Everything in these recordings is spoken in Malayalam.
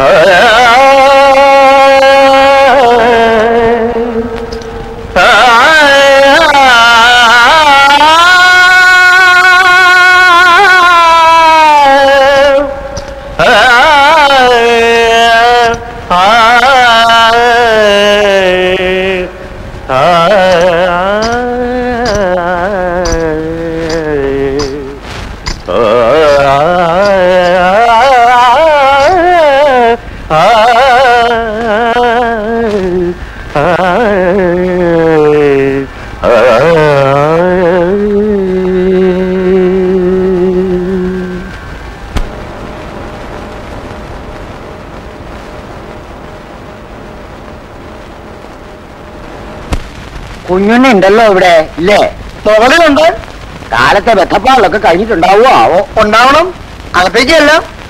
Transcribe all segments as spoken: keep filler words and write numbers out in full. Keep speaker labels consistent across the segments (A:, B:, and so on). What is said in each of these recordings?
A: കുഞ്ഞുണ്ണി ഉണ്ടല്ലോ ഇവിടെ ഇല്ലേ? മുകളിലുണ്ട്. കാലത്തെ വെത്തപ്പാടിലൊക്കെ കഴിഞ്ഞിട്ടുണ്ടാവോ ആവോ? ഉണ്ടാവണം. അകത്തേക്കല്ല.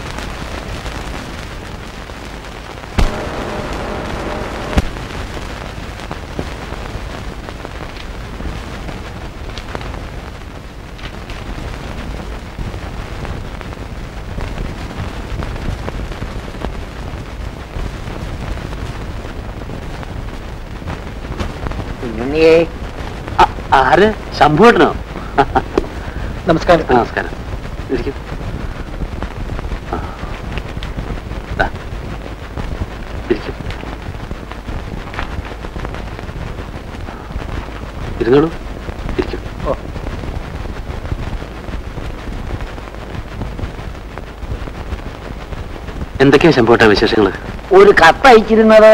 A: കുഞ്ഞുണ്ണിയേ.
B: ആര്? ശംഭുവേട്ടനോ?
A: നമസ്കാരം.
B: നമസ്കാരം. ഇരിക്കും. ഇരിക്കും. ഇരുന്നോളൂ. ഇരിക്കും. എന്തൊക്കെയാ ശംഭുവേട്ട വിശേഷങ്ങള്?
A: ഒരു കത്തയച്ചിരുന്നത്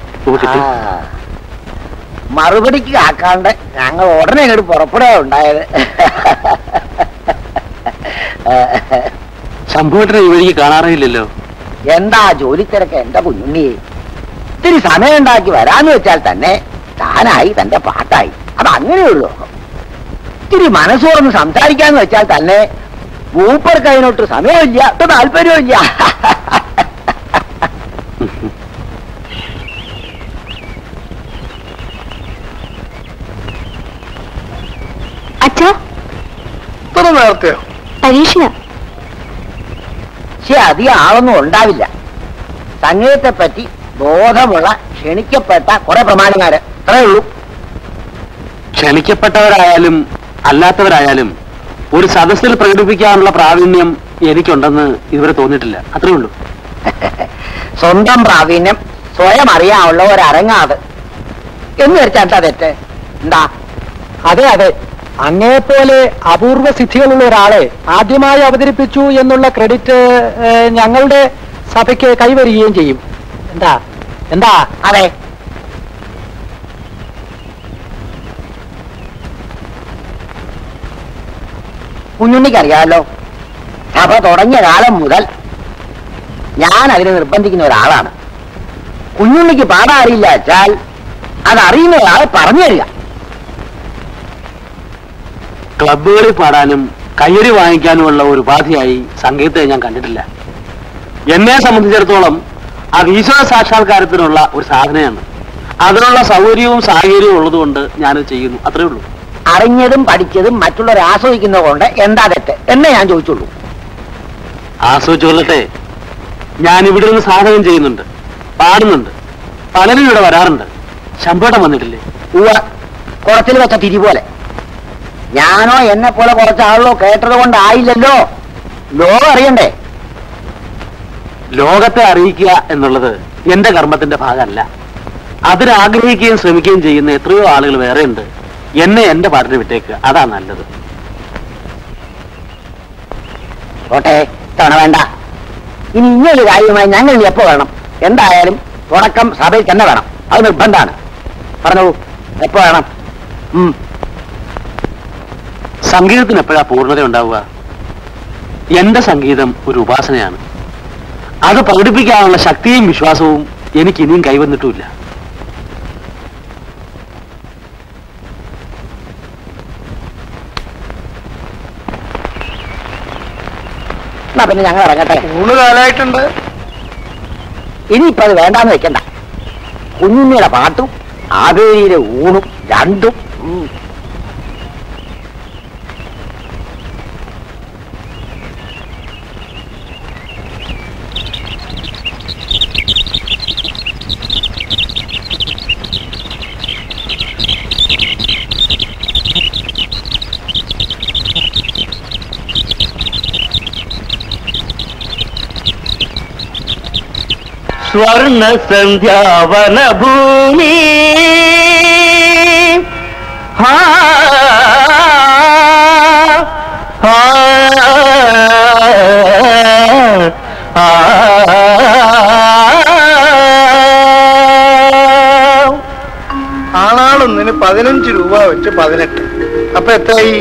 A: മറുപടിക്ക് ആക്കാണ്ട് ഞങ്ങൾ ഉടനെ ഇങ്ങോട്ട് പുറപ്പെടുക ഉണ്ടായത്.
B: ശംഭുവേട്ടനെ ഈ വഴിക്ക് കാണാറില്ലല്ലോ.
A: എന്താ ജോലി തിരക്ക് എന്റെ കുഞ്ഞുണ്ണിയെ. ഇത്തിരി സമയം ഉണ്ടാക്കി വരാന്ന് വെച്ചാൽ തന്നെ താനായി തന്റെ പാട്ടായി. അത് അങ്ങനെയുള്ളൂ. ഇത്തിരി മനസ്സോർന്ന് സംസാരിക്കാന്ന് വെച്ചാൽ തന്നെ മൂപ്പർക്ക് അതിനൊട്ട് സമയമില്ല, താല്പര്യമില്ല.
C: നേരത്തെയോ?
D: പരീക്ഷ.
A: പക്ഷെ അധികം ആളൊന്നും ഉണ്ടാവില്ല. സംഗീതത്തെ പറ്റി ബോധമുള്ള ക്ഷണിക്കപ്പെട്ട കുറെ പ്രമാണിമാര് അത്രേ ഉള്ളൂ.
B: ക്ഷണിക്കപ്പെട്ടവരായാലും അല്ലാത്തവരായാലും ഒരു സദസ്സിൽ പ്രകടിപ്പിക്കാനുള്ള പ്രാവീണ്യം എനിക്കുണ്ടെന്ന് ഇതുവരെ തോന്നിയിട്ടില്ല. അത്രേ ഉള്ളൂ.
A: സ്വന്തം പ്രാവീണ്യം സ്വയം അറിയാനുള്ള ഒരരങ്ങാത് എന്ന് വെച്ചാൽ എന്താ തെറ്റ്? എന്താ?
C: അതെ അതെ, അങ്ങേപ്പോലെ അപൂർവ സിദ്ധികളുള്ള ഒരാളെ ആദ്യമായി അവതരിപ്പിച്ചു എന്നുള്ള ക്രെഡിറ്റ് ഞങ്ങളുടെ സഭയ്ക്ക് കൈവരികയും ചെയ്യും. എന്താ എന്താ
A: അതെ, കുഞ്ഞുണ്ണിക്കറിയാമല്ലോ, സഭ തുടങ്ങിയ കാലം മുതൽ ഞാൻ അതിനെ നിർബന്ധിക്കുന്ന ഒരാളാണ്. കുഞ്ഞുണ്ണിക്ക് പാടാൻ അറിയില്ല വെച്ചാൽ അതറിയുന്ന ഒരാളെ പറഞ്ഞു തരിക.
B: ക്ലബുകളിൽ പാടാനും കയ്യടി വാങ്ങിക്കാനുമുള്ള ഒരു ഉപാധിയായി സംഗീതത്തെ ഞാൻ കണ്ടിട്ടില്ല. എന്നെ സംബന്ധിച്ചിടത്തോളം അത് ഈശ്വര സാക്ഷാത്കാരത്തിനുള്ള ഒരു സാധനയാണ്. അതിനുള്ള സൗകര്യവും സാഹചര്യവും ഉള്ളതുകൊണ്ട് ഞാനത് ചെയ്യുന്നു. അത്രേ ഉള്ളൂ.
A: അറിഞ്ഞതും പഠിച്ചതും മറ്റുള്ളവരെ ആസ്വദിക്കുന്നത് കൊണ്ട് എന്താ തെറ്റ് എന്നേ ഞാൻ ചോദിച്ചുള്ളൂ.
B: ആസ്വദിച്ചു കൊള്ളട്ടെ. ഞാൻ ഇവിടെ നിന്ന് സാധകം ചെയ്യുന്നുണ്ട്, പാടുന്നുണ്ട്, പലരും ഇവിടെ വരാറുണ്ട്. ശമ്പളം വന്നിട്ടില്ലേ?
A: ഉവ്വ, കുറച്ചിൽ വെച്ച തിരി പോലെ. ഞാനോ എന്നെ പോലെ കുറച്ചാളോ കേട്ടത് കൊണ്ടായില്ലല്ലോ. ലോകം അറിയണ്ടേ?
B: ലോകത്തെ അറിയിക്കുക എന്നുള്ളത് എന്റെ കർമ്മത്തിന്റെ ഭാഗമല്ല. അതിനാഗ്രഹിക്കുകയും ശ്രമിക്കുകയും ചെയ്യുന്ന എത്രയോ ആളുകൾ വേറെയുണ്ട്. എന്നെ എന്റെ പാട്ടിന് വിട്ടേക്കുക, അതാ നല്ലത്.
A: ഓട്ടെ, തവണ വേണ്ട. ഇനി ഇങ്ങനൊരു കാര്യമായി ഞങ്ങൾ ഇനി എപ്പോ വേണം? എന്തായാലും തുടക്കം സഭയിൽ തന്നെ വേണം. അത് നിർബന്ധമാണ്. പറഞ്ഞോളൂ, എപ്പോ വേണം?
B: സംഗീതത്തിന് എപ്പോഴാ പൂർണ്ണത ഉണ്ടാവുക? എന്റെ സംഗീതം ഒരു ഉപാസനയാണ്. അത് പ്രകടിപ്പിക്കാനുള്ള ശക്തിയും വിശ്വാസവും എനിക്ക് ഇനിയും കൈവന്നിട്ടുമില്ല.
A: എന്നാ പിന്നെ ഞങ്ങൾ ഇറങ്ങട്ടെ.
C: മൂന്ന് കാലമായിട്ടുണ്ട്.
A: ഇനിയിപ്പോ അത് വേണ്ടാന്ന് വെക്കണ്ട. കുഞ്ഞുണ്ണിയുടെ പാട്ടും ആവേരിയിലെ ഊണും രണ്ടും
B: സ്വർണ സന്ധ്യാവന ഭൂമി ഹാ ഹാ
C: ആളാളൊന്നിന് പതിനഞ്ച് രൂപ വെച്ച് പതിനെട്ട്, അപ്പൊ എത്രയായി?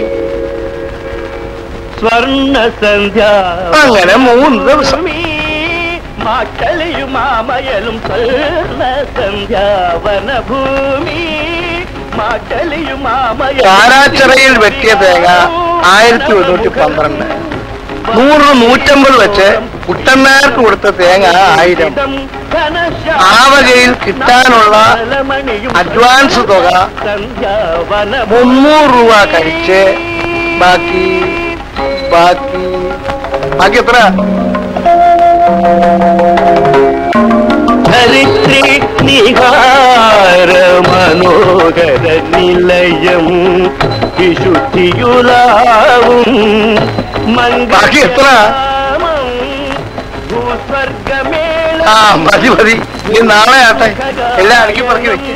B: സ്വർണ സന്ധ്യ
C: അങ്ങനെ മൂന്ന് ദിവസം.
B: മാക്കളിയും മാമയലും സ്വർണ സന്ധ്യാവന ഭൂമി മാക്കളിയും മാമയലും.
C: കാരാച്ചിറയിൽ വെട്ടിയ തേങ്ങ ആയിരത്തി ഒരുന്നൂറ്റി പന്ത്രണ്ട്, നൂറ് നൂറ്റമ്പത് വെച്ച് കുട്ടന്മാർക്ക് കൊടുത്ത തേങ്ങ ആയിരം. ആവകയിൽ കിട്ടാനുള്ള അഡ്വാൻസ് തുക മുന്നൂറ് രൂപ കഴിച്ച് ബാക്കി ബാക്കി ബാക്കി എത്ര?
B: ധരിത്രി നിഹാര മനോഹര നിലയം വിശുദ്ധിയുലാവും
C: ബാക്കി എത്ര? ആ മതി മതി, ഇനി നാളെ ആട്ടെ, എല്ലാം അടുക്കി പറക്കി വെക്കും.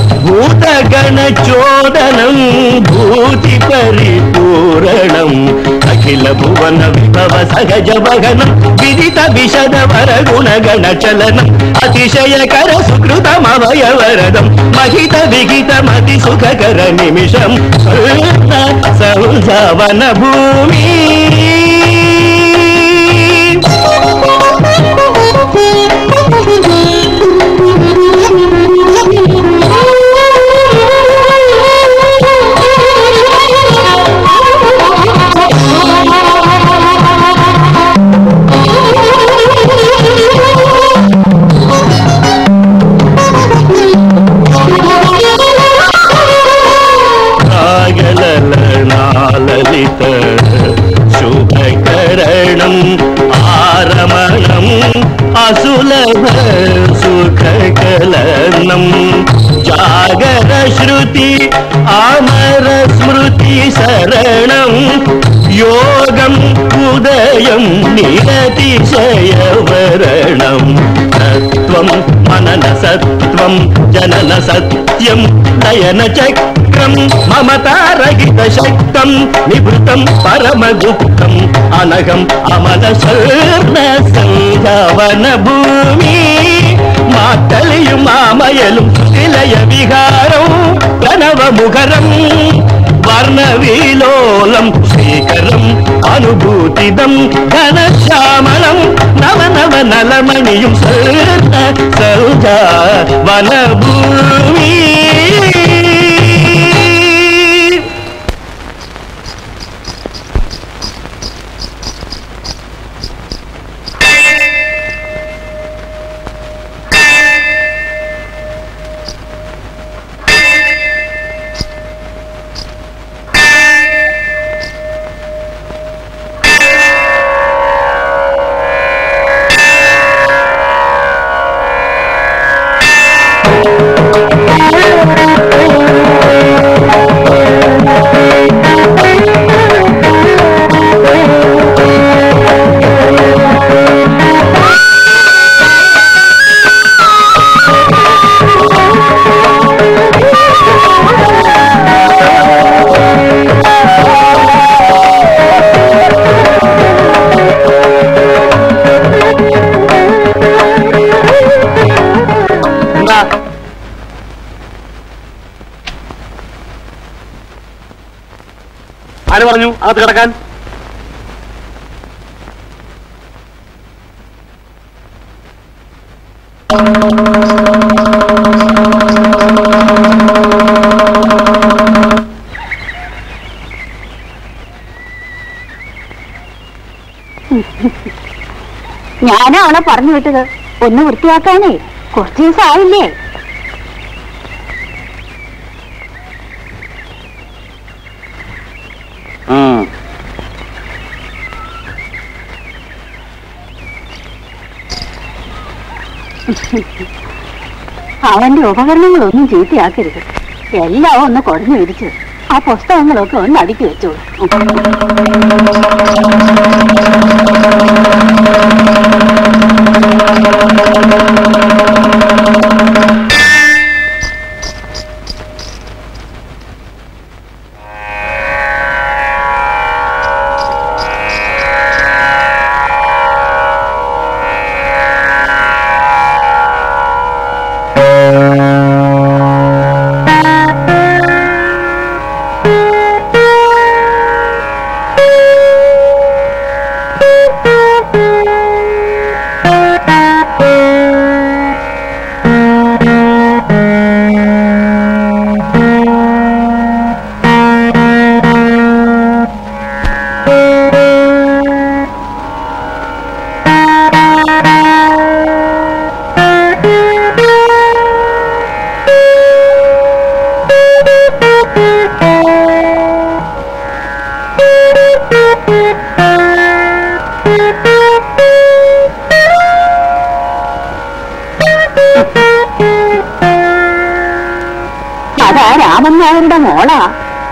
B: ഭൂതഗണചോദനം ഭൂതി പരിപൂരണം അഖില ഭുവന വിഭവ സഹജ വഹനം വിദിത വിശദ വരഗുണഗണ ചലനം അതിശയകര സുകൃതമവയവരദം മഹിത വിഹിത മതി സുഖകര നിമിഷം സൗജവന ഭൂമി. ലളിത ശുഭകരണം ആരമണം അസുലഭ സുഖകലനം ജാഗര ശ്രുതി അമര സ്മൃതി ശരണം യോഗം ഉദയം നിരതിശയവരണം സത്വം മനന സത്വം ജനന സത്യം നയന ചക്രം മമതാരഹിത ശക്തം നിവൃത്തം പരമഗുപ്തം അനഘം അമല ശർണ സംഗവന ഭൂമി മാത്തളിയും മാമയലും തിലയ വിഹാരം പ്രണവമുഖരം വർണ്ണവിലോലം ശ്രീകരം അനുഭൂതിദം ഘനശ്യാമളം നവനവ നലമണിയും സർണ സൗജ വനഭൂമി. ആര് പറഞ്ഞു അകത്ത് കിടക്കാൻ?
D: ഞാനാ അവളെ പറഞ്ഞു വിട്ടത് ഒന്ന് വൃത്തിയാക്കാനേ, കുറച്ചു ദിവസം ആയില്ലേ. അവന്റെ ഉപകരണങ്ങളൊന്നും ചീത്തയാക്കരുത്, എല്ലാം ഒന്ന് കുടഞ്ഞു വിരിച്ച് ആ പുസ്തകങ്ങളൊക്കെ ഒന്ന് അടുക്കി വെച്ചോളൂ. അതാ രാമൻ നായരുടെ മോളാ.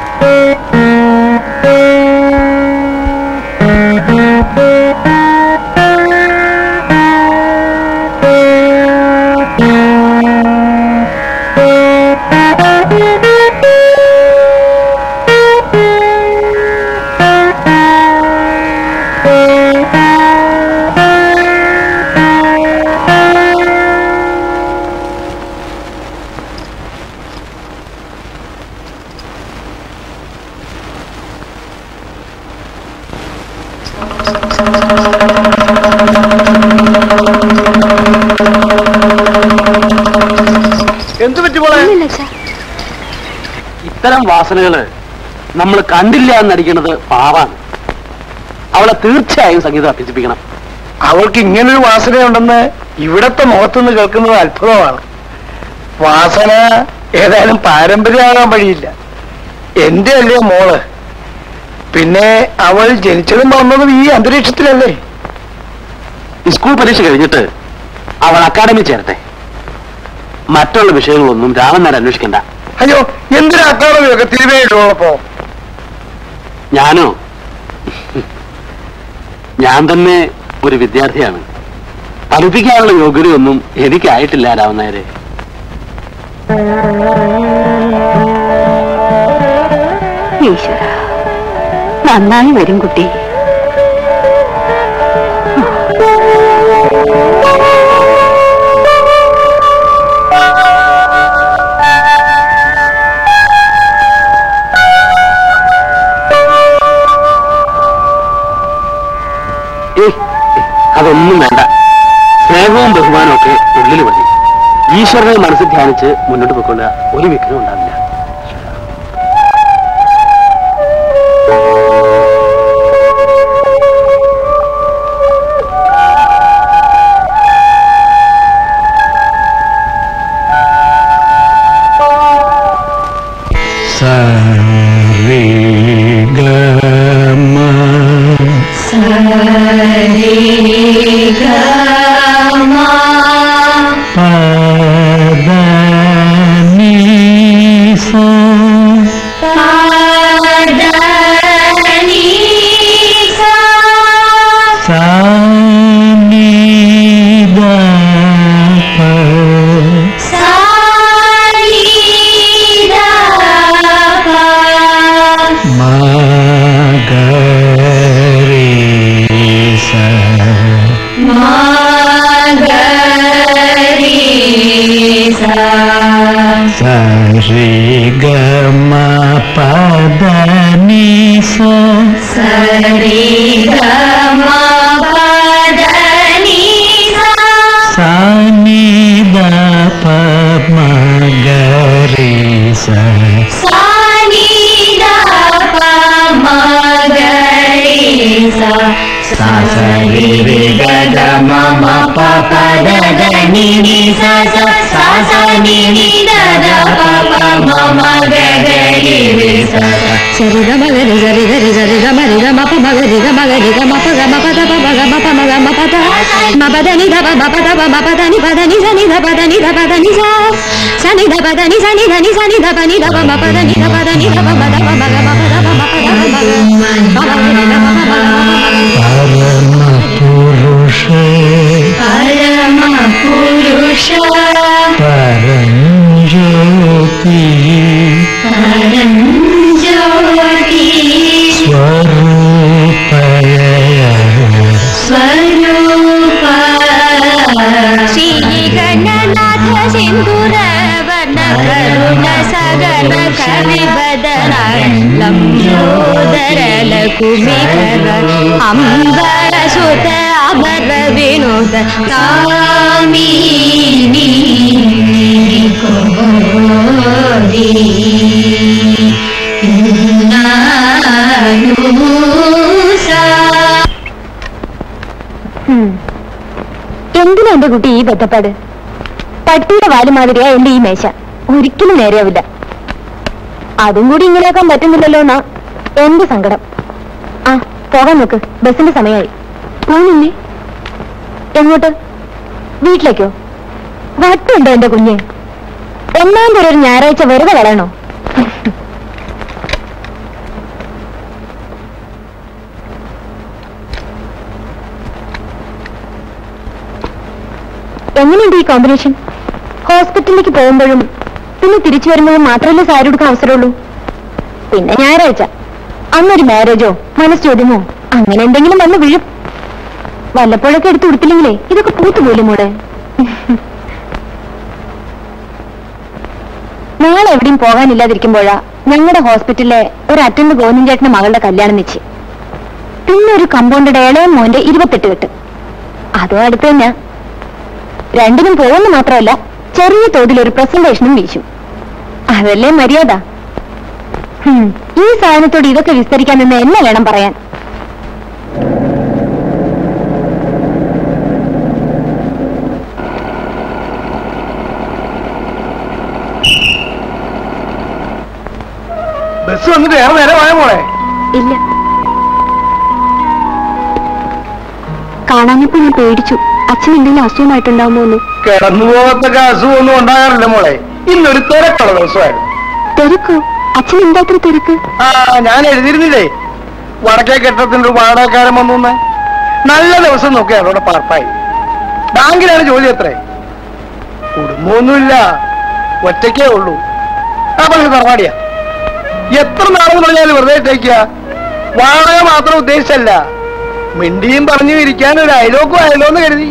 C: എന്തു പറ്റി പോളെ?
B: ഇത്തരം വാസനകള് നമ്മൾ കണ്ടില്ല എന്നടിക്കുന്നത് പാവാണ്. അവളെ തീർച്ചയായും സംഗീതം അഭ്യസിപ്പിക്കണം.
C: അവൾക്ക് ഇങ്ങനൊരു വാസനയുണ്ടെന്ന് ഇവിടത്തെ മുഖത്തുനിന്ന് കേൾക്കുന്നത് അത്ഭുതമാണ്. വാസന ഏതായാലും പാരമ്പര്യമാകാൻ വഴിയില്ല. എന്റെ അല്ലേ മോള്? പിന്നെ അവൾ ജനിച്ചതും വളർന്നതും ഈ അന്തരീക്ഷത്തിലല്ലേ?
B: സ്കൂൾ പരീക്ഷ കഴിഞ്ഞിട്ട് അവൾ അക്കാഡമി ചേരട്ടെ. മറ്റുള്ള വിഷയങ്ങളൊന്നും രാമൻ നായർ അന്വേഷിക്കണ്ട.
C: അയ്യോ, എന്തിനാ അക്കാഡമിയൊക്കെ തിരുവേഴുള്ളപ്പോ?
B: ഞാനോ? ഞാൻ തന്നെ ഒരു വിദ്യാർത്ഥിയാണ്. പഠിപ്പിക്കാനുള്ള യോഗ്യതയൊന്നും എനിക്കായിട്ടില്ല രാമൻ നായരെ.
D: ഈശ്വര, നന്നായി വരും കുട്ടി.
B: അതൊന്നും വേണ്ട. സ്നേഹവും ബഹുമാനവും ഒക്കെ ഉള്ളിൽ മതി. ഈശ്വരനെ മനസ്സിൽ ധ്യാനിച്ച് മുന്നോട്ട് പോയിക്കൊള്ളുക. ഒരു വിഘ്നം ഉണ്ടാവില്ല.
E: Parama പരഞ്ജ്യോതി സ്വരൂപ
F: ശ്രീ ഗണനാഥ സിന്ദൂര വർണ്ണ കരുണ സകല കവിവദന ലംബോദര ലഘുമികര അംബര സുത അമര വിനോദ കാമിനി കോരി
D: എന്തിനാ എന്റെ കുട്ടി ഈ ബന്ധപ്പാട്? പട്ടിയുടെ വാല് മാതിരിയാ എന്റെ ഈ മേശ, ഒരിക്കലും നേരെയാവില്ല. അതും കൂടി ഇങ്ങനെയാക്കാൻ പറ്റുന്നില്ലല്ലോ എന്നാ എന്റെ സങ്കടം. ആ പോകാൻ നോക്ക്, ബസിന്റെ സമയമായി. പോണില്ലേ? എങ്ങോട്ട്? വീട്ടിലേക്കോ? വട്ടുണ്ടോ എന്റെ കുഞ്ഞ്? ഒന്നാം തരം ഒരു ഞായറാഴ്ച വെറുതെ കളയണോ? എങ്ങനെയുണ്ട് ഈ കോമ്പിനേഷൻ? ഹോസ്പിറ്റലിലേക്ക് പോകുമ്പോഴും പിന്നെ തിരിച്ചു വരുമ്പോഴും മാത്രമല്ലേ സാരി എടുക്കാൻ അവസരമുള്ളൂ. പിന്നെ ഞായറാഴ്ച അന്നൊരു മാരേജോ മനസ്സോദ്യമോ അങ്ങനെ എന്തെങ്കിലും വന്ന് വീഴും. വല്ലപ്പോഴൊക്കെ എടുത്ത് കൊടുത്തില്ലെങ്കിലേ ഇതൊക്കെ പൂത്തുപോലും മോടെ. നാളെ എവിടെയും പോകാനില്ലാതിരിക്കുമ്പോഴാ ഞങ്ങളുടെ ഹോസ്പിറ്റലിലെ ഒരു അറ്റൻഡ് ഗോവിന്ദൻ ചേട്ടന്റെ മകളുടെ കല്യാണം നിശ്ചയം. പിന്നെ ഒരു കമ്പൗണ്ടറുടെ ഇളയ മോന്റെ ഇരുപത്തെട്ട് കെട്ട്. അതും അടുത്ത് തന്നെ. രണ്ടിനും പോകുന്നു മാത്രമല്ല ചെറിയ തോതിൽ ഒരു പ്രസന്റേഷനും വീശും. അതല്ലേ മര്യാദ. ഈ സാധനത്തോട് ഇതൊക്കെ വിസ്തരിക്കാൻ നിന്ന് എന്നെ വേണം പറയാൻ.
C: ബസ് വന്നിട്ട് ഏറെ നേരമായ മോളെ?
D: ഇല്ല, കാണാഞ്ഞപ്പോ ഞാൻ പേടിച്ചു. അച്ഛൻ എന്തെങ്കിലും അസുഖമായിട്ടുണ്ടാവുമോ എന്ന്.
C: കിടന്നു പോകത്തൊക്കെ അസുഖമൊന്നും ഉണ്ടാകാറില്ല മോളെ. ഇന്നൊരു തിരക്കുള്ള ദിവസമായിരുന്നു.
D: തിരക്കോ? അച്ഛൻ എന്താത്ര തിരക്ക്?
C: ആ ഞാൻ എഴുതിയിരുന്നില്ലേ വടക്കേ കെട്ടത്തിന്റെ ഒരു വാടകക്കാരൻ വന്നു. നല്ല ദിവസം നോക്കിയാണ് അവിടെ പാർപ്പായി. ബാങ്കിലാണ് ജോലി. എത്രേ? കുടുംബമൊന്നുമില്ല, ഒറ്റയ്ക്കേ ഉള്ളൂ. ആ പറഞ്ഞ തറവാടിയാ. എത്ര നാളെന്ന് പറഞ്ഞാലും വെറുതെ ഇട്ടേക്കുക. വാടക മാത്രം ഉദ്ദേശിച്ചല്ല, മിണ്ടിയും പറഞ്ഞു ഇരിക്കാൻ ഒരു അയലോക്കും ആയല്ലോ എന്ന് കരുതി.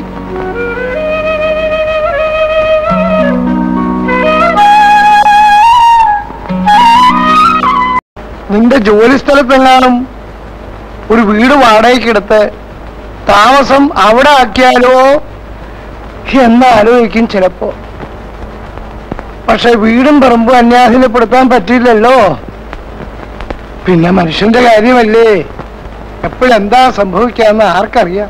C: നിന്റെ ജോലി സ്ഥലത്തെങ്ങാനും ഒരു വീട് വാടകയ്ക്കെടുത്ത് താമസം അവിടെ ആക്കിയാലോ എന്നാലോചിക്കും ചിലപ്പോ. പക്ഷെ വീടും പറമ്പും അന്യാധീനപ്പെടുത്താൻ പറ്റില്ലല്ലോ. പിന്നെ മനുഷ്യന്റെ കാര്യമല്ലേ, എപ്പോഴെന്താ സംഭവിക്കാന്ന് ആർക്കറിയാം.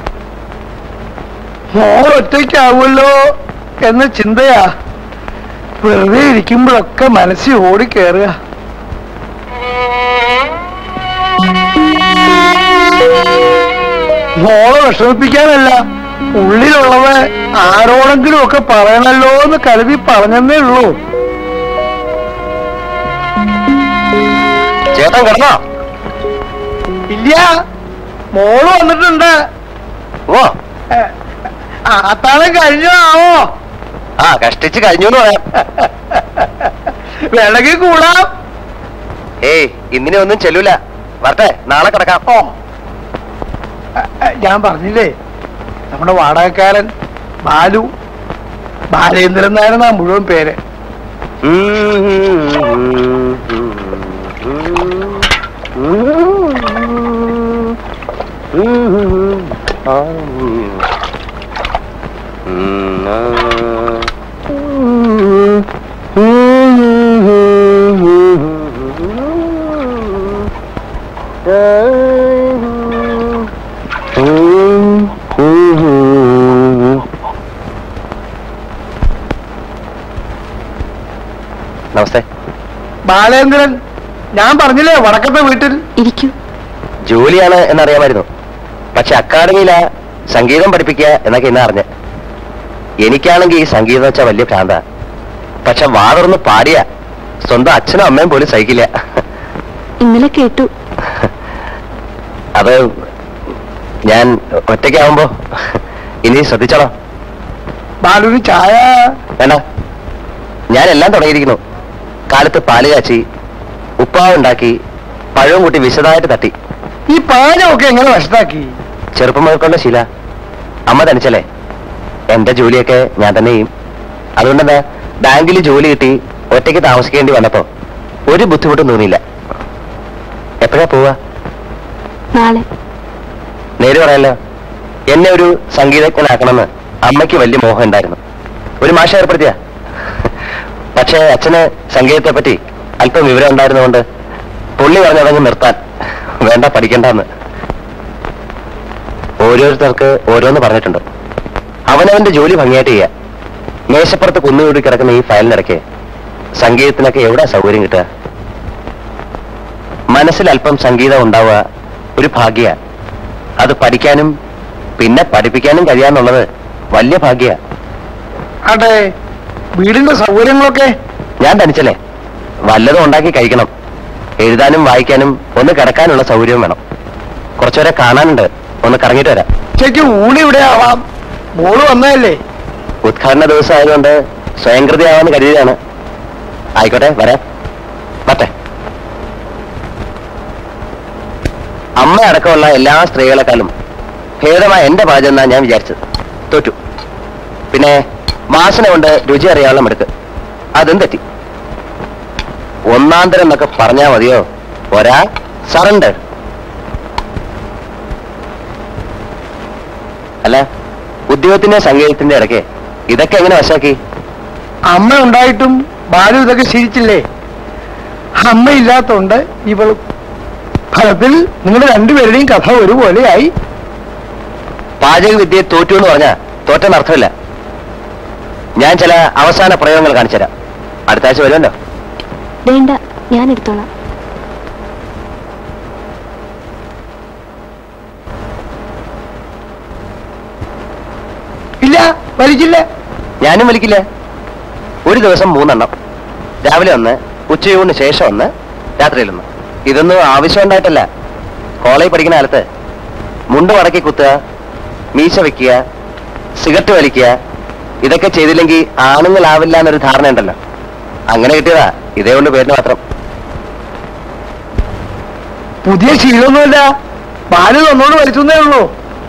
C: മോൾ ഒറ്റയ്ക്കാവുമല്ലോ എന്ന ചിന്തയാ വെറുതെ ഇരിക്കുമ്പോഴൊക്കെ മനസ്സിൽ ഓടിക്കേറുക. മോളെ വിഷമിപ്പിക്കാനല്ല, ഉള്ളിലുള്ളത് ആരോടെങ്കിലും ഒക്കെ പറയണല്ലോ എന്ന് കരുതി പറഞ്ഞെന്നേ ഉള്ളൂ. ചേട്ടൻ കിടന്നോ? ഇല്ല, മോള് വന്നിട്ടുണ്ട്. ഓ അത്താഴം കഴിഞ്ഞോ ആവോ? ആ കഷ്ടിച്ച് കഴിഞ്ഞു എന്ന് പറയാം. വേണമെങ്കിൽ കൂടാം. ഏയ് ഇന്നിനെ ഒന്നും ചെല്ലൂല. വരട്ടെ, നാളെ കിടക്കാം. ഓ ഞാൻ പറഞ്ഞില്ലേ, നമ്മുടെ വാടകക്കാരൻ ബാലു, ബാലേന്ദ്രൻ നായരെന്നാ മുഴുവൻ പേര്.
G: നമസ്തേ.
C: ബാലേന്ദ്രൻ, ഞാൻ പറഞ്ഞില്ലേ വടക്കത്തെ വീട്ടിൽ.
D: ഇരിക്കൂ.
G: ജോലിയാണ് എന്നറിയാമായിരുന്നു, പക്ഷെ അക്കാഡമിയിലാ സംഗീതം പഠിപ്പിക്കുക എന്നൊക്കെ ഇന്ന് അറിഞ്ഞ്. എനിക്കാണെങ്കിൽ ഈ സംഗീതം വെച്ചാൽ വലിയ ഭ്രാന്ത. പക്ഷെ വാതുറന്ന് പാടിയ സ്വന്തം അച്ഛനും അമ്മയും പോലും സഹിക്കില്ല.
D: ഇന്നലെ കേട്ടു.
G: അത് ഞാൻ ഒറ്റയ്ക്കാവുമ്പോ ഇനി ശ്രദ്ധിച്ചോളാം.
C: ബാലുവിന് ചായ.
G: വേണ്ട, ഞാനെല്ലാം തുടങ്ങിയിരിക്കുന്നു. കാലത്ത് പാല് കാച്ചി ഉപ്പാവ് ഉണ്ടാക്കി പഴവും കൂട്ടി വിശദമായിട്ട് തട്ടി.
C: ഈ പാചകമൊക്കെ എങ്ങനെ വശത്താക്കി?
G: ചെറുപ്പം മുതൽക്കൊണ്ട ശീല. അമ്മ തനിച്ചല്ലേ, എന്റെ ജോലിയൊക്കെ ഞാൻ തന്നെ ചെയ്യും. അതുകൊണ്ടെന്താ, ബാങ്കിൽ ജോലി കിട്ടി ഒറ്റയ്ക്ക് താമസിക്കേണ്ടി വന്നപ്പോ ഒരു ബുദ്ധിമുട്ടും തോന്നിയില്ല. എപ്പോഴാ പോവാ?
D: നാളെ.
G: നേര് പറയാലോ, എന്നെ ഒരു സംഗീതജ്ഞനാക്കണമെന്ന് അമ്മയ്ക്ക് വലിയ മോഹം ഉണ്ടായിരുന്നു. ഒരു മാഷ ഏർപ്പെടുത്തിയ. പക്ഷേ അച്ഛന് സംഗീതത്തെ പറ്റി അല്പം വിവരം ഉണ്ടായിരുന്നുകൊണ്ട് പുള്ളി പറഞ്ഞതങ്ങ് നിർത്താൻ, വേണ്ട പഠിക്കണ്ടെന്ന്. ഓരോരുത്തർക്ക് ഓരോന്ന് പറഞ്ഞിട്ടുണ്ട്. അവനവന്റെ ജോലി ഭംഗിയായിട്ട് ചെയ്യാം. മേശപ്പുറത്ത് കുന്നുകൂടി കിടക്കുന്ന ഈ ഫയലിനിടയ്ക്ക് സംഗീതത്തിനൊക്കെ എവിടെ സൗകര്യം കിട്ടുക? മനസ്സിൽ അല്പം സംഗീതം ഉണ്ടാവുക ഒരു ഭാഗ്യ. അത് പഠിക്കാനും പിന്നെ പഠിപ്പിക്കാനും കഴിയാന്നുള്ളത് വലിയ ഭാഗ്യ.
C: അതെ, വീടിന്റെ സൗകര്യങ്ങളൊക്കെ?
G: ഞാൻ തനിച്ചല്ലേ, വല്ലതും ഉണ്ടാക്കി കഴിക്കണം. എഴുതാനും വായിക്കാനും ഒന്ന് കിടക്കാനുള്ള സൗകര്യവും വേണം. കുറച്ചുപേരെ കാണാനുണ്ട്, ഒന്ന് കറങ്ങിയിട്ട് വരാം.
C: ഉച്ചയ്ക്ക് ഊണ് ഇവിടെ ആവാം. മോള് വന്നതല്ലേ?
G: ഉദ്ഘാടന ദിവസം ആയതുകൊണ്ട് സ്വയംകൃതിയാവാന്ന് കരുതിയതാണ്. ആയിക്കോട്ടെ, വരാം. പറ്റേ. അമ്മ അടക്കമുള്ള എല്ലാ സ്ത്രീകളെക്കാളും ഭേദമായ എന്റെ പാചകം എന്നാ ഞാൻ വിചാരിച്ചത്. തോറ്റു. പിന്നെ വാസന കൊണ്ട് രുചി അറിയാനുള്ള മെടുക്ക്, അതും തെറ്റി. ഒന്നാന്തരം എന്നൊക്കെ പറഞ്ഞാ മതിയോ? ഒരാ സറണ്ടർ. അല്ല, ഉദ്യോഗത്തിന്റെ സംഗീതത്തിന്റെ ഇടയ്ക്ക് ഇതൊക്കെ എങ്ങനെ വശാക്കി?
C: അമ്മ ഉണ്ടായിട്ടും ബാലു ഇതൊക്കെ ശീലിച്ചില്ലേ? അമ്മ ഇല്ലാത്തോണ്ട് ഇവൾ. ഫലത്തിൽ നിങ്ങളുടെ രണ്ടുപേരുടെയും കഥ ഒരുപോലെയായി.
G: പാചക വിദ്യയെ തോറ്റു എന്ന് പറഞ്ഞാൽ തോറ്റെന്ന് അർത്ഥമില്ല. ഞാൻ ചില അവസാന പ്രയോഗങ്ങൾ കാണിച്ചുതരാം. അടുത്ത ആഴ്ച വരുമല്ലോ.
D: വേണ്ട, ഞാൻ എടുത്തോളാം.
C: ഇല്ല, വലിക്കില്ല.
G: ഞാനും വലിക്കില്ല. ഒരു ദിവസം മൂന്നെണ്ണം. രാവിലെ ഒന്ന്, ഉച്ചയൂണിന് ശേഷം ഒന്ന്, രാത്രിയിലൊന്ന്. ഇതൊന്നും ആവശ്യം ഉണ്ടായിട്ടല്ല. കോളേജ് പഠിക്കുന്ന കാലത്ത് മുണ്ട് മടക്കി കുത്തുക, മീശ വെക്കുക, സിഗരറ്റ് വലിക്കുക, ഇതൊക്കെ ചെയ്തില്ലെങ്കിൽ ആണുങ്ങളാവില്ല എന്നൊരു ധാരണ ഉണ്ടല്ലോ. അങ്ങനെ കിട്ടിയതാ. ഇതേ കൊണ്ട് പേരിന് മാത്രം.
C: പുതിയ ശീലമൊന്നുമില്ല. ബാലു തന്നോട് വലിച്ചേ ഉള്ളൂ.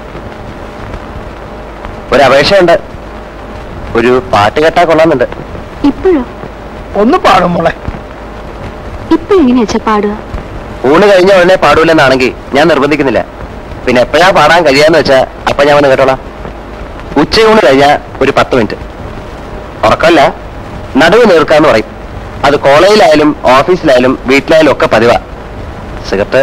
G: ഒരു അപേക്ഷയുണ്ട്. ഒരു പാട്ട് കേട്ടാ കൊള്ളാന്നുണ്ട്.
D: ഇപ്പോഴോ?
C: ഒന്ന് പാടും മോളെ.
D: ഇപ്പൊ എങ്ങനെയാ വെച്ചാ പാടുക?
G: ഊണ് കഴിഞ്ഞ ഉടനെ പാടൂലെന്നാണെങ്കിൽ ഞാൻ നിർബന്ധിക്കുന്നില്ല. പിന്നെ എപ്പോഴാ പാടാൻ കഴിയാന്ന് വെച്ചാ അപ്പൊ ഞാൻ വന്ന് കേട്ടോളാം. ഉച്ചയൂണ് കഴിഞ്ഞാൽ ഒരു പത്ത് മിനിറ്റ്. ഉറക്കമല്ല, നടുവ് നീർക്കാന്ന് പറയും. അത് കോളേജിലായാലും ഓഫീസിലായാലും വീട്ടിലായാലും ഒക്കെ പതിവാ. സിഗരറ്റ്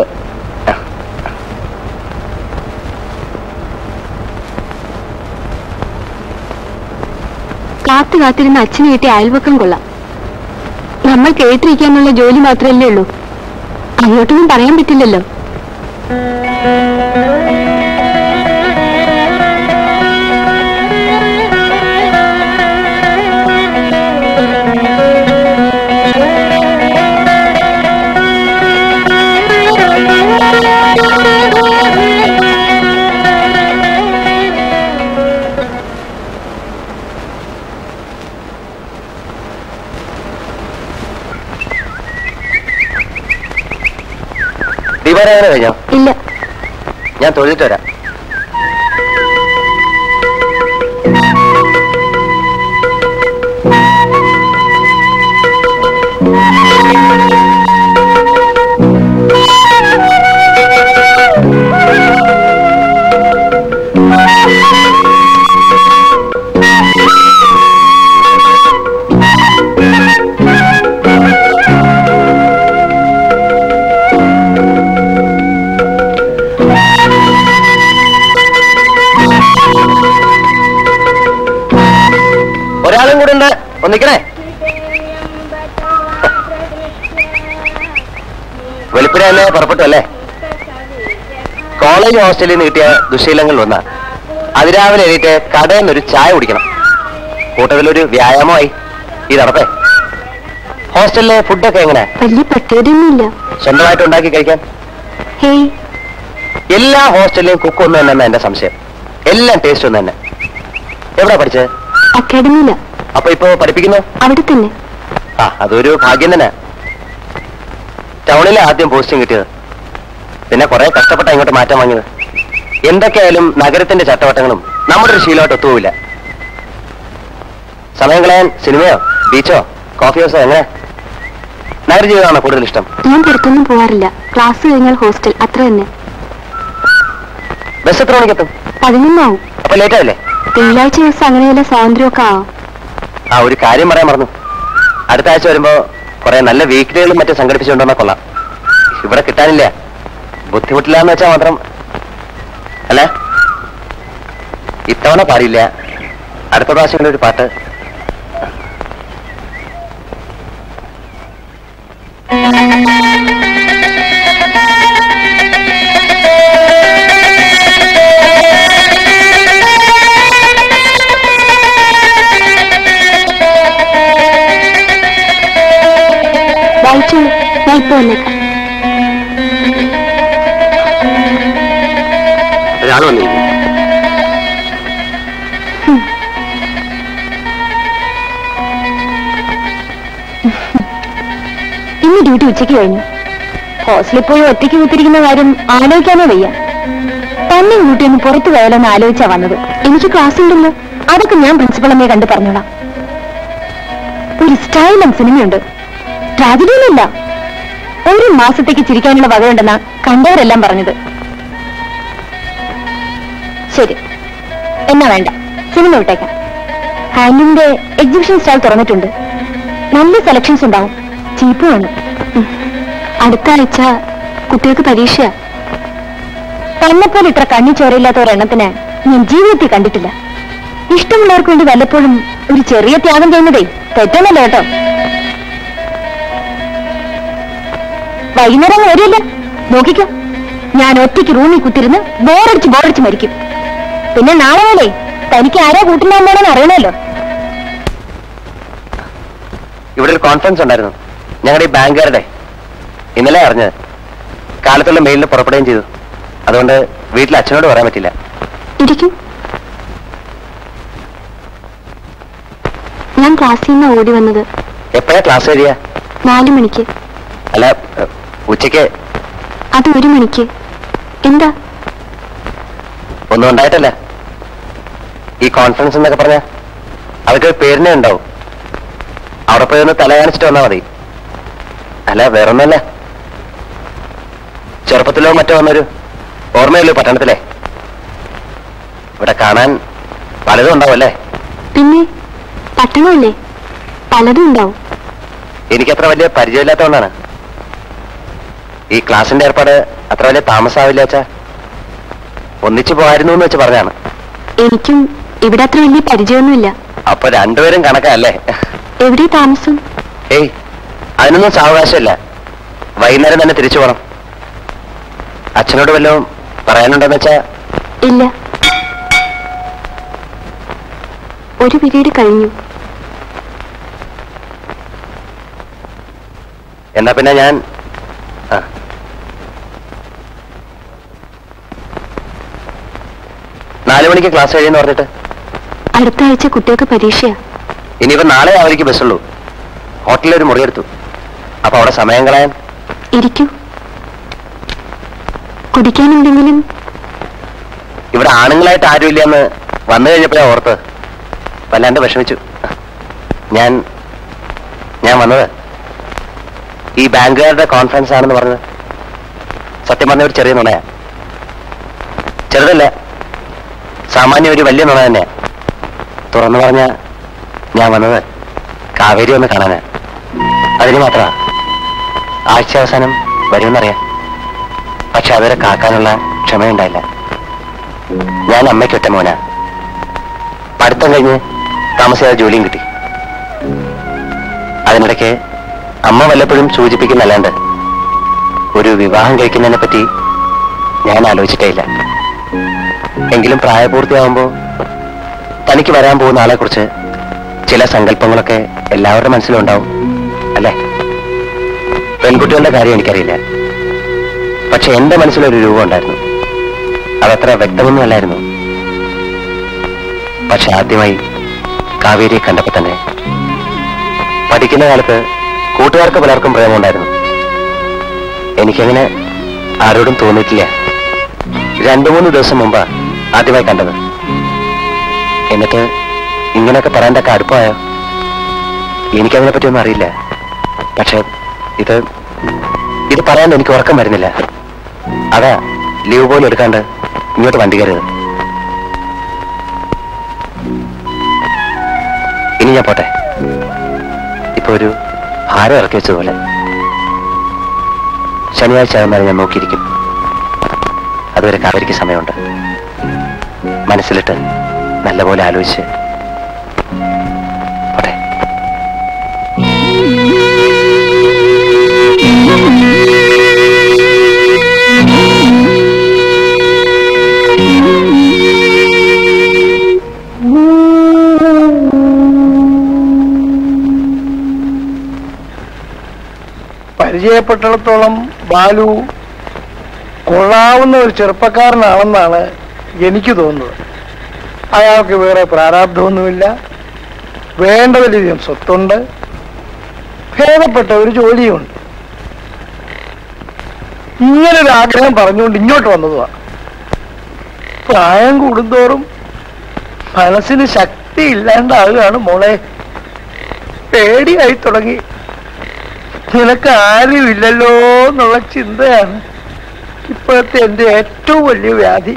D: കാത്തു കാത്തിരുന്ന അച്ഛന് കിട്ടിയ അയൽവക്കം കൊള്ളാം. നമ്മൾ കേട്ടിരിക്കാനുള്ള ജോലി മാത്രമല്ലേ ഉള്ളൂ. അങ്ങോട്ടൊന്നും പറയാൻ പറ്റില്ലല്ലോ.
G: ദിവാരാധന കഴിഞ്ഞോ?
D: ഇല്ല.
G: ഞാൻ തൊഴുതിട്ട് വരാം. ഒരാളും കൂടെ ഉണ്ട്. ഒന്നിക്കണേ. വെളുപ്പിനെ തന്നെ പുറപ്പെട്ടു അല്ലേ? കോളേജ് ഹോസ്റ്റലിൽ നിന്ന് കിട്ടിയ ദുശീലങ്ങൾ ഒന്നാ. അതിരാവിലെ എണീറ്റ് കടയിൽ നിന്നൊരു ചായ കുടിക്കണം. കൂട്ടത്തിലൊരു വ്യായാമമായി ഈ നടപ്പേ. ഹോസ്റ്റലിലെ ഫുഡൊക്കെ എങ്ങനെ?
D: വലിയ പ്രത്യേകതയൊന്നുമില്ല.
G: സ്വന്തമായിട്ട് ഉണ്ടാക്കി കഴിക്കാൻ?
D: ഹേയ്,
G: എല്ലാ ഹോസ്റ്റലിലെയും കുക്ക് ഒന്നും തന്നെ എന്റെ സംശയം. എല്ലാം ടേസ്റ്റ് ഒന്നും തന്നെ. എവിടെ പഠിച്ചത്?
D: അക്കാഡമിയില.
G: അപ്പൊ ഇപ്പൊ പഠിപ്പിക്കുന്നു?
D: അവിടെ തന്നെ.
G: ആ, അതൊരു ഭാഗ്യം തന്നെ. ടൗണിലെ ആദ്യം പോസ്റ്റിംഗ് കിട്ടിയത്, പിന്നെ കുറെ കഷ്ടപ്പെട്ട ഇങ്ങോട്ട് മാറ്റം വാങ്ങിയത്. എന്തൊക്കെയായാലും നഗരത്തിന്റെ ചട്ടവട്ടങ്ങളും നമ്മുടെ ഒരു ശീലമായിട്ട് ഒത്തുപോവില്ല. സമയം കളയാൻ സിനിമയോ ബീച്ചോ കോഫി ഹൗസോ എങ്ങനെ? നഗര ജീവിതമാണോ കൂടുതൽ ഇഷ്ടം?
D: ഞാൻ പുറത്തൊന്നും പോവാറില്ല. ക്ലാസ് കഴിഞ്ഞാൽ ഹോസ്റ്റൽ, അത്ര തന്നെ.
G: ബസ് എത്ര മണിക്കെത്തും?
D: പതിനൊന്നാവും.
G: അപ്പൊ ലേറ്റ് ആവില്ലേ?
D: തിങ്കളാഴ്ച ദിവസം അങ്ങനെയല്ല സ്വാതന്ത്ര്യമൊക്കെ ആവും.
G: ആ, ഒരു കാര്യം പറയാൻ മറന്നു. അടുത്ത ആഴ്ച വരുമ്പോ കുറെ നല്ല വീക്കിലികളും മറ്റും സംഘടിപ്പിച്ചുകൊണ്ടുവന്നാ കൊള്ളാം. ഇവിടെ കിട്ടാനില്ല. ബുദ്ധിമുട്ടില്ല എന്ന് വെച്ചാൽ മാത്രം അല്ല. ഇത്തവണ പാടില്ല, അടുത്ത പ്രാവശ്യം ഒരു പാട്ട്.
D: വായിച്ചോളൂ, ഞാൻ ഇപ്പൊ വന്നേക്കാം.
G: ഒരാൾ വന്നിരിക്കും.
D: ഇന്ന് ഡ്യൂട്ടി ഉച്ചയ്ക്ക് കഴിഞ്ഞു. ഹോസ്റ്റലിൽ പോയി ഒറ്റയ്ക്ക് കുത്തിരിക്കുന്ന കാര്യം ആലോചിക്കാനേ വയ്യ. തന്നെയും കൂട്ടി ഒന്ന് പുറത്തു പോയാലോന്ന് ആലോചിച്ചാ വന്നത്. എനിക്ക് ക്ലാസ് ഉണ്ടല്ലോ, അതൊക്കെ ഞാൻ പ്രിൻസിപ്പളമ്മയെ കണ്ട് പറഞ്ഞോളാം. ഒരു സ്റ്റൈലും സിനിമയുണ്ട്, ട്രാജഡിയൊന്നുമില്ല. ഒരു മാസത്തേക്ക് ചിരിക്കാനുള്ള വകയുണ്ടെന്നാ കണ്ടവരെല്ലാം പറഞ്ഞത്. ശരി, എന്നാ വേണ്ട, സിനിമ വിട്ടേക്കാം. ഹാൻഡിന്റെ എക്സിബിഷൻ സ്റ്റാൾ തുറന്നിട്ടുണ്ട്. നല്ല സെലക്ഷൻസ് ഉണ്ടാവും, ചീപ്പുമാണ്. അടുത്ത ആഴ്ച കുട്ടികൾക്ക് പരീക്ഷ. തന്നെപ്പോലെ ഇത്ര കണ്ണി ചോരയില്ലാത്ത ഒരെണ്ണത്തിന് ഞാൻ ജീവിതത്തിൽ കണ്ടിട്ടില്ല. ഇഷ്ടമുള്ളവർക്ക് വേണ്ടി വല്ലപ്പോഴും ഒരു ചെറിയ ത്യാഗം ചെയ്യുന്നതേ തെറ്റൊന്നല്ല കേട്ടോ. വൈകുന്നേരം വരില്ല, നോക്കിക്കോ. ഞാൻ ഒറ്റയ്ക്ക് റൂമിൽ കുത്തിരുന്ന് ബോറടിച്ച് ബോറടിച്ച് മരിക്കും. പിന്നെ നാളെ വേലേ തനിക്ക് ആരാ കൂട്ടുന്നതെന്നാണെന്ന് അറിയണമല്ലോ.
G: ഇവിടെ ഒരു കോൺഫറൻസ് ഉണ്ടായിരുന്നു ഞങ്ങളുടെ ഈ ബാങ്കുകാരുടെ. ഇന്നലെ അറിഞ്ഞത്. കാലത്തുള്ള മെയിലിന് പുറപ്പെടുകയും ചെയ്തു. അതുകൊണ്ട് വീട്ടിൽ അച്ഛനോട് പറയാൻ പറ്റില്ല.
D: ഇരിക്കും. ഞാൻ ക്ലാസ്സിൽ നിന്ന് ഓടി വന്നത്.
G: എപ്പോഴാ ക്ലാസ് കഴിയാ?
D: നാലു മണിക്ക്.
G: അല്ല, ഉച്ചയ്ക്ക്.
D: അത് ഒരു മണിക്ക്. എന്താ?
G: ഒന്നും ഉണ്ടായിട്ടല്ല. ഈ കോൺഫറൻസ് എന്നൊക്കെ പറഞ്ഞ അതൊക്കെ പേരിനെ ഉണ്ടാവും. അവിടെ പോയി ഒന്ന് തല കാണിച്ചിട്ട് വന്നാൽ മതി. അല്ല, വേറൊന്നല്ല. ചെറുപ്പത്തിലോ മറ്റോ വന്നൊരു ഓർമ്മയുള്ളൂ പട്ടണത്തിലെ. ഇവിടെ കാണാൻ പലതും ഉണ്ടാവുമല്ലേ?
D: പിന്നെ പട്ടണമല്ലേ, പലതും ഉണ്ടാവും.
G: എനിക്കത്ര വലിയ പരിചയമില്ലാത്തതുകൊണ്ടാണ്. ഈ ക്ലാസിന്റെ ഏർപ്പാട് അത്ര വലിയ താമസാവില്ല വെച്ചാ ഒന്നിച്ചു പോകായിരുന്നു എന്ന് വെച്ച് പറഞ്ഞാണ്.
D: എനിക്കും ഇവിടെ അത്ര വലിയ പരിചയമൊന്നുമില്ല.
G: അപ്പൊ രണ്ടുപേരും കണക്കല്ലേ?
D: എവിടെ താമസം?
G: ഏയ്, അതിനൊന്നും സാവകാശമില്ല. വൈകുന്നേരം തന്നെ തിരിച്ചു പോണം. അച്ഛനോട് വല്ലതും പറയാനുണ്ടെന്ന് വെച്ചാ?
D: ഇല്ല, ഒരു പീരീഡ് കഴിഞ്ഞു.
G: എന്നാ പിന്നെ ഞാൻ ആ നാലു മണിക്ക് ക്ലാസ് കഴിയുമെന്ന് പറഞ്ഞിട്ട്.
D: അടുത്ത ആഴ്ച കുട്ടികൾക്ക് പരീക്ഷയാ.
G: ഇനിയിപ്പോ നാളെ അവർക്ക് ബസ്സുള്ളൂ. ഹോട്ടലിൽ ഒരു മുറിയെടുത്തു. അപ്പൊ അവിടെ സമയം കളയാൻ.
D: ഇരിക്കൂ. കുടിക്കാനുണ്ടെങ്കിലും.
G: ഇവിടെ ആണുങ്ങളായിട്ട് ആരുമില്ലെന്ന് വന്നു കഴിഞ്ഞപ്പോഴാ ഓർത്ത്. വല്ലാണ്ട് വിഷമിച്ചു. ഞാൻ ഞാൻ വന്നത് ഈ ബാങ്കുകാരുടെ കോൺഫറൻസ് ആണെന്ന് പറഞ്ഞത് സത്യം പറഞ്ഞ ഒരു ചെറിയ നുണയാ. ചെറുതല്ല, സാമാന്യം ഒരു വലിയ നുണ തന്നെയാ. തുറന്നു പറഞ്ഞ ഞാൻ വന്നത് കാവേരി ഒന്ന് കാണാനാ. അതിന് മാത്രമാ. ആഴ്ച അവസാനം വരുമെന്നറിയാം. പക്ഷെ അതുവരെ കാക്കാനുള്ള ക്ഷമയുണ്ടായില്ല. ഞാൻ അമ്മയ്ക്കൊറ്റ മോനാ. പഠിത്തം കഴിഞ്ഞ് താമസിയാതെ ജോലിയും കിട്ടി. അതിനിടയ്ക്ക് അമ്മ വല്ലപ്പോഴും സൂചിപ്പിക്കുന്നല്ലാണ്ട് ഒരു വിവാഹം കഴിക്കുന്നതിനെ പറ്റി ഞാൻ ആലോചിച്ചിട്ടേ ഇല്ല. എങ്കിലും പ്രായപൂർത്തിയാവുമ്പോ തനിക്ക് വരാൻ പോകുന്ന ആളെ കുറിച്ച് ചില സങ്കല്പങ്ങളൊക്കെ എല്ലാവരുടെ മനസ്സിലും ഉണ്ടാവും അല്ലേ? പെൺകുട്ടികളുടെ കാര്യം എനിക്കറിയില്ല. പക്ഷെ എന്റെ മനസ്സിലൊരു രൂപം ഉണ്ടായിരുന്നു. അതത്ര വ്യക്തമൊന്നും അല്ലായിരുന്നു. പക്ഷെ ആദ്യമായി കാവേരിയെ കണ്ടപ്പോ തന്നെ. പഠിക്കുന്ന കാലത്ത് കൂട്ടുകാർക്ക് പലർക്കും പ്രേമമുണ്ടായിരുന്നു. എനിക്കങ്ങനെ ആരോടും തോന്നിയിട്ടില്ല. രണ്ടു മൂന്ന് ദിവസം മുമ്പാ ആദ്യമായി കണ്ടത്. എന്നിട്ട് ഇങ്ങനെയൊക്കെ പറയാൻ തക്ക അടുപ്പമായോ? എനിക്കതിനെ പറ്റിയൊന്നും അറിയില്ല. പക്ഷെ ഇത് ഇത് പറയാൻ എനിക്ക് ഉറക്കം വരുന്നില്ല. അതാ ലീവ് പോലും എടുക്കാണ്ട് ഇങ്ങോട്ട് വണ്ടി കയറിയത്. ഇനി ഞാൻ പോട്ടെ. ഇപ്പൊ ഒരു ഭാരം ഇറക്കി വെച്ചതുപോലെ. ശനിയാഴ്ച ആകുമ്പോൾ ഞാൻ നോക്കിയിരിക്കും. അതുവരെ കാവേരിക്ക് സമയമുണ്ട്. മനസ്സിലിട്ട് നല്ലപോലെ ആലോചിച്ച് പോട്ടെ.
C: പരിചയപ്പെട്ടിടത്തോളം ബാലു കൊള്ളാവുന്ന ഒരു ചെറുപ്പക്കാരനാണെന്നാണ് എനിക്ക് തോന്നുന്നത്. അയാൾക്ക് വേറെ പ്രാരാബ്ധമൊന്നുമില്ല, വേണ്ടതിലധികം സ്വത്തുണ്ട്, ഭേദപ്പെട്ട ഒരു ജോലിയുണ്ട്. ഇങ്ങനൊരു ആഗ്രഹം പറഞ്ഞുകൊണ്ട് ഇങ്ങോട്ട് വന്നതുമാണ്. പ്രായം കൂടുന്തോറും മനസ്സിന് ശക്തി ഇല്ലാണ്ടാവുകയാണ് മോളെ. പേടിയായി തുടങ്ങി. നിനക്ക് ആരുമില്ലല്ലോ എന്നുള്ള ചിന്തയാണ് ഇപ്പോഴത്തെ എൻ്റെ ഏറ്റവും വലിയ വ്യാധി.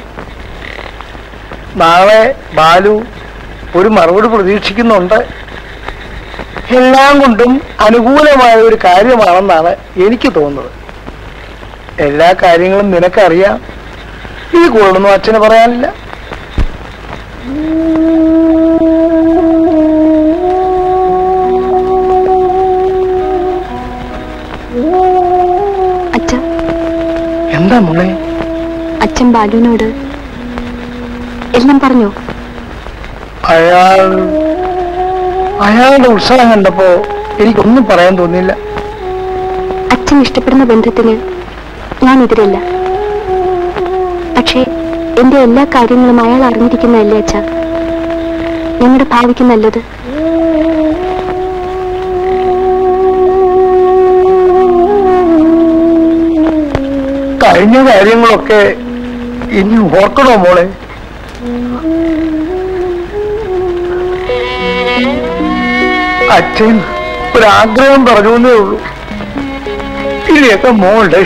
C: നാളെ ബാലു ഒരു മറുപടി പ്രതീക്ഷിക്കുന്നുണ്ട്. എല്ലാം കൊണ്ടും അനുകൂലമായ ഒരു കാര്യമാണെന്നാണ് എനിക്ക് തോന്നുന്നത്. എല്ലാ കാര്യങ്ങളും നിനക്കറിയാം. ഈ കൂടുതലൊന്നും അച്ഛന് പറയാനില്ല. എന്താ മോളെ?
D: അച്ഛൻ ബാലുവിനോട് എല്ലാം പറഞ്ഞോ?
C: അയാൾ അയാളുടെ ഉത്സാഹം കണ്ടപ്പോ എനിക്കൊന്നും പറയാൻ തോന്നിയില്ല.
D: അച്ഛൻ ഇഷ്ടപ്പെടുന്ന ബന്ധത്തിന് ഞാൻ എതിരല്ല. പക്ഷേ എന്റെ എല്ലാ കാര്യങ്ങളും അയാൾ അറിഞ്ഞിരിക്കുന്നതല്ലേ അച്ഛ ഞങ്ങളുടെ ഭാവിക്ക് നല്ലത്.
C: കഴിഞ്ഞ കാര്യങ്ങളൊക്കെ ഇനി ഓർക്കണോ മോളെ? അച്ഛൻ ഒരാഗ്രഹം പറഞ്ഞു എന്നേ ഉള്ളൂ. ഇനിയൊക്കെ മോളുടെ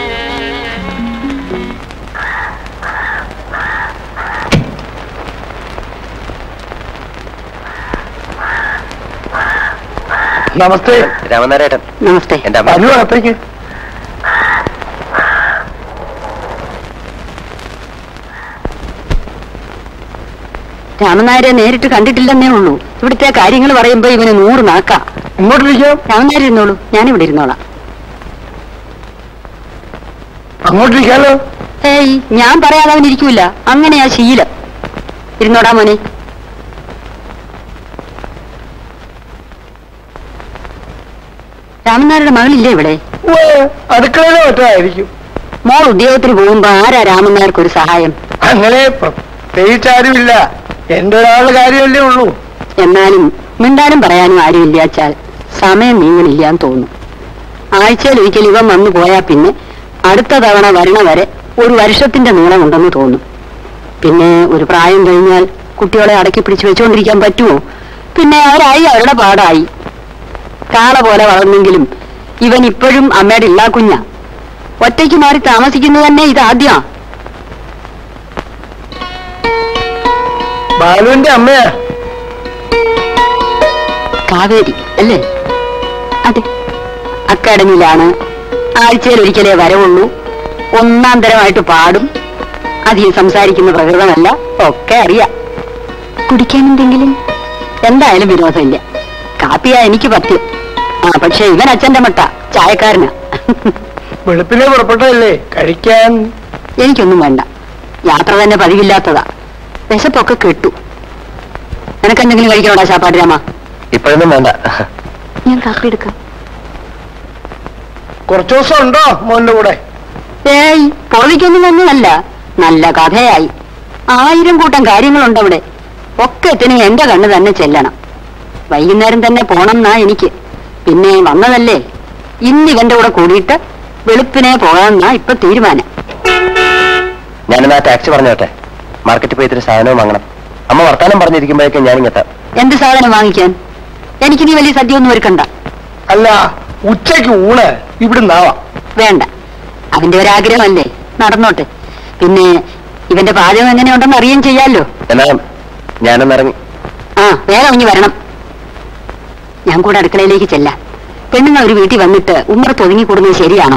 C: നമസ്തേ.
G: രാമനാരേട്ടൻ.
D: നമസ്തേ.
G: എന്റെ
C: അല്ലു അകത്തേക്ക്.
D: രാമനാരെ നേരിട്ട് കണ്ടിട്ടില്ലെന്നേ ഉള്ളൂ. ഇവിടുത്തെ കാര്യങ്ങൾ പറയുമ്പോ ഇവന് നൂറ് നാക്കാം.
C: ഇങ്ങോട്ടിരിക്കാം.
D: രാമനാര് ഇരുന്നോളൂ, ഞാനിവിടെ ഇരുന്നോളാം.
C: അങ്ങോട്ടിരിക്കാലോ.
D: ഏയ്, ഞാൻ പറയാതെ അവൻ ഇരിക്കൂല. അങ്ങനെയാ ശീലം. ഇരുന്നോടാ മോനെ. രാമനാരുടെ മകളില്ലേ ഇവിടെ?
C: അടുക്കളയിലോ മറ്റായിരിക്കും.
D: മോൾ ഉദ്യോഗത്തിന് പോകുമ്പോ ആരാ രാമനാർക്ക് ഒരു സഹായം?
C: അങ്ങനെ പ്രത്യേകിച്ചാരുമില്ല. എന്റെ ഒരാളുടെ കാര്യമല്ലേ ഉള്ളൂ.
D: എന്നാലും മിണ്ടാനും പറയാനും ആരുമില്ല അച്ചാൽ സമയം നീങ്ങണില്ലാന്ന് തോന്നുന്നു. ആഴ്ചയിൽ ഒരിക്കൽ ഇവൻ വന്നു പോയാ പിന്നെ അടുത്ത തവണ വരണ വരെ ഒരു വർഷത്തിന്റെ നീളമുണ്ടെന്ന് തോന്നും. പിന്നെ ഒരു പ്രായം കഴിഞ്ഞാൽ കുട്ടികളെ അടക്കി പിടിച്ചു വെച്ചുകൊണ്ടിരിക്കാൻ പറ്റുമോ? പിന്നെ അവരായി അവരുടെ പാടായി. കാള പോലെ വളർന്നെങ്കിലും ഇവൻ ഇപ്പോഴും അമ്മയുടെ ഇല്ലാ കുഞ്ഞ. ഒറ്റയ്ക്ക് മാറി താമസിക്കുന്നത് തന്നെ ഇതാദ്യാ.
C: ബാലുവിന്റെ അമ്മയാ
D: കാവേരി അല്ലേ? അതെ. അക്കാഡമിയിലാണ്. ആഴ്ചയിൽ ഒരിക്കലേ വരവുള്ളൂ. ഒന്നാം തരമായിട്ട് പാടും. അധികം സംസാരിക്കുന്ന പ്രകൃതമല്ല. ഒക്കെ അറിയാം. കുടിക്കാൻ എന്തെങ്കിലും? എന്തായാലും വിരോധമില്ല. കാപ്പിയാ എനിക്ക് പത്യം. ആ, പക്ഷെ ഇവൻ അച്ഛന്റെ മട്ട ചായക്കാരനാ.
C: വെളുപ്പിനെ പുറപ്പെട്ടതല്ലേ, കഴിക്കാൻ
D: എനിക്കൊന്നും വേണ്ട. യാത്ര തന്നെ പതിവില്ലാത്തതാ. വിശപ്പൊക്കെ കെട്ടു. നിനക്കെന്തെങ്കിലും കഴിക്കണോടാ ശാപ്പാട് രാമ?
G: ഇപ്പോഴൊന്നും വേണ്ട.
D: ഞാൻ കാപ്പി എടുക്കാം.
C: കുറച്ചു ദിവസം ഉണ്ടോ മോന്റെ കൂടെ?
D: ഏയ്, പൊളിക്കൊന്നും ഒന്നുമല്ല. നല്ല കഥയായി. ആയിരം കൂട്ടം കാര്യങ്ങളുണ്ട് അവിടെ. ഒക്കെ എത്തിന് എന്റെ കണ്ണ് തന്നെ ചെല്ലണം.
E: വൈകുന്നേരം തന്നെ പോണം എന്നാ എനിക്ക്. പിന്നെ വന്നതല്ലേ, ഇന്ന് ഇവന്റെ കൂടെ കൂടിയിട്ട് വെളുപ്പിനെ പോകാമെന്നാ ഇപ്പൊ തീരുമാനം.
G: ഞാനെന്നാ ടാക്സി പറഞ്ഞോട്ടെ, മാർക്കറ്റിൽ പോയി ഇത്തിരി സാധനവും വാങ്ങണം. അമ്മ വർത്താനം പറഞ്ഞിരിക്കുമ്പോഴേക്കും ഞാനിങ്ങെത്താം.
E: എന്ത് സാധനം വാങ്ങിക്കാൻ? എനിക്ക് നീ വലിയ സദ്യ ഒന്നും ഒരുക്കണ്ട.
C: അല്ല, ഉച്ചയ്ക്ക് ഊണ് ഇവിടുന്നാവാം.
E: വേണ്ട, അവന്റെ ഒരാഗ്രഹമല്ലേ, നടന്നോട്ടെ. പിന്നെ ഇവന്റെ പാചകം എങ്ങനെയുണ്ടെന്ന് അറിയാൻ ചെയ്യാലോ.
G: എന്നാ ഞാനൊന്നിറങ്ങി.
E: ആ, വേഗം ഇനി വരണം. ഞാൻ കൂടെ അടുക്കളയിലേക്ക് ചെല്ലാം. പെണ്ണുങ്ങൾ ഒരു വീട്ടിൽ വന്നിട്ട് ഉമ്മറത്ത് ഒതുങ്ങി കൂടുന്നത് ശരിയാണോ?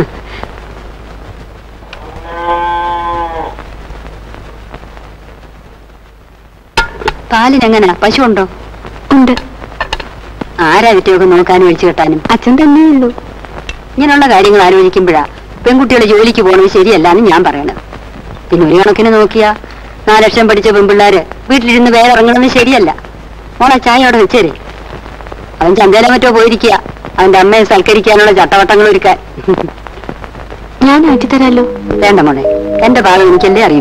E: പാലിനെങ്ങനെ, പശു ഉണ്ടോ?
D: ഉണ്ട്.
E: ആരാ വിറ്റയൊക്കെ നോക്കാനും ഒഴിച്ചു കെട്ടാനും?
D: അച്ഛൻ തന്നെയുള്ളൂ.
E: ഇങ്ങനെയുള്ള കാര്യങ്ങൾ ആലോചിക്കുമ്പോഴാ പെൺകുട്ടികൾ ജോലിക്ക് പോകണത് ശരിയല്ലാന്ന് ഞാൻ പറയണത്. പിന്നെ ഒരു കണക്കിന് നോക്കിയാ നാല് ലക്ഷം പഠിച്ച പെൺപിള്ളാര് വീട്ടിലിരുന്ന് വേറെ ഇറങ്ങണമെന്ന് ശരിയല്ല. മോളെ ചായ അവിടെ വെച്ചേരെ. അവൻ ചന്തയിലെ മറ്റോ പോയിരിക്കുക, അവന്റെ അമ്മയെ സൽക്കരിക്കാനുള്ള ചട്ടവട്ടങ്ങൾ ഒരുക്കാൻ.
D: ഞാൻ ആറ്റിത്തരാലോ.
E: വേണ്ട മോളെ, എന്റെ ഭാഗം എനിക്കല്ലേ അറിയൂ.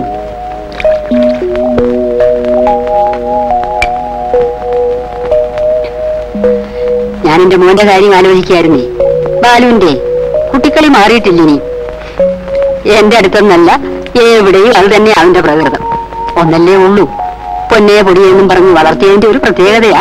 E: ഞാൻ എന്റെ മോന്റെ കാര്യം ആലോചിക്കായിരുന്നേ. ബാലുവിന്റെ കുട്ടിക്കളി മാറിയിട്ടില്ലിനി. എന്റെ അടുത്തൊന്നല്ല, എവിടെയും അത് തന്നെ അവന്റെ പ്രകൃതം. ഒന്നല്ലേ ഉള്ളൂ, പൊന്നേ പൊടിയെന്നും പറഞ്ഞ് വളർത്തിയതിന്റെ ഒരു പ്രത്യേകതയാ.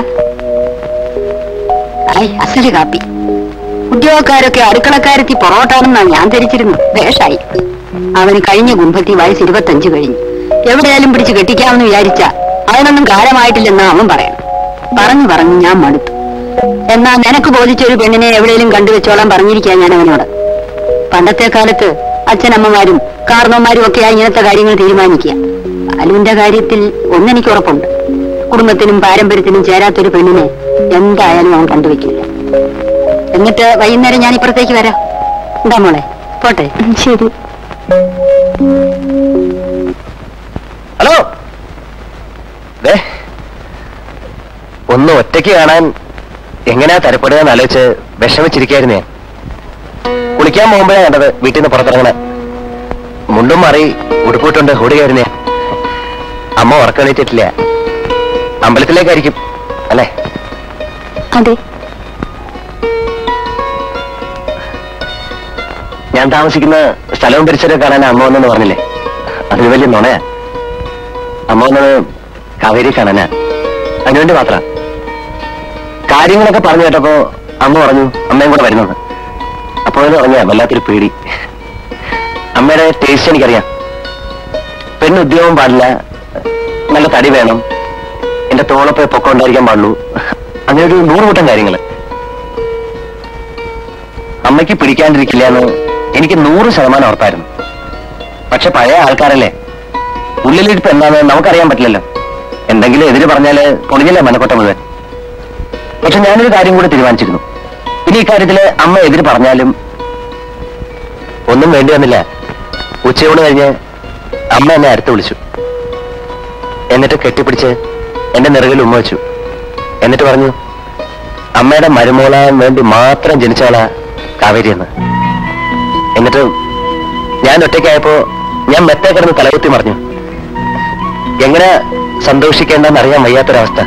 E: ആയി അസല് കാപ്പി. ഉദ്യോഗക്കാരൊക്കെ അടുക്കളക്കാരത്തി പൊറോട്ടാണെന്നാണ് ഞാൻ ധരിച്ചിരുന്നു. വേഷായി. അവന് കഴിഞ്ഞ കുംഭത്തി വയസ്സ് ഇരുപത്തഞ്ച് കഴിഞ്ഞു. എവിടെയാലും പിടിച്ച് കെട്ടിക്കാമെന്ന് വിചാരിച്ച അവനൊന്നും കാലമായിട്ടില്ലെന്നാ അവൻ പറയണം. പറഞ്ഞു പറഞ്ഞു ഞാൻ മടുത്തു. എന്നാ നിനക്ക് ബോധിച്ചൊരു പെണ്ണിനെ എവിടെയെങ്കിലും കണ്ടുവെച്ചോളാൻ പറഞ്ഞിരിക്കാൻ ഞാൻ അവനോട്. പണ്ടത്തെ കാലത്ത് അച്ഛനമ്മമാരും കാർന്നോമാരും ഒക്കെയായി ഇങ്ങനത്തെ കാര്യങ്ങൾ തീരുമാനിക്കുക. ബാലുവിന്റെ കാര്യത്തിൽ ഒന്നെനിക്ക് ഉറപ്പുണ്ട്, കുടുംബത്തിനും പാരമ്പര്യത്തിനും ചേരാത്തൊരു പെണ്ണിനെ എന്തായാലും അവൻ കണ്ടുവെക്കില്ല. എന്നിട്ട് വൈകുന്നേരം ഞാൻ ഇപ്പുറത്തേക്ക് വരാം. എന്താ മോളെ, പോട്ടെ?
D: ശരി.
G: ഹലോ, ഒന്ന് ഒറ്റയ്ക്ക് കാണാൻ എങ്ങനെയാ തരപ്പെടുക എന്ന് ആലോചിച്ച് വിഷമിച്ചിരിക്കായിരുന്നേ. കുളിക്കാൻ പോകുമ്പോഴാ കണ്ടത് വീട്ടിൽ നിന്ന് പുറത്തിറങ്ങണ. മുണ്ടും മാറി ഉടുപ്പിട്ടുണ്ട് ഓടുകയായിരുന്നേ. അമ്മ ഉറക്കളീറ്റിട്ടില്ല. അമ്പലത്തിലേക്കായിരിക്കും അല്ലേ?
D: അതെ.
G: ഞാൻ താമസിക്കുന്ന സ്ഥലവും പരിസരവും കാണാൻ അമ്മ വന്നെന്ന് പറഞ്ഞില്ലേ, അതിന് വലിയ നുണയാ. അമ്മ വന്നത് കാവേരി കാണാനാ, അതിനുവേണ്ടി മാത്ര. കാര്യങ്ങളൊക്കെ പറഞ്ഞു കേട്ടപ്പോ അമ്മ പറഞ്ഞു അമ്മയും കൂടെ വരുന്നത്. അപ്പൊ അതിന് പറഞ്ഞ വല്ലാത്തൊരു പേടി. അമ്മയുടെ ടേസ്റ്റ് എനിക്കറിയാം. പെണ്ണ് ഉദ്യോഗം പാടില്ല, നല്ല തടി വേണം, എന്റെ തോളപ്പ് പൊക്കം ഉണ്ടായിരിക്കാൻ പാടുള്ളൂ, അങ്ങനെ ഒരു നൂറ് കൂട്ടം കാര്യങ്ങള്. അമ്മയ്ക്ക് പിടിക്കാണ്ടിരിക്കില്ല എന്ന് എനിക്ക് നൂറ് ശതമാനം ഉറപ്പായിരുന്നു. പക്ഷെ പഴയ ആൾക്കാരല്ലേ, ഉള്ളിലിരിപ്പ് എന്താണെന്ന് നമുക്കറിയാൻ പറ്റില്ലല്ലോ. എന്തെങ്കിലും എതിര് പറഞ്ഞാല് പൊളിഞ്ഞല്ലേ മനക്കൊട്ട മുഴുവൻ. പക്ഷെ ഞാനൊരു കാര്യം കൂടെ തീരുമാനിച്ചിരുന്നു. ഇനി ഇക്കാര്യത്തില് അമ്മ എതിര് പറഞ്ഞാലും ഒന്നും വേണ്ടി വന്നില്ല. ഉച്ചയോട് കഴിഞ്ഞ് അമ്മ എന്നെ അടുത്ത് വിളിച്ചു. എന്നിട്ട് കെട്ടിപ്പിടിച്ച് എന്റെ നെറുകിൽ ഉമ്മ വെച്ചു. എന്നിട്ട് പറഞ്ഞു അമ്മയുടെ മരുമോളാൻ വേണ്ടി മാത്രം ജനിച്ചവളാ കാവേരി എന്ന്. എന്നിട്ട് ഞാൻ ഒറ്റയ്ക്കായപ്പോ ഞാൻ മെത്തേ കിടന്ന് തലകുത്തി മറിഞ്ഞു. എങ്ങനെ സന്തോഷിക്കേണ്ടെന്ന് അറിയാൻ വയ്യാത്തൊരവസ്ഥ.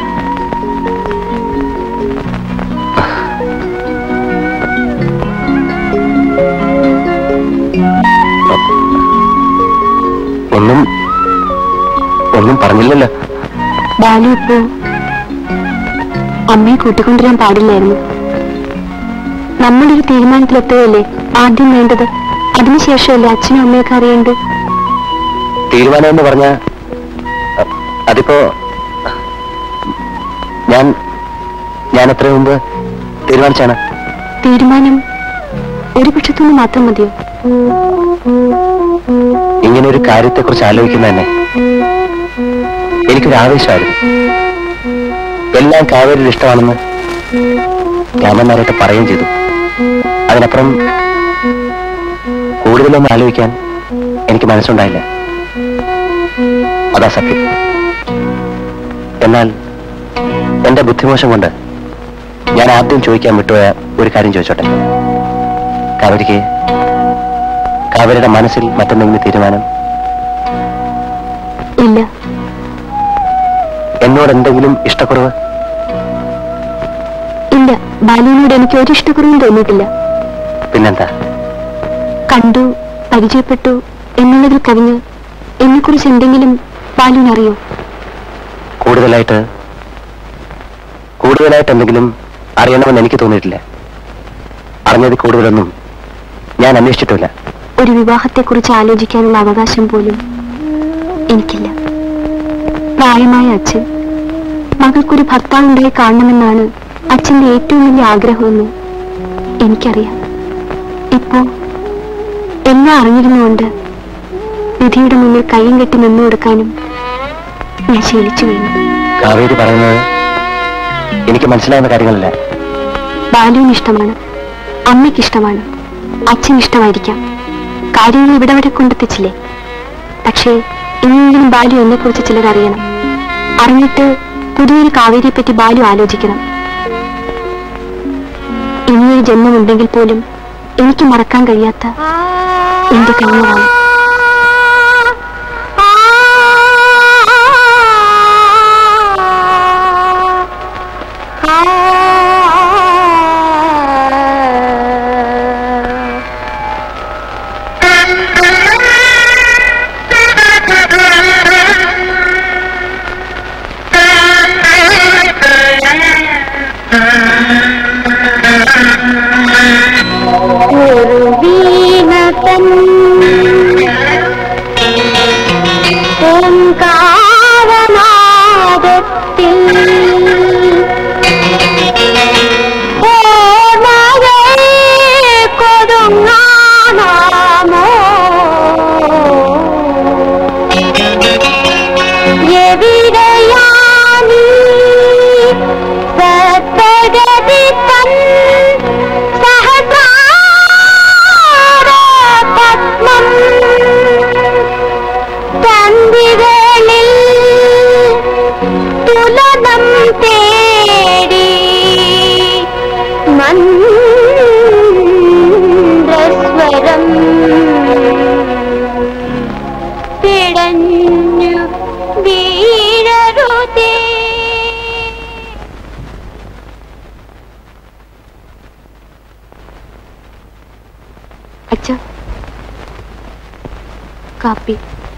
G: ഒന്നും ഒന്നും പറഞ്ഞില്ലല്ലോ.
D: ബാലു ഇപ്പോ അമ്മയെ കൂട്ടിക്കൊണ്ടുവരാൻ പാടില്ലായിരുന്നു. നമ്മളൊരു തീരുമാനത്തിലെത്തുകയല്ലേ ആദ്യം വേണ്ടത്. അതിനുശേഷമല്ലേ അച്ഛനും അമ്മയൊക്കെ അറിയേണ്ടത്.
G: തീരുമാനം എന്ന് പറഞ്ഞ അതിപ്പോ ഞാൻ ഞാൻ എത്ര മുമ്പ് തീരുമാനിച്ചാണ്.
D: തീരുമാനം ഒരു പക്ഷത്തുനിന്ന് മാത്രം മതിയോ?
G: ഇങ്ങനെ ഒരു കാര്യത്തെക്കുറിച്ച് ആലോചിക്കുന്ന തന്നെ എനിക്കൊരു ആവേശമായിരുന്നു. എല്ലാം കാവേരിയുടെ ഇഷ്ടമാണെന്ന് രാമന്മാരായിട്ട് പറയുകയും ചെയ്തു. അതിനപ്പുറം കൂടുതലൊന്നും ആലോചിക്കാൻ എനിക്ക് മനസ്സുണ്ടായില്ല. അതാ സത്യം. എന്നാൽ എന്റെ ബുദ്ധിമോശം കൊണ്ട് ഞാൻ ആദ്യം ചോദിക്കാൻ വിട്ടുപോയ ഒരു കാര്യം ചോദിച്ചോട്ടെ. കാവേരിക്ക് കാവേരിയുടെ മനസ്സിൽ മറ്റെന്തെങ്കിലും തീരുമാനം?
D: ഇല്ല.
G: എന്നോട് എന്തെങ്കിലും ഇഷ്ടക്കുറവ്?
D: ഇല്ല, ബാലുവിനോട് എനിക്ക് ഒരു ഇഷ്ടക്കുറവും തോന്നിയിട്ടില്ല.
G: പിന്നെന്താ?
D: കണ്ടു, പരിചയപ്പെട്ടു എന്നുള്ളതിൽ കവിഞ്ഞ് എന്നെക്കുറിച്ച് എന്തെങ്കിലും ബാലുവിനറിയോ?
G: കൂടുതലായിട്ട് കൂടുതലായിട്ട് എന്തെങ്കിലും അറിയണമെന്ന് എനിക്ക് തോന്നിയിട്ടില്ല. അറിഞ്ഞത് കൂടുതലൊന്നും ഞാൻ അന്വേഷിച്ചിട്ടില്ല.
D: ഒരു വിവാഹത്തെക്കുറിച്ച് ആലോചിക്കാനുള്ള അവകാശം പോലും എനിക്കില്ല. പ്രായമായ അച്ഛൻ മകൾക്കൊരു ഭർത്താവുണ്ടായി കാണണമെന്നാണ് അച്ഛന്റെ ഏറ്റവും വലിയ ആഗ്രഹമെന്ന് എനിക്കറിയാം. ഇപ്പോ എല്ലാം അറിഞ്ഞിരുന്നുകൊണ്ട് വിധിയുടെ മുന്നിൽ കൈയും കെട്ടി നിന്നു കൊടുക്കാനും ഞാൻ ശീലിച്ചു കഴിഞ്ഞു.
G: കാവേരി പറയുന്നത് എനിക്ക് മനസ്സിലാവുന്ന കാര്യങ്ങളല്ല.
D: ബാലുവിന് ഇഷ്ടമാണ്, അമ്മയ്ക്കിഷ്ടമാണ്, അച്ഛന് ഇഷ്ടമായിരിക്കാം. കാര്യങ്ങൾ ഇവിടെ വരെ കൊണ്ടെത്തിച്ചില്ലേ? പക്ഷേ ഇനിയെങ്കിലും ബാലു എന്നെ കുറിച്ച് ചിലരറിയണം. അറിഞ്ഞിട്ട് പുതിയൊരു കാവേരിയെ പറ്റി ബാലു ആലോചിക്കണം. ഇനിയൊരു ജന്മമുണ്ടെങ്കിൽ പോലും എനിക്ക് മറക്കാൻ കഴിയാത്ത എന്റെ കഴിഞ്ഞതാണ്. അച്ഛ, കാപ്പി.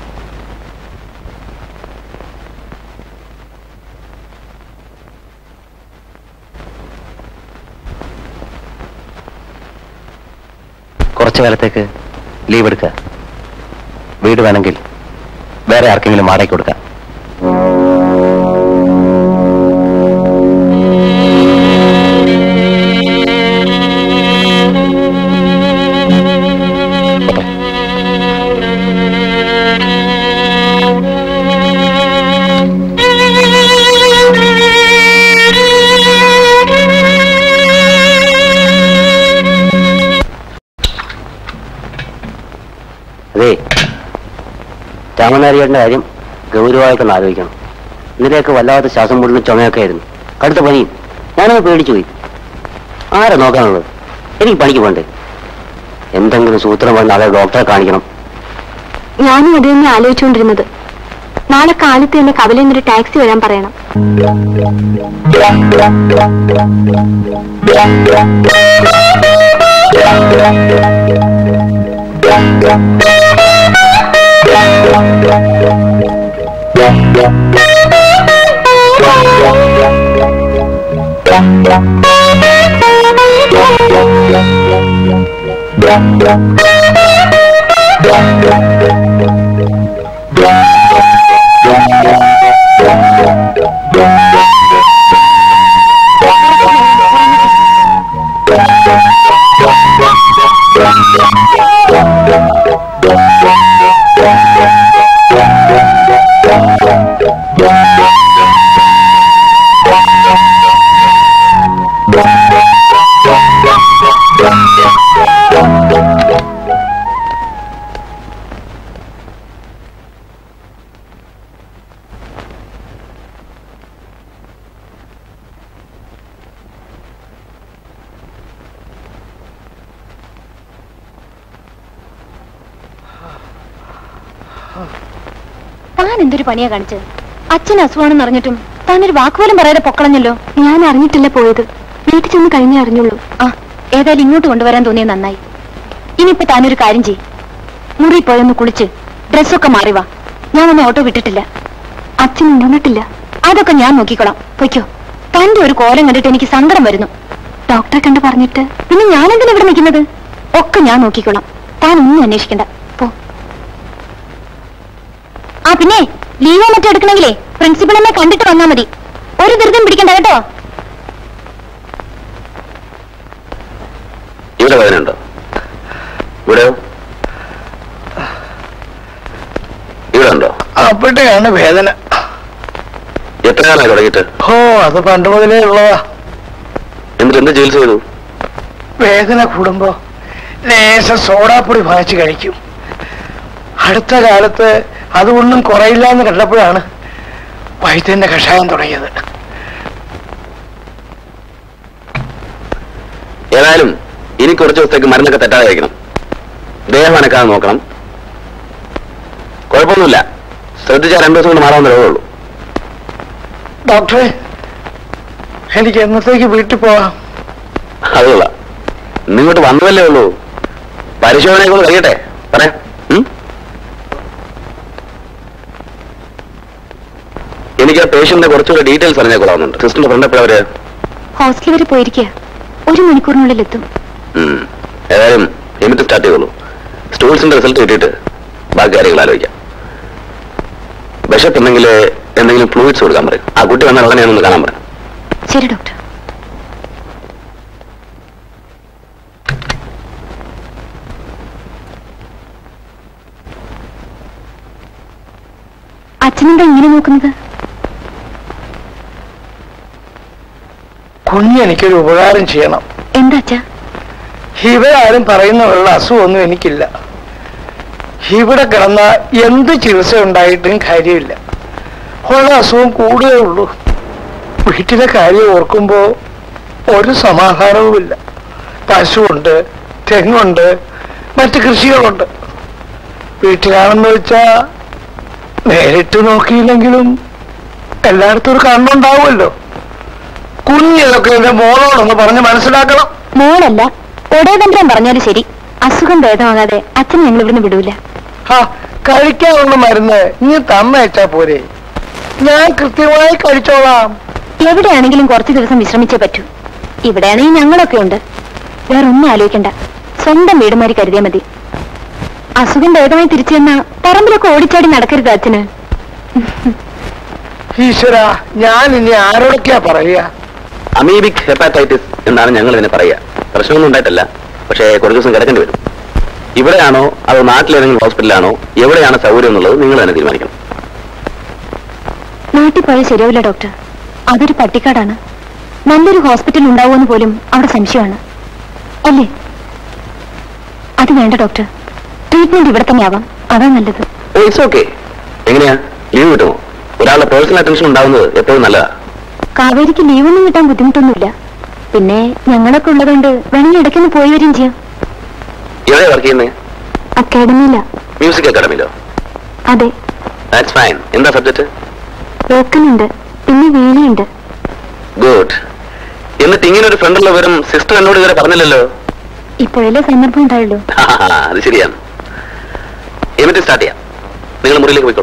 G: കുറച്ചു കാലത്തേക്ക് ലീവ് എടുക്കുക. വീട് വേണമെങ്കിൽ വേറെ ആർക്കെങ്കിലും വാടകയ്ക്ക് കൊടുക്കാം. അതെ, രാമനാരിയുടെ കാര്യം ഗൗരവമായിട്ടൊന്ന് ആലോചിക്കണം. ഇന്നലെയൊക്കെ വല്ലാത്ത ശ്വാസം മുട്ടുന്ന ചുമയൊക്കെ ആയിരുന്നു, കടുത്ത പനിയും. ഞാനൊന്ന് പേടിച്ചു പോയി. ആരാ നോക്കാനുള്ളത്? എനിക്ക് പണിക്ക് പോണ്ടേ? എന്തെങ്കിലും സൂത്രം വന്ന് അതെ ഡോക്ടറെ കാണിക്കണം.
D: ഞാനും അത് തന്നെ ആലോചിച്ചുകൊണ്ടിരുന്നത്. നാളെ കാലത്ത് തന്നെ കവലയിൽ നിന്നൊരു ടാക്സി വരാൻ പറയണം. താൻ എന്തൊരു പണിയാ കാണിച്ചത്? അച്ഛൻ അസുഖമാണെന്ന് അറിഞ്ഞിട്ടും താനൊരു വാക്കുപോലും പറയാതെ പൊക്കളഞ്ഞല്ലോ. ഞാൻ അറിഞ്ഞിട്ടില്ല പോയത്. വീട്ടിൽ ചെന്ന് കഴിഞ്ഞേ അറിഞ്ഞുള്ളൂ. ആ ഏതായാലും ഇങ്ങോട്ട് കൊണ്ടുവരാൻ തോന്നിയത് നന്നായി. ഇനിയിപ്പോ താനൊരു കാര്യം ചെയ്യ്, മുറി പോയൊന്ന് കുളിച്ച് ഡ്രസ്സൊക്കെ മാറി വാ. ഞാൻ ഒന്നും ഓട്ടോ വിട്ടിട്ടില്ല. അച്ഛൻ ഉണർന്നിട്ടില്ല. അതൊക്കെ ഞാൻ നോക്കിക്കോളാം. പൊയ്ക്കോ. തന്റെ ഒരു കോലം കണ്ടിട്ട് എനിക്ക് സങ്കടം വരുന്നു. ഡോക്ടറെ കണ്ട് പറഞ്ഞിട്ട് പിന്നെ ഞാനെന്തിനാ ഇവിടെ നിൽക്കുന്നത്? ഒക്കെ ഞാൻ നോക്കിക്കോളാം. താൻ ഒന്നും അന്വേഷിക്കണ്ട. പോ. ആ പിന്നെ ലീവോ മറ്റോ എടുക്കണമെങ്കിലേ പ്രിൻസിപ്പളിനെ കണ്ടിട്ട് വന്നാ മതി. ഒരു ധൃതിയും പിടിക്കണ്ട കേട്ടോ.
G: ഇവിടെ വേദന ഉണ്ടോ? ഇവിടെ ഇവിടെ ഉണ്ടോ?
C: അപ്പോഴാണ് വേദന.
G: എത്ര കാലമായി തുടങ്ങിയിട്ട്?
C: ഓ അത് പണ്ട് മുതലേ ഉള്ളതാ.
G: എന്നിട്ട് എന്ത് ചികിത്സ ചെയ്തു?
C: വേദന കൂടുമ്പോ ലേശ സോഡാപ്പൊടി വാങ്ങിച്ച് കഴിക്കും. അടുത്ത കാലത്ത് അതൊന്നും കുറയില്ല എന്ന് കണ്ടപ്പോഴാണ് വൈദ്യന്റെ കഷായം തുടങ്ങിയത്.
G: ഏതായാലും ഇനി കുറച്ച് ദിവസത്തേക്ക് മരുന്നൊക്കെ തെറ്റാതെ കഴിക്കണം. ദേഹം അനക്കാതെ നോക്കണം. കുഴപ്പമൊന്നുമില്ല. ശ്രദ്ധിച്ചാൽ രണ്ടു ദിവസം കൊണ്ട് മാറാവുന്ന രോഗമുള്ളൂ.
C: ഡോക്ടറെ, എനിക്ക് എന്നത്തേക്ക് വീട്ടിൽ പോവാം?
G: അതുകൊള്ള നിങ്ങോട്ട് വന്നതല്ലേ ഉള്ളൂ. പരിശോധനയൊക്കെ ഒന്ന് കഴിയട്ടെ. പറയാം. എനിക്ക് ആ പേഷ്യന്റിന്റെ കുറച്ചുകൂടെ ഡീറ്റെയിൽസ് അറിഞ്ഞാൽ കൊള്ളാവുന്നുണ്ട്. സിസ്റ്ററിന്റെ ഫ്രണ്ട് എപ്പോഴവര്
D: ഹോസ്റ്റൽ വരെ പോയിരിക്കുക. ഒരു മണിക്കൂറിനുള്ളിൽ എത്തും.
G: ഏതായാലും എന്നിട്ട് സ്റ്റാർട്ട് ചെയ്തോളൂ. സ്റ്റൂൾസിന്റെ റിസൾട്ട് കിട്ടിയിട്ട് ബാക്കി കാര്യങ്ങൾ ആലോചിക്കാം. വിശപ്പുണ്ടെങ്കിൽ എന്തെങ്കിലും ഫ്ലൂയിഡ്സ് കൊടുക്കാൻ പറയും. ആ കുട്ടി വന്നാൽ ഉടനെ ഒന്ന് കാണാൻ പറയും.
D: ശരി ഡോക്ടർ. അച്ഛനെന്താ ഇങ്ങനെ നോക്കുന്നത്?
C: കുഞ്ഞെനിക്കൊരു ഉപകാരം ചെയ്യണം.
D: എന്താ അച്ഛാ?
C: ഇവരാരും പറയുന്നവരുള്ള അസുഖമൊന്നും എനിക്കില്ല. ഇവിടെ കിടന്ന എന്ത് ചികിത്സ ഉണ്ടായിട്ടും കാര്യമില്ല. ഉള്ള അസുഖം കൂടുകയേ ഉള്ളൂ. വീട്ടിലെ കാര്യം ഓർക്കുമ്പോ ഒരു സമാധാനവുമില്ല. പശുവുണ്ട്, തെങ്ങുണ്ട്, മറ്റ് കൃഷികളുണ്ട്. വീട്ടിലാണെന്ന് വെച്ചാ നേരിട്ട് നോക്കിയില്ലെങ്കിലും എല്ലായിടത്തും ഒരു കണ്ണുണ്ടാവുമല്ലോ. കുഞ്ഞിതൊക്കെ എന്റെ മോളോടൊന്ന് പറഞ്ഞ് മനസ്സിലാക്കണം.
D: മോളല്ല, ഒടേതന്ത്രം പറഞ്ഞാലും ശരി. അസുഖം ഭേദമാകാതെ അച്ഛൻ ഞങ്ങൾ ഇവിടുന്ന് വിടൂല.
C: ആ കഴിക്കാനുള്ള മരുന്ന് നീ തന്നയച്ചാ പോരെ? ഞാൻ കൃത്യമായി കഴിച്ചോളാം.
D: എവിടെയാണെങ്കിലും കുറച്ചു ദിവസം വിശ്രമിച്ചേ പറ്റൂ. ഇവിടെയാണെങ്കിൽ ഞങ്ങളൊക്കെ ഉണ്ട്. വേറൊന്നും ആലോചിക്കണ്ട. സ്വന്തം വീടുമാരി കരുതിയാൽ മതി. അസുഖം ഭേദമായി തിരിച്ചു ചെന്നാ പറമ്പിലൊക്കെ ഓടിച്ചാടി നടക്കരുത് അച്ഛന്.
C: ഈശ്വര, ഞാൻ ഇനി ആരോടൊക്കെയാ പറയുക?
G: അമീബിക് ഹെപ്പാറ്റൈറ്റിസ് എന്നാണ് ഞങ്ങൾ ഇതിനെ പറയുക. പ്രശ്നമൊന്നും ഉണ്ടായിട്ടല്ല, പക്ഷേ കുറച്ച് ദിവസം കിടക്കേണ്ടി വരും. ഇവിടെയാണോ അതോ നാട്ടിലേതെങ്കിലും ഹോസ്പിറ്റലാണോ, എവിടെയാണ് സൗകര്യം എന്നുള്ളത് നിങ്ങൾ തന്നെ തീരുമാനിക്കണം.
D: നാട്ടിൽ പോയാൽ ശരിയാവില്ല ഡോക്ടർ. അതൊരു പട്ടിക്കാടാണ്. നല്ലൊരു ഹോസ്പിറ്റൽ ഉണ്ടാവുമെന്ന് പോലും അവിടെ സംശയമാണ്. അല്ലേ? അത് വേണ്ട ഡോക്ടർ. ട്രീറ്റ്മെന്റ് ഇവിടെ തന്നെ ആവാം. അതാ നല്ലത്.
G: Oh it's okay. എങ്ങനെയാ, ലീവ് കിട്ടുമോ? ഒരാളുടെ പേഴ്സണൽ അറ്റൻഷൻ ഉണ്ടാവുന്നത് എപ്പോഴും നല്ലതാ.
D: കാവേരിക്ക് ലീവൊന്നും കിട്ടാൻ ബുദ്ധിമുട്ടൊന്നുമില്ല. പിന്നെ ഞങ്ങളൊക്കെ ഉള്ളതുകൊണ്ട് വേണമെങ്കിൽ ഇടയ്ക്കൊന്ന് പോയി വരികയും ചെയ്യാം.
G: എവിടെ വർക്ക് ചെയ്യുന്നത്?
D: അക്കാഡമിയില.
G: മ്യൂസിക് അക്കാഡമിയിലോ?
D: അതെ.
G: That's fine. എന്താ സബ്ജക്ട്?
D: വോക്കലുണ്ട്, പിന്നെ വീണയുണ്ട്.
G: ഗുഡ്. എന്നിട്ട് ഇങ്ങനെ ഒരു ഫ്രണ്ടുള്ള വിവരം സിസ്റ്റർ എന്നോട് ഇതുവരെ പറഞ്ഞില്ലല്ലോ.
D: ഇപ്പോഴല്ലേ സന്ദർഭം ഉണ്ടായുള്ളൂ.
G: അത് ശരിയാണ്. എന്നിട്ട് സ്റ്റാർട്ട് ചെയ്യാം. നിങ്ങൾ മുറിയിലേക്ക് പോയിക്കോളൂ.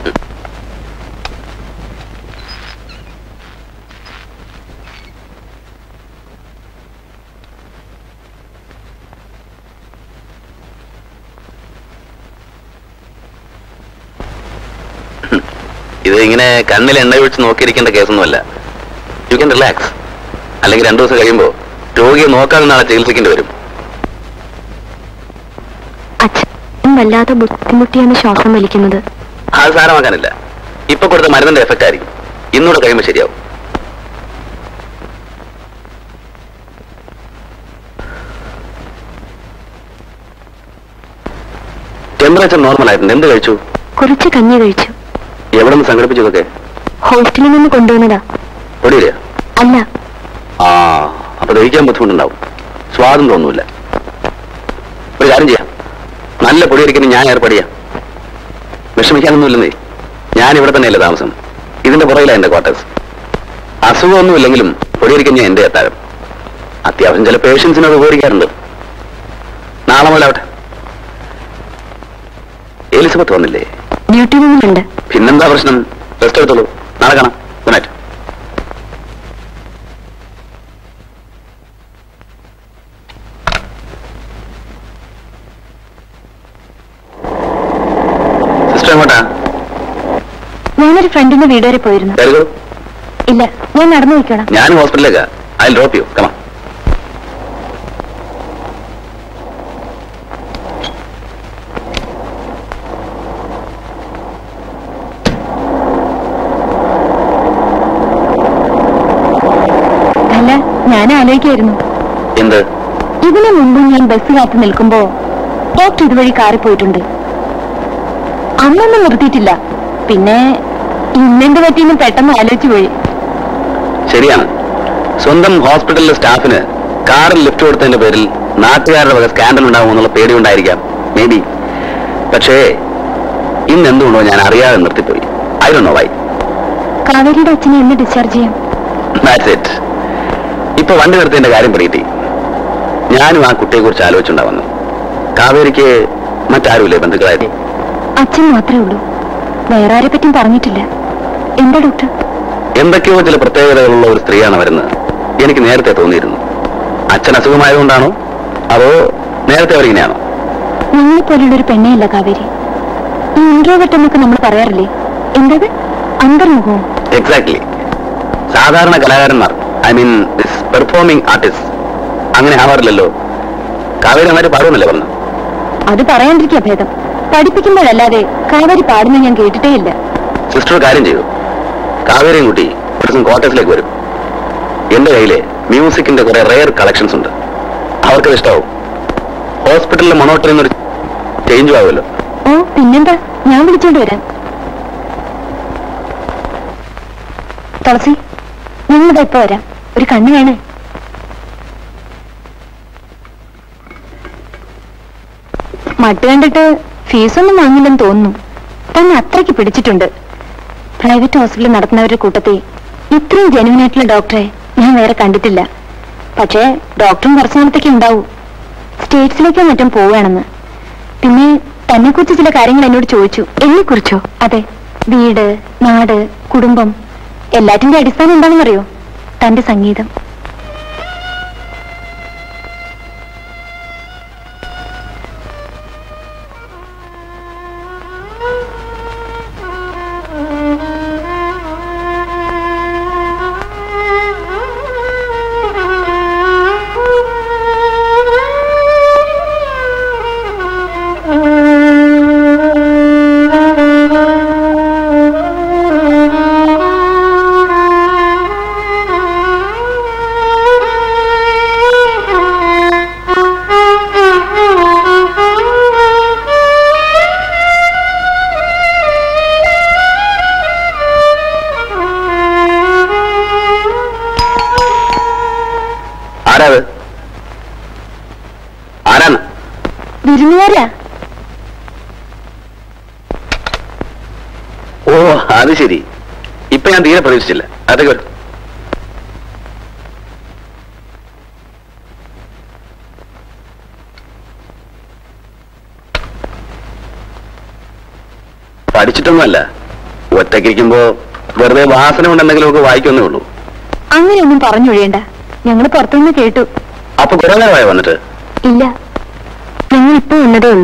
G: ഇത് ഇങ്ങനെ കണ്ണിൽ എണ്ണ ഒഴിച്ച് നോക്കിയിരിക്കേണ്ട കേസൊന്നുമല്ല. You can relax. അല്ലെങ്കിൽ രണ്ടു ദിവസം കഴിയുമ്പോൾ രോഗിയെ നോക്കാതെ നാളെ ചികിത്സിക്കേണ്ടി വരും.
D: അച്ഛൻ വല്ലാതെ ബുദ്ധിമുട്ടിയാണ് ശ്വാസം വലിക്കുന്നത്.
G: അത് സാരമാക്കാനില്ല. ഇപ്പൊ കൊടുത്ത മരുന്നിന്റെ എഫക്റ്റ് ആയിരിക്കും. ഇന്നൂടെ കഴിയുമ്പോൾ ശരിയാവും. ടെമ്പറേച്ചർ നോർമൽ ആയിട്ടുണ്ട്. എന്ത് കഴിച്ചു?
D: കുറച്ച് കഞ്ഞി കഴിച്ചു.
G: എവിടെ നിന്ന് സംഘടിപ്പിച്ചതൊക്കെ?
D: ഹോസ്റ്റലിൽ നിന്ന് കൊണ്ടുവന്നതാ.
G: പൊടിയില്ല?
D: അല്ല.
G: ആ അപ്പൊ ദഹിക്കാൻ ബുദ്ധിമുട്ടുണ്ടാവും. സ്വാദം തോന്നൂല. ഒരു കാര്യം ചെയ്യാം, നല്ല പൊടിയരിക്കുന്ന ഞാൻ ഏർപ്പെടിയാ. വിഷമിക്കാനൊന്നുമില്ലെന്നേ. ഞാൻ ഇവിടെ തന്നെയല്ലേ താമസം. ഇതിന്റെ പുറകിലാണ് എന്റെ ക്വാർട്ടേഴ്സ്. അസുഖമൊന്നുമില്ലെങ്കിലും പൊടിയരിക്കുന്ന എന്റെ എത്താരം.
H: അത്യാവശ്യം ചില പേഷ്യൻസിന് അത് ഉപകരിക്കാറുണ്ട്. നാളെ മുതലാവട്ടെ. എലിസബത്ത് വന്നില്ലേ?
D: ഡ്യൂട്ടി റൂമിലുണ്ട്.
H: പിന്നെന്താ പ്രശ്നം? റെസ്റ്റ് എടുത്തോളൂ. നാളെ കാണാം. Good night. സിസ്റ്റർ എങ്ങോട്ടാ?
D: ഞാനൊരു ഫ്രണ്ടിന്റെ വീട് വരെ പോയിരുന്നു.
H: കരുതോ?
D: ഇല്ല, ഞാൻ നടന്നു വയ്ക്കണം.
H: ഞാൻ ഹോസ്പിറ്റലിലേക്കാ. I will drop you. Come on.
D: അല്ല, ഞാൻ ആലോചിക്കായിരുന്നു.
H: എന്ത്?
D: ഇതിനു മുമ്പ് ഞാൻ ബസ് കാത്തു നിൽക്കുമ്പോ ഡോക്ടർ ഇതുവഴി കാറി പോയിട്ടുണ്ട്. അന്നൊന്നും നിർത്തിയിട്ടില്ല. പിന്നെ ഇന്നെന്ത് പറ്റിയെന്ന് പെട്ടെന്ന് ആലോചിച്ചു പോയി.
H: ശരിയാണ്. സ്വന്തം ഹോസ്പിറ്റലിലെ സ്റ്റാഫിന് കാറിൽ ലിഫ്റ്റ് കൊടുത്തതിന്റെ പേരിൽ നാട്ടുകാരുടെ വക സ്കാൻഡൽ ഉണ്ടാകുമെന്നുള്ള പേടി ഉണ്ടായിരിക്കാം. Maybe. പക്ഷേ ഇന്ന് എന്തുകൊണ്ടോ ഞാൻ അറിയാതെ നിർത്തിപ്പോയി. I don't know why.
D: കാവേരിയുടെ അച്ഛനെ എന്ന് ഡിസ്ചാർജ് ചെയ്യാം.
H: That's it. ഇപ്പൊ വണ്ടി നിർത്തിയതിന്റെ കാര്യം പിടികിട്ടി. ഞാനും ആ കുട്ടിയെ കുറിച്ച് ആലോചിച്ചുണ്ടാവുന്നു. കാവേരിക്ക് മറ്റാരുമില്ലേ ബന്ധുക്കളായിട്ട്?
D: അച്ഛൻ മാത്രമേ ഉള്ളൂ. വേറെ ആരെ പറ്റിയും പറഞ്ഞിട്ടില്ല. എന്താ ഡോക്ടർ?
H: എന്തൊക്കെയോ ചില പ്രത്യേകതകളുള്ള ഒരു സ്ത്രീയാണ് വരുന്നത്. എനിക്ക് നേരത്തെ തോന്നിയിരുന്നു. അച്ഛൻ അസുഖമായതുകൊണ്ടാണോ അതോ നേരത്തെ അവരിങ്ങനെയാണോ?
D: നമ്മളെ പോലെയുള്ള ഒരു പെണ്ണയല്ല കാവേരി. ഈ ഇൻട്രോവേർട്ട് എന്നൊക്കെ നമ്മൾ പറയാറില്ലേ, എന്തത് അന്തർമുഖവും?
H: എക്സാക്ട്ലി. സാധാരണ കലാകാരന്മാർ, I mean this performing artist അങ്ങനെ ആവാറില്ലല്ലോ. കാവേരി നന്നായിട്ട് പാടുമെന്നല്ലേ പറഞ്ഞു?
D: അത് പറയാണ്ടിരിക്കുക ഭേദം. പഠിപ്പിക്കുമ്പോഴല്ലാതെ കാവേരി പാടുന്ന ഞാൻ കേട്ടിട്ടേ ഇല്ല.
H: സിസ്റ്റർ കാര്യം ചെയ്തു. കാവേരിയും കുട്ടി ഒരു ദിവസം ക്വാർട്ടേഴ്സിലേക്ക് വരും. എന്റെ കയ്യിലെ മ്യൂസിക്കിന്റെ കുറെ റെയർ കളക്ഷൻസ് ഉണ്ട്. അവർക്കത് ഇഷ്ടാവും. ഹോസ്പിറ്റലിലെ മൊണോട്ടറിൽ നിന്നൊരു ചേഞ്ചും ആവുമല്ലോ.
D: ഓ പിന്നെന്താ, ഞാൻ വിളിച്ചോണ്ട് വരാം. തുളസി, ഞങ്ങളിതാ ഇപ്പൊ വരാം. ഒരു കണ്ണ് വേണേ. മട്ട് കണ്ടിട്ട് ഫീസൊന്നും വാങ്ങില്ലെന്ന് തോന്നുന്നു. തന്നെ അത്രയ്ക്ക് പിടിച്ചിട്ടുണ്ട്. പ്രൈവറ്റ് ഹോസ്പിറ്റലിൽ നടത്തുന്നവരുടെ കൂട്ടത്തിൽ ഇത്രയും ജെനുവിനായിട്ടുള്ള ഡോക്ടറെ ഞാൻ വേറെ കണ്ടിട്ടില്ല. പക്ഷേ ഡോക്ടറും കുറച്ചു നാളത്തേക്ക് ഉണ്ടാവും. സ്റ്റേറ്റ്സിലേക്കോ മറ്റും പോവുകയാണെന്ന്. പിന്നെ തന്നെ കുറിച്ച് ചില കാര്യങ്ങൾ എന്നോട് ചോദിച്ചു. എന്നെ കുറിച്ചോ? അതെ. വീട്, നാട്, കുടുംബം, എല്ലാറ്റിന്റെ അടിസ്ഥാനം എന്താണെന്നറിയോ? തന്റെ സംഗീതം.
H: ആരാണ്?
D: വിരുന്നുകാരാ.
H: ഓ അത് ശരി. ഇപ്പൊ ഞാൻ തീരെ പ്രതീക്ഷിച്ചില്ല. അതൊക്കെ വരും. പഠിച്ചിട്ടൊന്നുമല്ല. ഒറ്റയ്ക്കിരിക്കുമ്പോ വെറുതെ വാസന കൊണ്ട് എന്തെങ്കിലുമൊക്കെ വായിക്കുന്നേ ഉള്ളൂ.
D: അങ്ങനെയൊന്നും പറഞ്ഞൊഴിയണ്ട. ഞങ്ങൾ പുറത്തുനിന്ന് കേട്ടു.
H: അപ്പൊ കുറെ നേരമായി വന്നിട്ട്?
D: ഇല്ല, ഞങ്ങൾ ഇപ്പൊ വന്നതേ ഉള്ളൂ.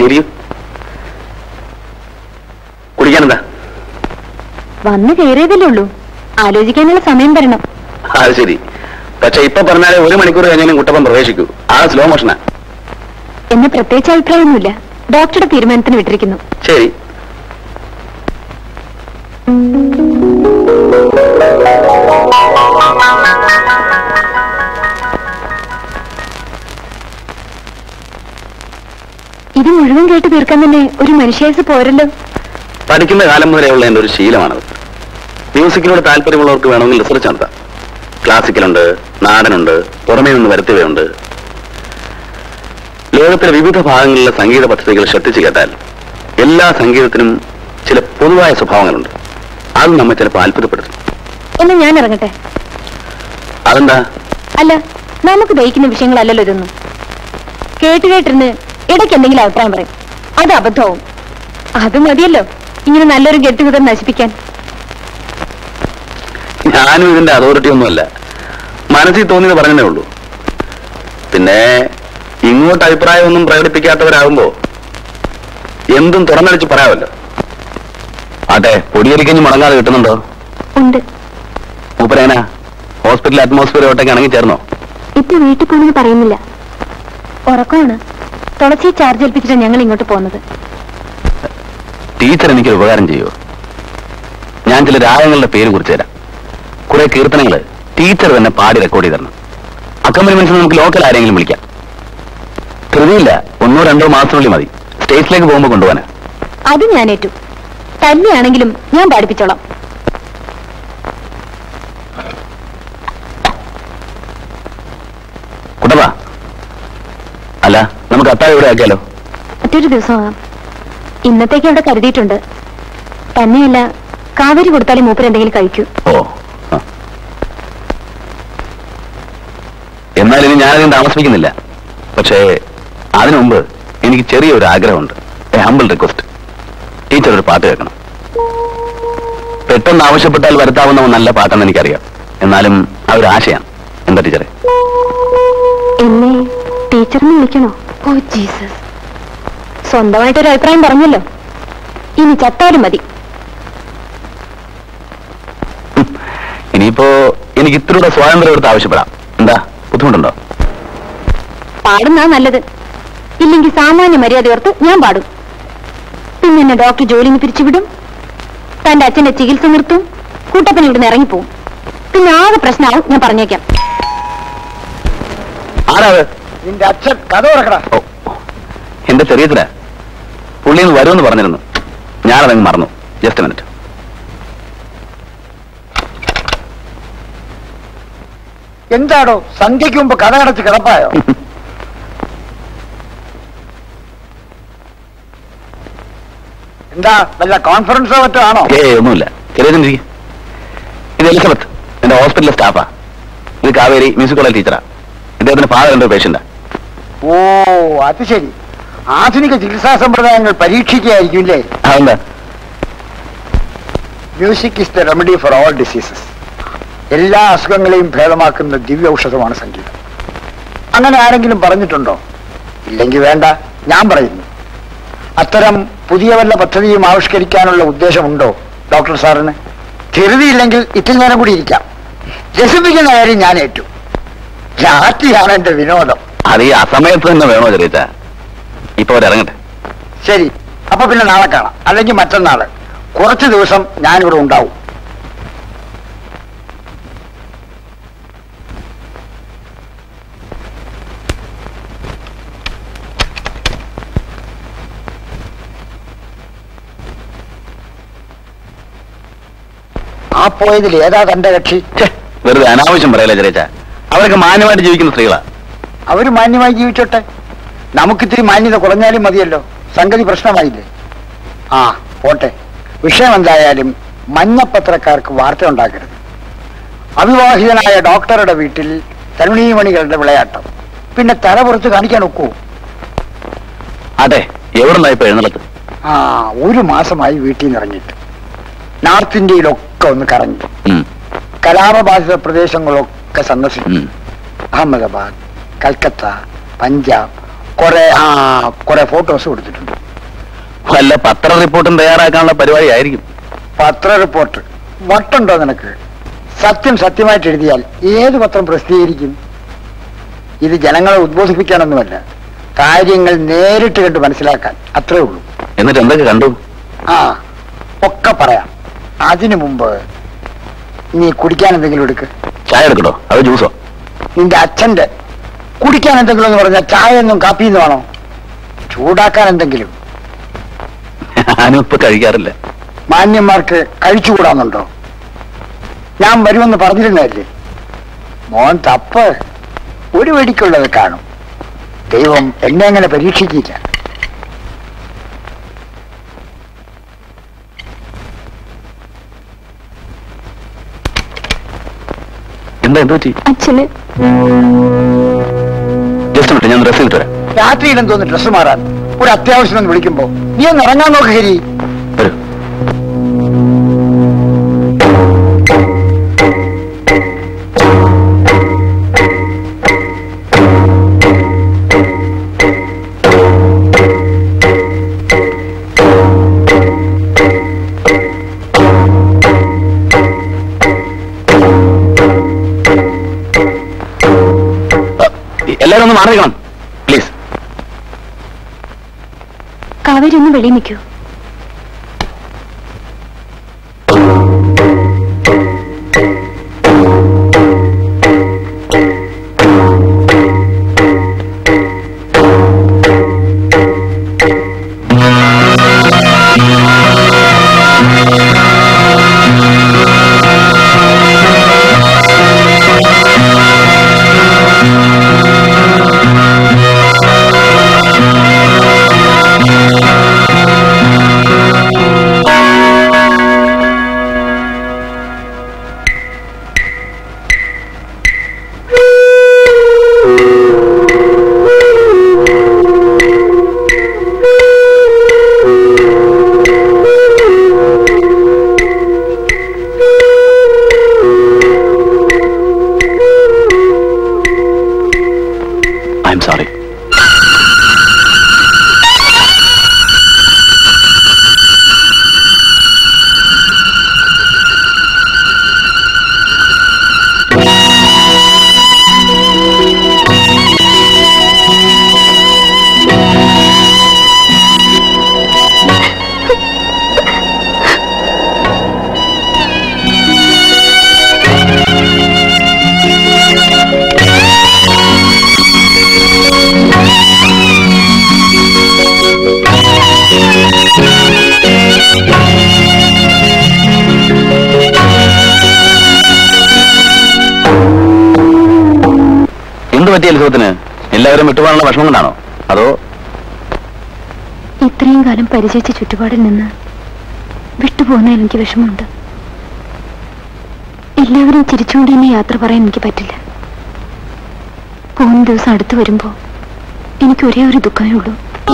H: കുടിക്കാനെന്താ?
D: വന്ന് കയറിയതല്ലേ ഉള്ളൂ. ആലോചിക്കാനുള്ള സമയം തരണം.
H: അത് ശരി. പക്ഷെ ഇപ്പൊ പറഞ്ഞാലേ ഒരു മണിക്കൂർ കഴിഞ്ഞാലും കുട്ടപ്പൻ പ്രവേശിക്കൂ. ആ സ്ലോ മോഷനാ.
D: എന്നെ പ്രത്യേകിച്ച് അഭിപ്രായമൊന്നുമില്ല. ഡോക്ടറുടെ തീരുമാനത്തിന് വിട്ടിരിക്കുന്നു.
H: ശരി.
D: ഇത് മുഴുവൻ കേട്ട് തീർക്കാൻ തന്നെ ഒരു മനുഷ്യായുസ് പോരല്ലോ.
H: പഠിക്കുന്ന കാലം മുതലേ ഉള്ള എന്റെ ഒരു ശീലമാണത്. മ്യൂസിക്കിനോട് താല്പര്യമുള്ളവർക്ക് വേണമെങ്കിൽ റിസർച്ച് നടത്താം. ക്ലാസിക്കലുണ്ട്, നാടനുണ്ട്, പുറമേ നിന്ന് വരുത്തുകയുണ്ട്. ലോകത്തിലെ വിവിധ ഭാഗങ്ങളിലെ സംഗീത പദ്ധതികൾ ശ്രദ്ധിച്ചു കേട്ടാൽ എല്ലാ സംഗീതത്തിനും ചില പൊതുവായ സ്വഭാവങ്ങളുണ്ട്. അത് നമ്മെ ചിലപ്പോൾ അത്ഭുതപ്പെടുത്തും.
D: എന്ന് ഞാൻ ഇറങ്ങട്ടെ.
H: അതെന്താ?
D: അല്ല, നമുക്ക് ദഹിക്കുന്ന വിഷയങ്ങളല്ലല്ലോ ഇതൊന്നും. കേട്ട് കേട്ടിരുന്ന് ഇടയ്ക്ക് എന്തെങ്കിലും അഭിപ്രായം പറയും, അത് അബദ്ധവും. അത് മതിയല്ലോ ഇങ്ങനെ നല്ലൊരു ഗെറ്റ് ടുഗദർ നശിപ്പിക്കാൻ.
H: ഞാനും ഇതിന്റെ അതോറിറ്റി ഒന്നുമല്ല, മനസ്സിൽ തോന്നിയത് പറഞ്ഞതേ ഉള്ളൂ. പിന്നെ ഇങ്ങോട്ട് അഭിപ്രായമൊന്നും പ്രകടിപ്പിക്കാത്തവരാകുമ്പോ എന്തും തുറന്നടിച്ച് പറയാമല്ലോ. ആട്ടെ, പൊടിയരിക്കഞ്ഞ് മുടങ്ങാതെ കിട്ടുന്നുണ്ടോ?
D: ഉണ്ട്.
H: മൂപ്പരേനാ ഹോസ്പിറ്റൽ അറ്റ്മോസ്ഫിയറോട്ടൊക്കെ ഇണങ്ങി ചേർന്നോ?
D: ഇപ്പൊ വീട്ടിൽ പോകുന്നത് പറയുന്നില്ല, ഉറക്കമാണ്. തുളസി ചാർജ് ഏൽപ്പിച്ചിട്ടാണ് ഞങ്ങൾ ഇങ്ങോട്ട് പോകുന്നത്.
H: ടീച്ചർ എനിക്കൊരു ഉപകാരം ചെയ്യുമോ? ഞാൻ ചില രാഗങ്ങളുടെ പേര് കുറിച്ച് തരാം. കുറെ കീർത്തനങ്ങള് ടീച്ചർ തന്നെ പാടി റെക്കോർഡ് ചെയ്ത് തരണം. അക്കമ്പനിമെന്റ്സ് നമുക്ക് ലോക്കൽ ആരെങ്കിലും വിളിക്കാം. ധൃതിയില്ല, ഒന്നോ രണ്ടോ മാസത്തിനുള്ളിൽ മതി. സ്റ്റേജിലേക്ക് പോകുമ്പോൾ കൊണ്ടുപോകാനാ.
D: അത് ഞാൻ ഏറ്റു. തന്നെയാണെങ്കിലും ഞാൻ പാടിപ്പിച്ചോളാം.
H: കുട്ടപ്പാ, അല്ല നമുക്ക് അത്താഴം ഇവിടെ ആക്കിയാലോ?
D: മറ്റൊരു ദിവസമാകാം. ഇന്നത്തേക്ക് അവിടെ കരുതിയിട്ടുണ്ട്. തന്നെയല്ല, കാവേരി കൊടുത്താലേ മൂപ്പർ എന്തെങ്കിലും കഴിക്കൂ.
H: ഓ, എന്നാൽ ഇനി ഞാനധികം താമസിപ്പിക്കുന്നില്ല. പക്ഷേ അതിനു മുമ്പ് എനിക്ക് ചെറിയൊരു ആഗ്രഹമുണ്ട്. A humble request. ടീച്ചർ ഒരു പാട്ട് കേൾക്കണം. പെട്ടെന്ന് ആവശ്യപ്പെട്ടാൽ വരുത്താവുന്ന നല്ല പാട്ടെന്ന് എനിക്കറിയാം. എന്നാലും ആ ഒരു ആശയാണ്. എന്താ ടീച്ചറെ?
D: എന്നെ ടീച്ചറിനെ വിളിക്കണോ? ഓ ജീസസ്, സ്വന്തമായിട്ടൊരു അഭിപ്രായം പറഞ്ഞല്ലോ. ഇനി ചത്താലും മതി.
H: ഇനിയിപ്പോ എനിക്ക് ഇത്രയുടെ സ്വാതന്ത്ര്യം എടുത്ത് ആവശ്യപ്പെടാം. എന്താ ബുദ്ധിമുട്ടുണ്ടോ?
D: പാടുന്നാ നല്ലത്. ഇല്ലെങ്കിൽ സാമാന്യ മര്യാദ ഓർത്ത് ഞാൻ പാടും. പിന്നെ എന്നെ ഡോക്ടർ ജോലിന്ന് പിരിച്ചുവിടും. തന്റെ അച്ഛന്റെ ചികിത്സ നിർത്തും. കൂട്ടപ്പന ഇവിടുന്ന് ഇറങ്ങിപ്പോവും. പിന്നെ ആകെ പ്രശ്നമാവും. ഞാൻ പറഞ്ഞേക്കാം.
H: ആരാത്?
C: നിന്റെ അച്ഛൻ. കഥ തുറക്കടാ.
H: ഓ, എന്റെ ചെറിയത്തില പുള്ളിന്ന് വരുമെന്ന് പറഞ്ഞിരുന്നു. ഞാനതങ്ങ് മറന്നു. Just minute.
C: എന്താടോ സന്ധ്യയ്ക്ക് മുമ്പ് കഥ അടച്ച് കിടപ്പായോ? എന്താ വല്ല കോൺഫറൻസോ മറ്റോ ആണോ?
H: ഏ ഒന്നുമില്ല. ചെറിയ ഇത് എലിസബത്ത്, എന്റെ ഹോസ്പിറ്റലിലെ സ്റ്റാഫാ. ഇത് കാവേരി, മ്യൂസിക് കോളേജ് ടീച്ചറാ. ഇദ്ദേഹത്തിന്റെ ഫാദർ എന്റെ പേഷ്യന്റാ.
C: ഓ, അത് ശരി. ആധുനിക ചികിത്സാ സമ്പ്രദായങ്ങൾ പരീക്ഷിക്കുകയായിരിക്കും അല്ലേ?
H: അതെന്താ?
C: Music is the remedy for all diseases. എല്ലാ അസുഖങ്ങളെയും ഭേദമാക്കുന്ന ദിവ്യ ഔഷധമാണ് സംഗീതം. അങ്ങനെ ആരെങ്കിലും പറഞ്ഞിട്ടുണ്ടോ? ഇല്ലെങ്കിൽ വേണ്ട, ഞാൻ പറയുന്നു. അത്തരം പുതിയ വല്ല പദ്ധതിയും ആവിഷ്കരിക്കാനുള്ള ഉദ്ദേശമുണ്ടോ ഡോക്ടർ സാറിന്? ധൃതിയില്ലെങ്കിൽ ഇത്തിരി നേരം കൂടി ഇരിക്കാം. രസിപ്പിക്കുന്ന കാര്യം ഞാൻ ഏറ്റു. രാത്രിയാണ് എന്റെ വിനോദം.
H: അത് ഈ അസമയത്ത് തന്നെ വേണോ ചെറിയ? ഇപ്പൊ അവരിറങ്ങട്ടെ.
C: ശരി, അപ്പൊ പിന്നെ നാളെ കാണാം. അല്ലെങ്കിൽ മറ്റന്നാള്. കുറച്ച് ദിവസം ഞാനിവിടെ ഉണ്ടാവും. ആ പോയതിൽ ഏതാ തന്റെ കക്ഷി?
H: വെറുതെ അനാവശ്യം പറയല്ലേ ചെറിയ. അവരൊക്കെ മാന്യമായിട്ട് ജീവിക്കുന്ന സ്ത്രീകളാ.
C: അവര് മാന്യമായി ജീവിച്ചോട്ടെ. നമുക്കിത്തിരി മാന്യത കുറഞ്ഞാലും മതിയല്ലോ. സംഗതി പ്രശ്നമായില്ലേ? ആ പോട്ടെ. വിഷയം എന്തായാലും മഞ്ഞപ്പത്രക്കാർക്ക് വാർത്ത ഉണ്ടാക്കരുത്. അവിവാഹിതനായ ഡോക്ടറുടെ വീട്ടിൽ തരുണീമണികളുടെ വിളയാട്ടം. പിന്നെ തല പുറത്ത് കാണിക്കാൻ ഒക്കൂ?
H: അതെ, എവിടെ ഇപ്പൊ എഴുന്നള്ളത്ത്?
C: ആ, ഒരു മാസമായി വീട്ടിൽ നിന്ന് ഇറങ്ങിയിട്ട് നോർത്ത് ഇന്ത്യയിലൊക്കെ ഒന്ന് കറങ്ങി. കലാപബാധിത പ്രദേശങ്ങളൊക്കെ സന്ദർശിച്ചു. അഹമ്മദാബാദ്, കൽക്കത്ത, പഞ്ചാബ്, കുറെ ആ കുറെ ഫോട്ടോസ് കൊടുത്തിട്ടുണ്ട്.
H: വല്ല പത്ര റിപ്പോർട്ടും തയ്യാറാക്കാനുള്ള പരിപാടി ആയിരിക്കും.
C: പത്ര റിപ്പോർട്ട് വട്ടുണ്ടോ നിനക്ക്? സത്യം സത്യമായിട്ട് എഴുതിയാൽ ഏത് പത്രം പ്രസിദ്ധീകരിക്കും? ഇത് ജനങ്ങളെ ഉദ്ബോധിപ്പിക്കാനൊന്നുമല്ല, കാര്യങ്ങൾ നേരിട്ട് കണ്ട് മനസ്സിലാക്കാൻ, അത്രേ ഉള്ളൂ.
H: എന്നിട്ട് എന്തൊക്കെ കണ്ടു?
C: ആ, ഒക്കെ പറയാം. അതിനു മുമ്പ് നീ കുടിക്കാൻ എന്തെങ്കിലും എടുക്ക്.
H: ചായ എടുക്കട്ടോ? അത് ജ്യൂസോ?
C: നിന്റെ അച്ഛന്റെ കുടിക്കാൻ എന്തെങ്കിലും എന്ന് പറഞ്ഞാൽ ചായ ഒന്നും കാപ്പിന്ന് വേണോ? ചൂടാക്കാൻ എന്തെങ്കിലും.
H: ഞാനും ഇപ്പൊ കഴിക്കാറില്ല.
C: മാന്യന്മാർക്ക് കഴിച്ചുകൂടാന്നുണ്ടോ? ഞാൻ വരുമെന്ന് പറഞ്ഞിരുന്നല്ലേ? മോൻ തപ്പ്. ഒരു വെടിക്കുള്ളത് കാണും. ദൈവം എന്നെ അങ്ങനെ പരീക്ഷിക്കില്ല.
H: എന്താ എന്താ എന്ത് പറ്റി?
D: അച്ഛന്
H: ജസ്റ്റ് വിട്ട് ഞാൻ ഡ്രസ് ഇട്ട് വരാം.
C: രാത്രിയിൽ എന്തോന്ന് ഡ്രസ് മാറാൻ ഒരു അത്യാവശ്യം ഒന്ന് വിളിക്കുമ്പോ നീ ഒന്ന് ഇറങ്ങാൻ നോക്ക്. ഹരി
H: വരൂ. എല്ലാവരും ഒന്ന് മാറിക്കണം പ്ലീസ്.
D: കാവേരി ഒന്ന് വെളിയിൽ നിൽക്കൂ.
H: പറ്റിയ അത്ഭുതത്തിന് എല്ലാവരും വിട്ടുപോകാനുള്ള ഭക്ഷണം കൊണ്ടാണോ അതോ?
D: ഇത്രയും കാലം പരിചയിച്ച ചുറ്റുപാടിൽ നിന്ന് വിട്ടുപോകുന്ന എനിക്ക് വിഷമമുണ്ട്. എല്ലാവരും ചിരിച്ചുകൊണ്ട് തന്നെ യാത്ര പറയാൻ എനിക്ക് പറ്റില്ല. പോകുന്ന ദിവസം അടുത്ത് വരുമ്പോ എനിക്ക് ഒരേ ഒരു ദുഃഖമേ ഉള്ളൂ.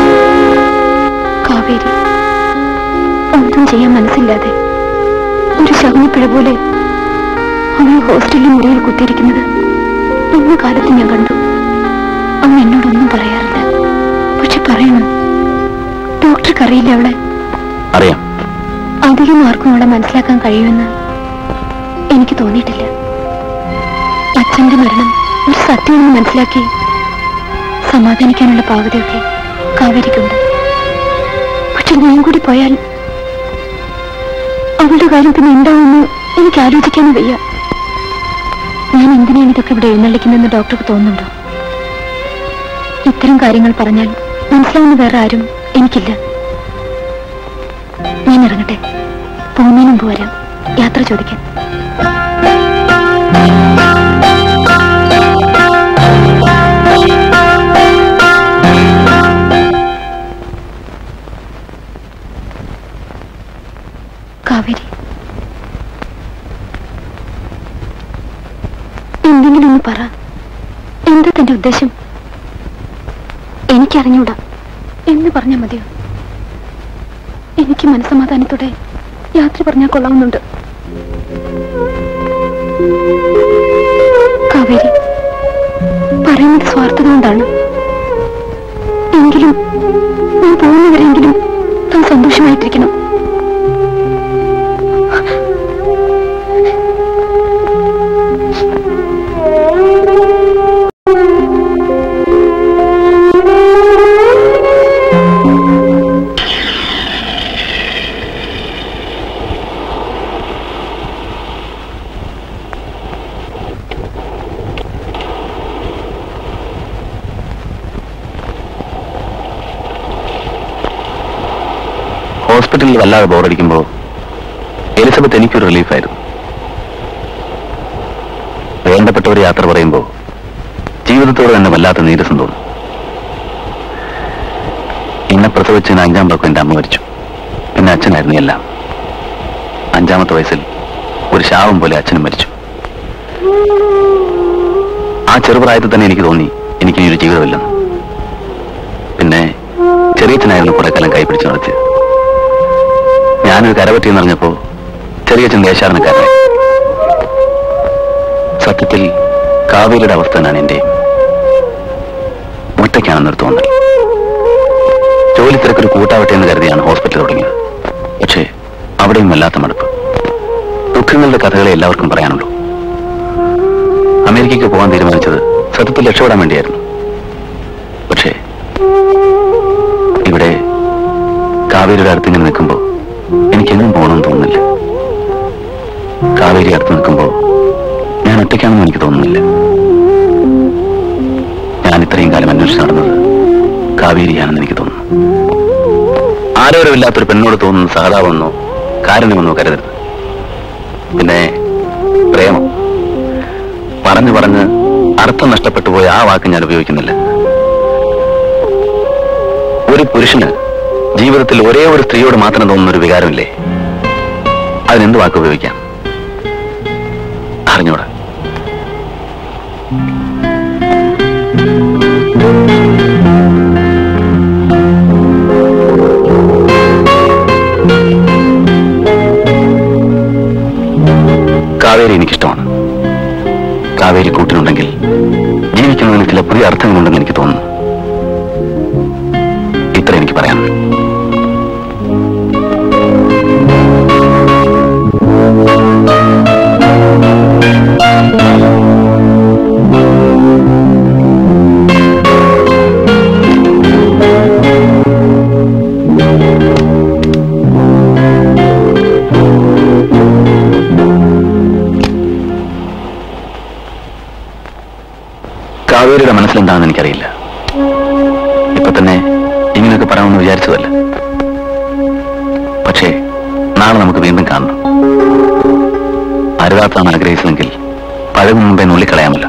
D: കാവേരി ഒന്നും ചെയ്യാൻ മനസ്സില്ലാതെ ഒരു ശകുനിപ്പിഴ പോലെ അവൾ ഹോസ്റ്റലിൽ മുറിയിൽ കുത്തിയിരിക്കുന്നത് ഇന്ന കാലത്ത് ഞാൻ കണ്ടു. അവൻ എന്നോടൊന്നും പറയാറില്ല. പക്ഷെ പറയണം, ഡോക്ടർക്ക് അറിയില്ല അവളെ.
H: അറിയാം.
D: അധികം ആർക്കും അവളെ മനസ്സിലാക്കാൻ കഴിയുമെന്ന് എനിക്ക് തോന്നിയിട്ടില്ല. അച്ഛന്റെ മരണം ഒരു സത്യമെന്ന് മനസ്സിലാക്കി സമാധാനിക്കാനുള്ള പാകതയൊക്കെ കാവേരിക്കുണ്ട്. പക്ഷെ ഞാൻ കൂടി പോയാൽ അവളുടെ കാര്യത്തിന് എന്താവുമെന്ന് എനിക്ക് ആലോചിക്കാനും വയ്യ. ഞാൻ എന്തിനാണ് ഇതൊക്കെ ഇവിടെ എഴുന്നള്ളിക്കുന്നതെന്ന് ഡോക്ടർക്ക് തോന്നുന്നുണ്ടോ? ഇത്തരം കാര്യങ്ങൾ പറഞ്ഞാൽ മനസ്സിലാവുന്ന വേറെ ആരും എനിക്കില്ല. ഞാൻ ഇറങ്ങട്ടെ. പോകുന്നതിന് മുമ്പ് വരാം യാത്ര ചോദിക്കാൻ. കാവേരി, എന്തെങ്കിലും ഒന്ന് പറ. എന്താ തന്റെ ഉദ്ദേശം? എനിക്കറിഞ്ഞൂടാ എന്ന് പറഞ്ഞാൽ മതിയോ? എനിക്ക് മനസ്സമാധാനത്തോടെ യാത്ര പറഞ്ഞാൽ കൊള്ളാവുന്നുണ്ട്. കാവേരി, പറയുന്നത് സ്വാർത്ഥത കൊണ്ടാണ്. എങ്കിലും ഞാൻ പോകുന്നവരെങ്കിലും താൻ സന്തോഷമായിട്ടിരിക്കണം.
H: ഹോസ്പിറ്റലിൽ വല്ലാതെ ബോറടിക്കുമ്പോൾ എലിസബത്ത് എനിക്കൊരു റിലീഫായിരുന്നു. വേണ്ടപ്പെട്ടവർ യാത്ര പറയുമ്പോൾ ജീവിതത്തോട് തന്നെ വല്ലാത്ത നീരസം തോന്നും. എന്നെ പ്രസവിച്ചതിന് അഞ്ചാം പാക്കും എൻ്റെ അമ്മ മരിച്ചു. പിന്നെ അച്ഛനായിരുന്നു എല്ലാം. അഞ്ചാമത്തെ വയസ്സിൽ ഒരു ശാപം പോലെ അച്ഛനും മരിച്ചു. ആ ചെറുപ്രായത്തിൽ തന്നെ എനിക്ക് തോന്നി എനിക്കിനിയൊരു ജീവിതമില്ലെന്ന്. പിന്നെ ചെറിയച്ഛനായിരുന്നു കുറെ കാലം കൈപിടിച്ച് നടത്തി. ഞാനൊരു കരപറ്റിയെന്ന് അറിഞ്ഞപ്പോ ചെറിയച്ഛൻ ദേശാടനക്കാരനായി. സത്യത്തിൽ കാവേരിയുടെ അവസ്ഥ തന്നെയാണ് എന്റെയും. ഒറ്റയ്ക്കാണെന്നൊരു തോന്നൽ. ജോലി തിരക്കൊരു കൂട്ടാവട്ടെ എന്ന് കരുതിയാണ് ഹോസ്പിറ്റൽ തുടങ്ങിയത്. പക്ഷേ അവിടെയും വല്ലാത്ത മടുപ്പ്. ദുഃഖങ്ങളുടെ കഥകളെ എല്ലാവർക്കും പറയാനുള്ളൂ. അമേരിക്കയ്ക്ക് പോകാൻ തീരുമാനിച്ചത് സത്യത്തിൽ രക്ഷപ്പെടാൻ വേണ്ടിയായിരുന്നു. പക്ഷേ ഇവിടെ കാവേരിയുടെ അടുത്ത് ഇങ്ങനെ നിൽക്കുമ്പോൾ എനിക്കെങ്ങും പോകണമെന്ന് തോന്നുന്നില്ല. കാവേരി അടുത്ത് നിൽക്കുമ്പോൾ ഞാൻ ഒറ്റയ്ക്കാണെന്ന് എനിക്ക് തോന്നുന്നില്ല. ഞാൻ ഇത്രയും കാലം അന്വേഷിച്ച് നടന്നത് കാവേരിയാണെന്ന് എനിക്ക് തോന്നുന്നു. ആരോരമില്ലാത്തൊരു പെണ്ണോട് തോന്നുന്ന സഹതാപമെന്നോ കാരുണ്യമെന്നോ കരുതരുത്. പിന്നെ പ്രേമം പറഞ്ഞു പറഞ്ഞ് അർത്ഥം നഷ്ടപ്പെട്ടു പോയ ആ വാക്ക് ഞാൻ ഉപയോഗിക്കുന്നില്ല. ഒരു പുരുഷന് ജീവിതത്തിൽ ഒരേ ഒരു സ്ത്രീയോട് മാത്രം തോന്നുന്ന ഒരു വികാരമില്ലേ? അതിനെന്ത് വാക്ക് ഉപയോഗിക്കാം? അറിഞ്ഞൂടാ. കാവേരി എനിക്കിഷ്ടമാണ്. കാവേരി കൂട്ടിനുണ്ടെങ്കിൽ ജീവിക്കുന്നതിന് ചില പുതിയ അർത്ഥങ്ങളുണ്ടെന്ന് എനിക്ക് തോന്നുന്നു. ഇത്ര എനിക്ക് പറയാം. കാവേരിയുടെ മനസ്സിലെന്താണെന്ന് എനിക്കറിയില്ല. ഇപ്പൊ തന്നെ ഇങ്ങനെയൊക്കെ പറയാമെന്ന് വിചാരിച്ചതല്ല. പക്ഷേ നാളെ നമുക്ക് വീണ്ടും കാണണം. അരുതാത്താണ് ആഗ്രഹിച്ചതെങ്കിൽ പഴകും മുമ്പേ നുള്ളിക്കളയാമല്ലോ.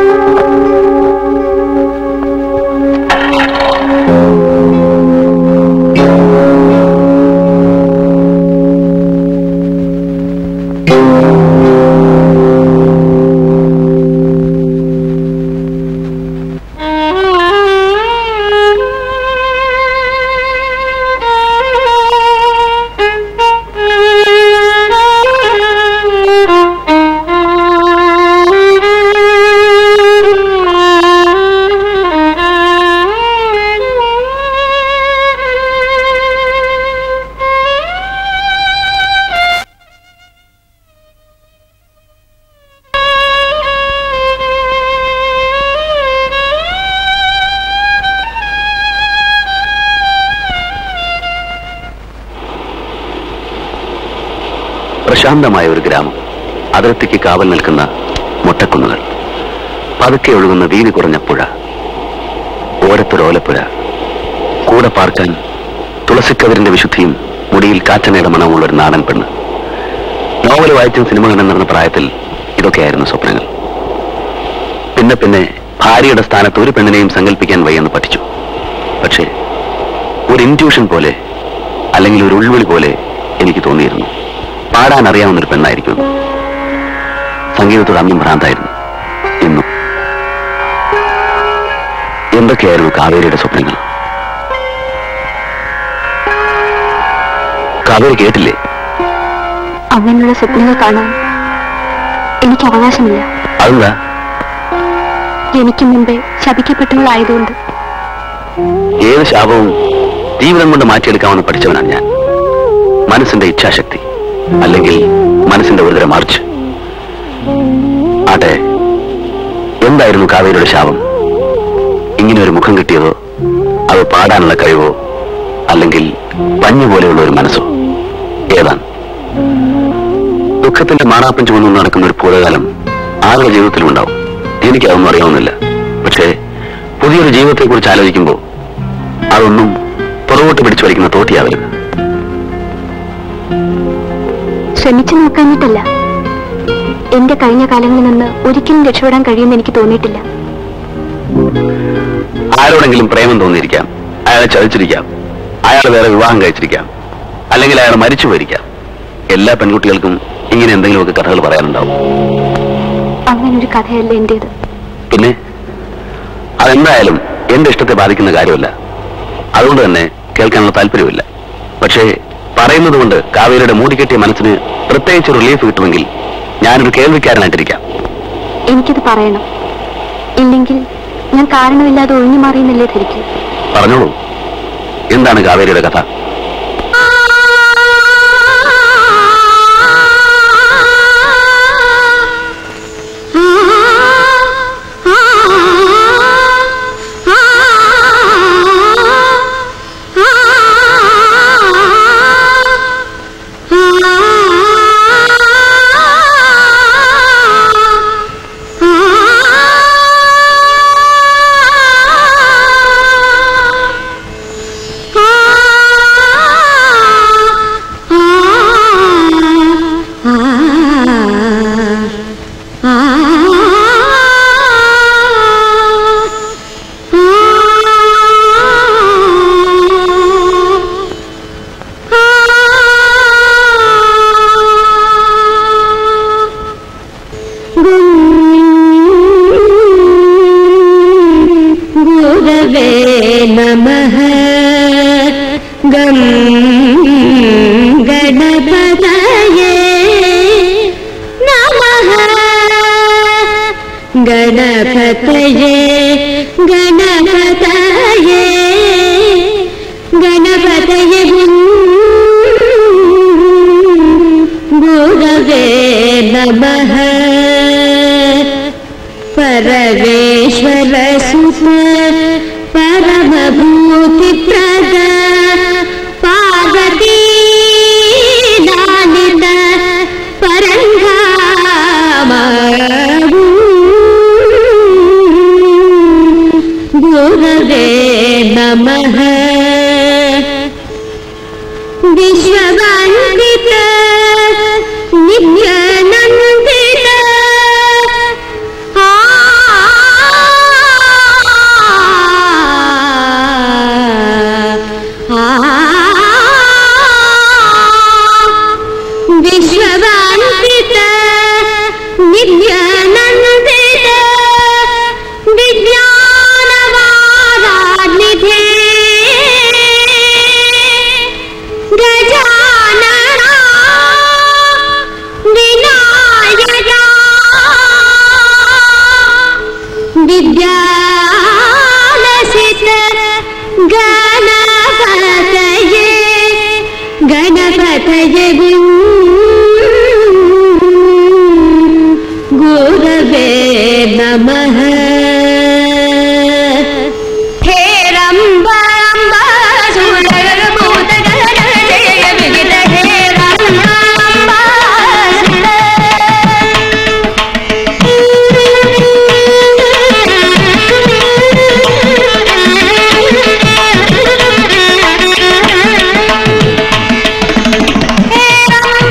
H: പ്രശാന്തമായ ഒരു ഗ്രാമം, അതിർത്തിക്ക് കാവൽ നിൽക്കുന്ന മുട്ടക്കുന്നുകൾ, പതുക്കെ ഒഴുകുന്ന വീതി കുറഞ്ഞ പുഴ, ഓരത്തൊരോലപ്പുഴ, കൂടെ പാർക്കാൻ തുളസിക്കതിരിന്റെ വിശുദ്ധിയും മുടിയിൽ കാറ്റനയുടെ മണമുള്ള ഒരു നാടൻ പെണ്ണ്. നോവൽ വായിച്ചും സിനിമ കണ്ടു നടന്ന പ്രായത്തിൽ ഇതൊക്കെയായിരുന്നു സ്വപ്നങ്ങൾ. പിന്നെ പിന്നെ ഭാര്യയുടെ സ്ഥാനത്ത് ഒരു പെണ്ണിനെയും സങ്കല്പിക്കാൻ വയ്യെന്ന് പഠിച്ചു. പക്ഷേ ഒരു ഇൻറ്റ്യൂഷൻ പോലെ, അല്ലെങ്കിൽ ഒരു ഉൾവിളി പോലെ എനിക്ക് തോന്നിയിരുന്നു പാടാൻ അറിയാവുന്നൊരു പെണ്ണായിരിക്കും. സംഗീതത്തോട് അന്നും ഭ്രാന്തായിരുന്നു. ഇന്നും എന്തൊക്കെയായിരുന്നു കാവേരിയുടെ സ്വപ്നങ്ങൾ? കാവേരി കേട്ടില്ലേ?
D: അങ്ങനെയുള്ള സ്വപ്നങ്ങൾ കാണാൻ എനിക്ക് അവകാശമില്ല.
H: അതെന്താ?
D: എനിക്ക് മുമ്പേ ശപിക്കപ്പെട്ടവളായതുകൊണ്ട്.
H: ഏത് ശാപവും ജീവിതം കൊണ്ട് മാറ്റിയെടുക്കാമെന്ന് പഠിച്ചവനാണ് ഞാൻ. മനസ്സിന്റെ ഇച്ഛാശക്തി, അല്ലെങ്കിൽ മനസ്സിന്റെ ഒരുതരം മാർച്ച്. ആട്ടെ, എന്തായിരുന്നു കാവേരിയുടെ ശാപം? ഇങ്ങനെ ഒരു മുഖം കിട്ടിയതോ, അത് പാടാനുള്ള കഴിവോ, അല്ലെങ്കിൽ പഞ്ഞു പോലെയുള്ള ഒരു മനസ്സോ? ഏതാണ്? ദുഃഖത്തിന്റെ മാറാപ്പൻ ചുമന്നു നടക്കുന്ന ഒരു ഭൂതകാലം ആരുടെ ജീവിതത്തിലും ഉണ്ടാവും. എനിക്കതൊന്നും അറിയാവുന്നില്ല. പക്ഷേ പുതിയൊരു ജീവിതത്തെക്കുറിച്ച് ആലോചിക്കുമ്പോൾ അതൊന്നും പുറകോട്ട് പിടിച്ചു വലിക്കുന്ന തോട്ടിയാവരുത്.
D: ശ്രമിച്ചു നോക്കാഞ്ഞിട്ടല്ല. എന്റെ കഴിഞ്ഞ കാലങ്ങളിൽ നിന്ന് ഒരിക്കലും രക്ഷപ്പെടാൻ കഴിയുമെന്ന് എനിക്ക് തോന്നിയിട്ടില്ല.
H: ആരോടെങ്കിലും പ്രേമം തോന്നിയിരിക്കാം, അയാളെ ചതിച്ചിരിക്കാം, അയാൾ വേറെ വിവാഹം കഴിച്ചിരിക്കാം, അല്ലെങ്കിൽ അയാൾ മരിച്ചു പോയിരിക്കാം. എല്ലാ പെൺകുട്ടികൾക്കും ഇങ്ങനെ എന്തെങ്കിലുമൊക്കെ കഥകൾ പറയാനുണ്ടാവും.
D: അങ്ങനൊരു കഥയല്ല എന്റേത്.
H: പിന്നെ അതെന്തായാലും എന്റെ ഇഷ്ടത്തെ ബാധിക്കുന്ന കാര്യമല്ല. അതുകൊണ്ട് തന്നെ കേൾക്കാനുള്ള താല്പര്യമില്ല. പക്ഷേ പറയുന്നത് കൊണ്ട് കാവേരിയുടെ മൂടിക്കെട്ടിയ മനസ്സിന് പ്രത്യേകിച്ച് റിലീഫ് കിട്ടുമെങ്കിൽ ഞാനൊരു കേൾവിക്കാരനായിട്ടിരിക്കാം.
D: എനിക്കിത് പറയണം, ഇല്ലെങ്കിൽ ഞാൻ കാരണമില്ലാതെ ഒഴിഞ്ഞു മാറിയെന്നല്ലേ ധരിക്കൂ.
H: പറഞ്ഞോളൂ, എന്താണ് കാവേരിയുടെ കഥ?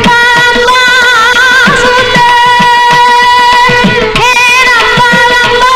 F: Hey,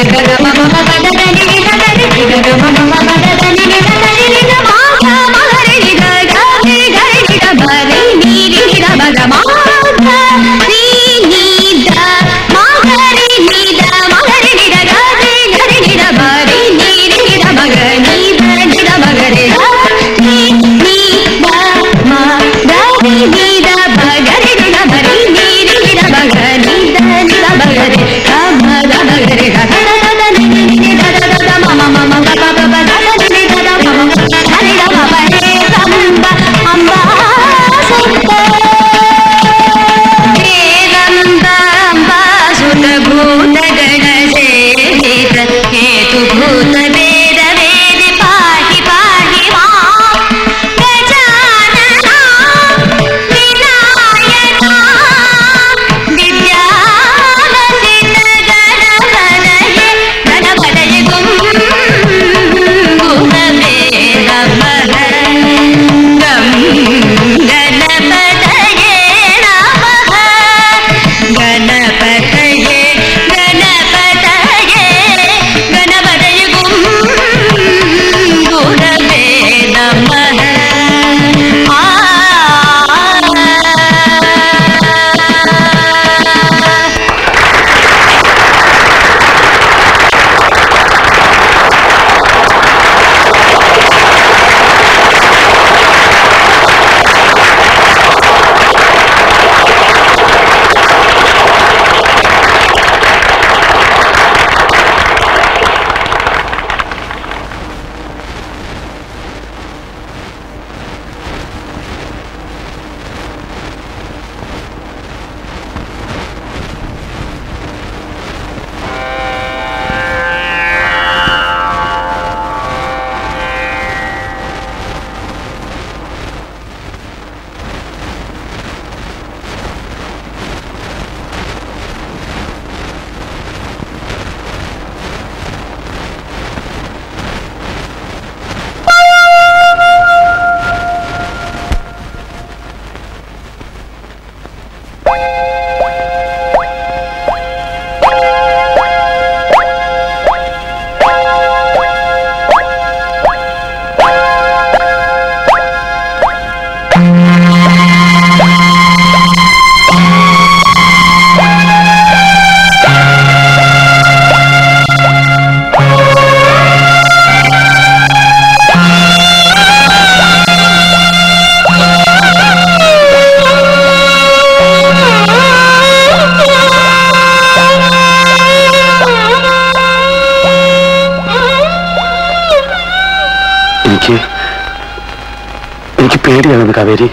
B: എനിക്ക് പേടിയാണെന്ന് കാവേരി.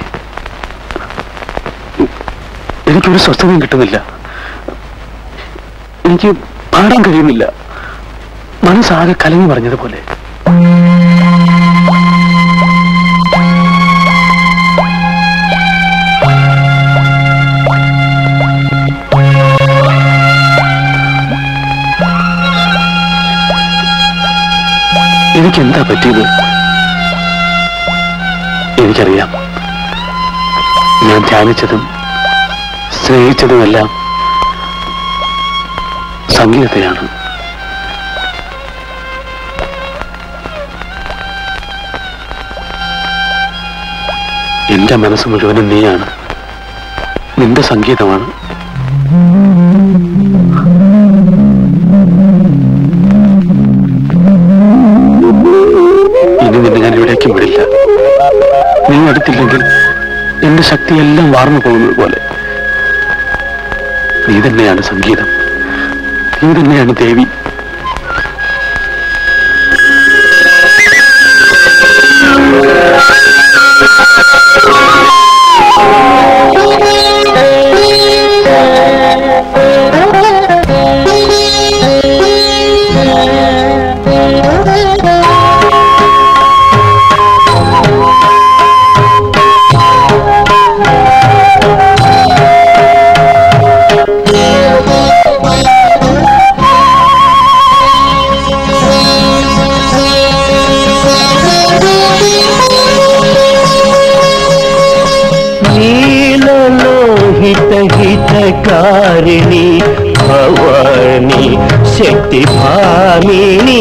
B: എനിക്കൊരു സ്വസ്ഥതയും കിട്ടുന്നില്ല. എനിക്ക് പാടാൻ കഴിയുന്നില്ല. മനസ്സാകെ കലങ്ങി പറഞ്ഞതുപോലെ. എനിക്കെന്താ പറ്റിയത്? എനിക്കറിയാം. ഞാൻ ധ്യാനിച്ചതും സ്നേഹിച്ചതുമെല്ലാം സംഗീതത്തെയാണ്. എന്റെ മനസ്സ് മുഴുവനും നീയാണ്. നിന്റെ സംഗീതമാണ്. ഇനി നിന്നെ ഞാൻ എവിടേക്കും വിടില്ല. നീ അടുത്തില്ലെങ്കിൽ എന്റെ ശക്തിയെല്ലാം വാർന്നു പോകുന്നത് പോലെ. നീ തന്നെയാണ് സംഗീതം. നീ തന്നെയാണ് ദേവി.
I: हितकारिणी भवानी ശക്തിഭാമിനി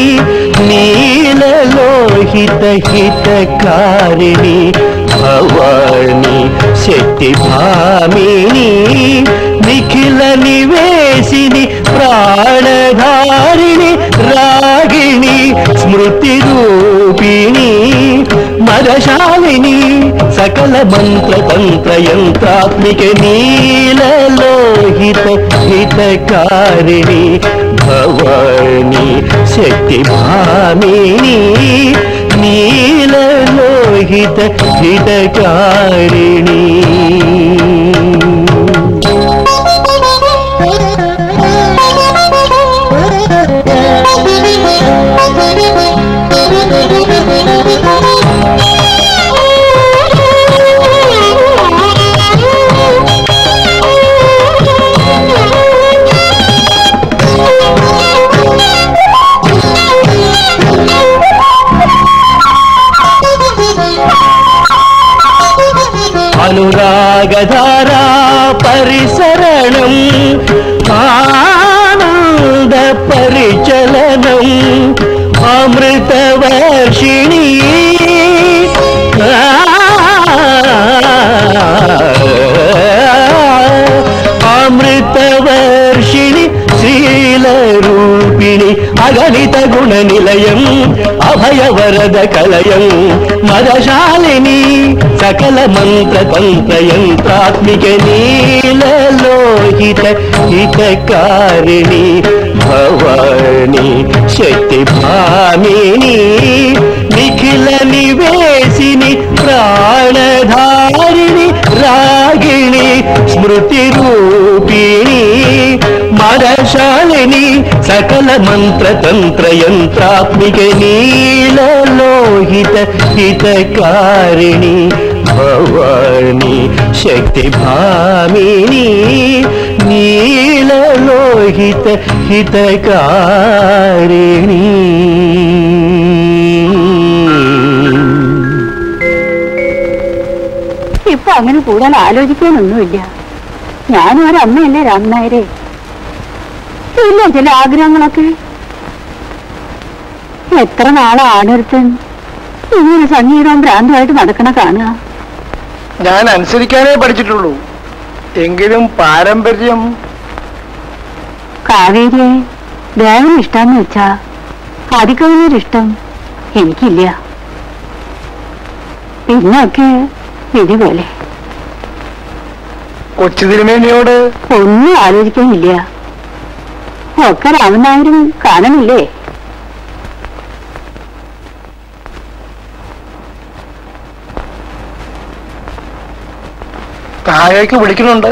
I: നീലലോഹിത ഹിതകാരിണി ഭവാനി ശക്തിഭാമിനി നിഖില നിവേശിനി പ്രാണധാരിണി രാഗിണി സ്മൃതിരൂപിണി മദശാലിനി സകല മന്ത്രതന്ത്ര യന്ത്രാത്മിക നീലലോഹിത ഹിതകാരിണി ഭവാനി ശക്തിഭാമിനി നീലലോഹിത ഹിതകാരിണി. അനുരാഗധാരാ പരിസരണം ആനന്ദ പരിചലനം അമൃതവർഷിണി അമൃതവർഷിണി ശ്രീലരൂപിണി അഗണിത ഗുണനിലയം അഭയവരദ കലയം മദശാലിനി സകല മന്ത്രതന്ത്ര യന്ത്രാത്മിക നീലലോഹിത ഹിതകാരിണി ഭവാനി ശക്തിഭാമിനി നിഖില നിവേശിനി പ്രാണധാരിണി രാഗിണി സ്മൃതിരൂപിണി മദശാലിനി സകല മന്ത്രതന്ത്ര യന്ത്രാത്മിക നീലലോഹിത ഹിതകാരിണി ഭവാനി ശക്തിഭാമിനി നീലലോഹിത ഹിതകാരിണി.
E: ഇപ്പൊ അങ്ങനെ കൂടുതൽ ആലോചിക്കാനൊന്നുമില്ല. ഞാനും ഒരമ്മയല്ലേ രാമനായരെ. ഇല്ല ചില ആഗ്രഹങ്ങളൊക്കെ. എത്ര നാളാണൊരുത്തൻ ഇങ്ങനെ സംഗീതവും ഭ്രാന്തമായിട്ട് നടക്കണ കാണുക.
C: ഞാൻ അനുസരിക്കാനേ പഠിച്ചിട്ടുള്ളൂ. എങ്കിലും പാരമ്പര്യം.
E: കാവേരിയെ ദേവന് ഇഷ്ടാന്ന് വെച്ചാ ആദിക്കവിനൊരിഷ്ടം എനിക്കില്ല. പിന്നൊക്കെ വിധി പോലെ.
C: കൊച്ചു തിരുമേനിയോട്
E: ഒന്നും ആലോചിക്കാനില്ല. ഒക്കെ രാമനായരും കാണണില്ലേ?
C: താഴേക്ക് വിളിക്കുന്നുണ്ട്.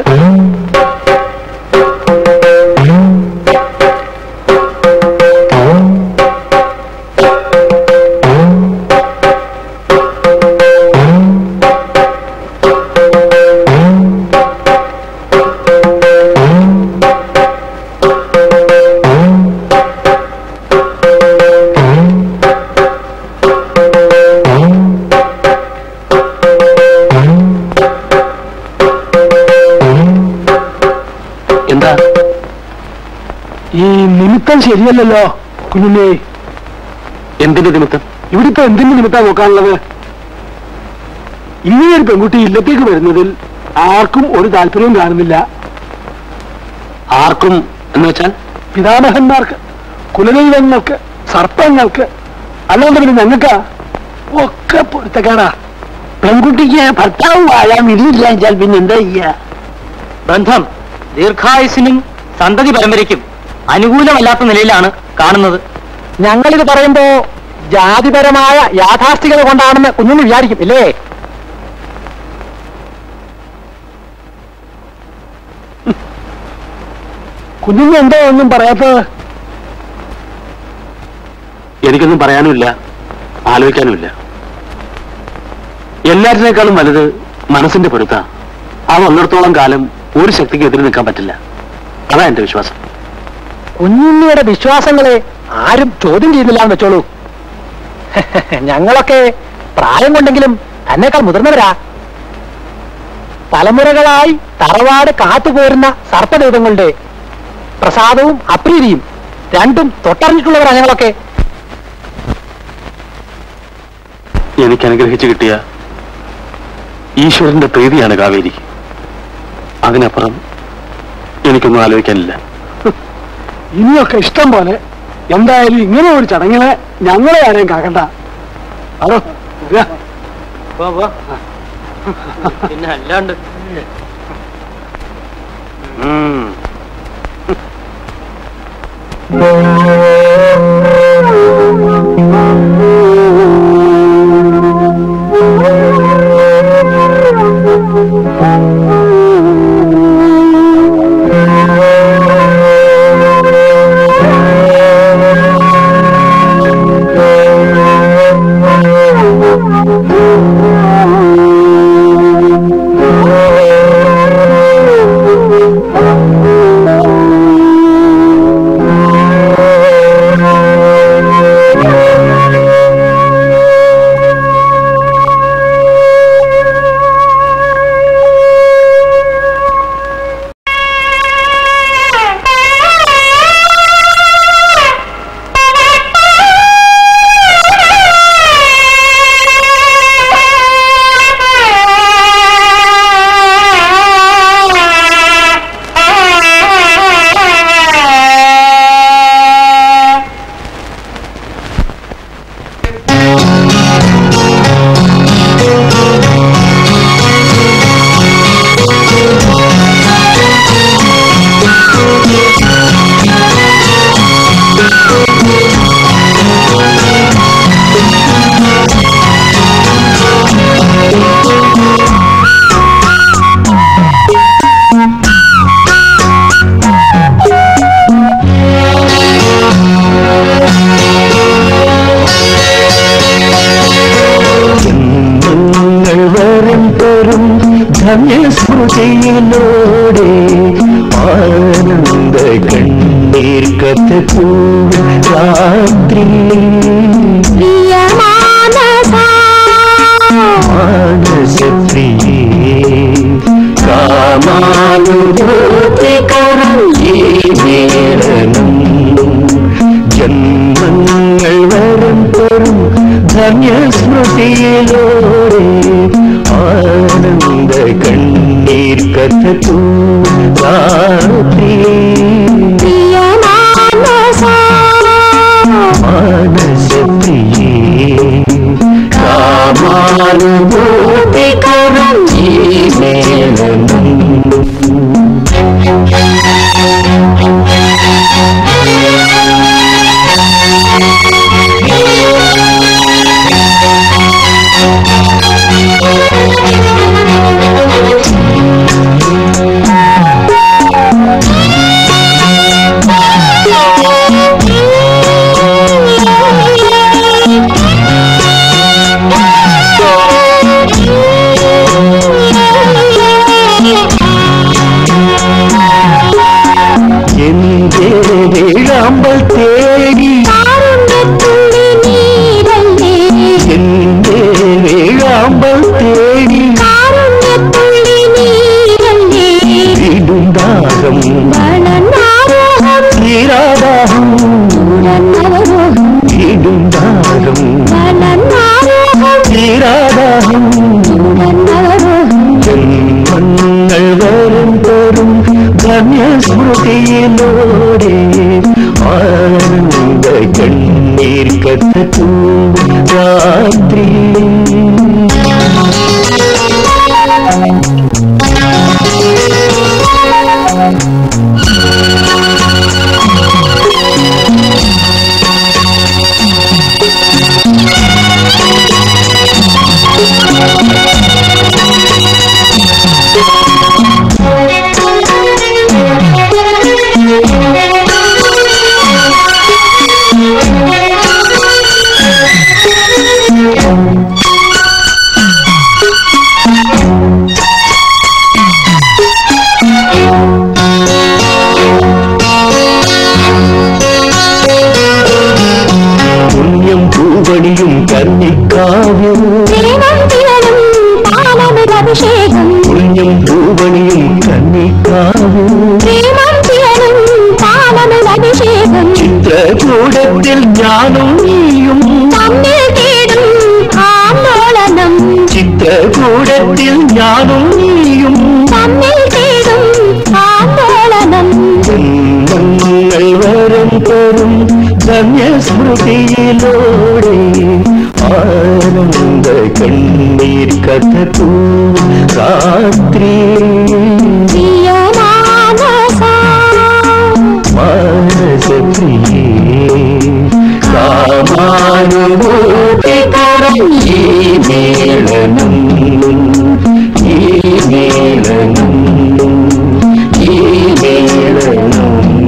B: ഈ നിമിത്തം ശരിയല്ലല്ലോ കുഞ്ഞുണ്ണി. എന്തിന്റെ നിമിത്തം? ഇവിടെ ഇപ്പൊ എന്തിന്റെ നിമിത്തം നോക്കാനുള്ളത്? ഇങ്ങനെയൊരു പെൺകുട്ടി ഇല്ലത്തേക്ക് വരുന്നതിൽ ആർക്കും ഒരു താല്പര്യവും കാണുന്നില്ല. ആർക്കും എന്ന് വെച്ചാൽ പിതാമഹന്മാർക്ക്, കുലദൈവങ്ങൾക്ക്, സർപ്പങ്ങൾക്ക്, അല്ലാണ്ട് പിന്നെ ഞങ്ങൾക്ക് ഒക്കെ പൊരുത്തക്കേടാ. പെൺകുട്ടിക്ക് ഭർത്താവ് വാഴാൻ വിധിയില്ല വെച്ചാൽ പിന്നെ എന്താ ചെയ്യാ? ബന്ധം ദീർഘായുസിനും സന്തതി പരമ്പരയ്ക്കും അനുകൂലമല്ലാത്ത നിലയിലാണ് കാണുന്നത്. ഞങ്ങളിത് പറയുമ്പോ ജാതിപരമായ യാഥാസ്ഥികത കൊണ്ടാണെന്ന് കുഞ്ഞുണ്ണി വിചാരിക്കും ഇല്ലേ? കുഞ്ഞുണ്ണി എന്തോ ഒന്നും പറയാത്തത്? എനിക്കൊന്നും പറയാനുമില്ല, ആലോചിക്കാനുമില്ല. എല്ലാറ്റിനേക്കാളും വലുത് മനസ്സിന്റെ പൊരുത്ത. അതുള്ളിടത്തോളം കാലം ഒരു ശക്തിക്ക് എതിര് നിൽക്കാൻ പറ്റില്ല. അതാ എന്റെ വിശ്വാസം. കുഞ്ഞുണ്ണിയുടെ വിശ്വാസങ്ങളെ ആരും ചോദ്യം ചെയ്യുന്നില്ല എന്ന് വെച്ചോളൂ. ഞങ്ങളൊക്കെ പ്രായം കൊണ്ടെങ്കിലും തന്നെക്കാൾ മുതിർന്നവരാ. തലമുറകളായി തറവാട് കാത്തുപോരുന്ന സർപ്പദൈവങ്ങളുടെ പ്രസാദവും അപ്രീതിയും
C: രണ്ടും തൊട്ടറിഞ്ഞിട്ടുള്ളവരാ ഞങ്ങളൊക്കെ.
B: എനിക്ക് അനുഗ്രഹിച്ചു കിട്ടിയ ഈശ്വരന്റെ പ്രീതിയാണ് കാവേരി. അതിനപ്പുറം എനിക്കൊന്നും ആലോചിക്കാനില്ല.
C: ഇനിയൊക്കെ ഇഷ്ടം പോലെ. എന്തായാലും ഇങ്ങനെ ഒരു ചടങ്ങിന് ഞങ്ങളെ ആരെയും കാക്കണ്ട. അതോ
B: പിന്നെ അല്ലാണ്ട്
I: സ്മൃതിയിലൂടെ ആനന്ദ കണ്ണീർ കഥകൂ രാത്രി മാനസപ്രിയേ കാമാനുഭൂതികരം ഈ വേദനം ജന്മങ്ങൾ വരം തരും ധന്യസ്മൃതിയിലൂടെ ആനന്ദ കണ്ണീർ കഥകൂ രാത്രി മാനസപ്രിയേ കാമാനുഭൂതികരം ഈ വേദനം വേഴാമ്പൽ തേടി എന്റെ വേഴാമ്പൽ തേടി വീടും ദാഹം തീരാദാഹം വീടും ദാഹം തീരാദാഹം ജന്മങ്ങൾ വരും തോറും ധന്യസ്മൃതിയിലൂടെ ആനന്ദ കണ്ണീർ കഥകൂ രാത്രി പുണ്യം പൂവണിയും കന്നിക്കാവ്യം പുണ്യം പൂവണിയും കന്നിക്കാവ്യം ചിത്രകൂടത്തിൽ ഞാനും നീയും
F: തമ്മിൽ തേടും ആന്തോളനം
I: ചിത്രകൂടത്തിൽ ഞാനും നീയും
F: തമ്മിൽ തേടും ആന്തോളനം
I: ജന്മങ്ങൾ വരം തരും ധന്യസ്മൃതിയിലൂടെ ആനന്ദ കണ്ണീർ കഥകൂ രാത്രി മാനസപ്രിയേ കാമാനുഭൂതികരം ഈ മേളനം ഈ മേളനം ഈ മേളനം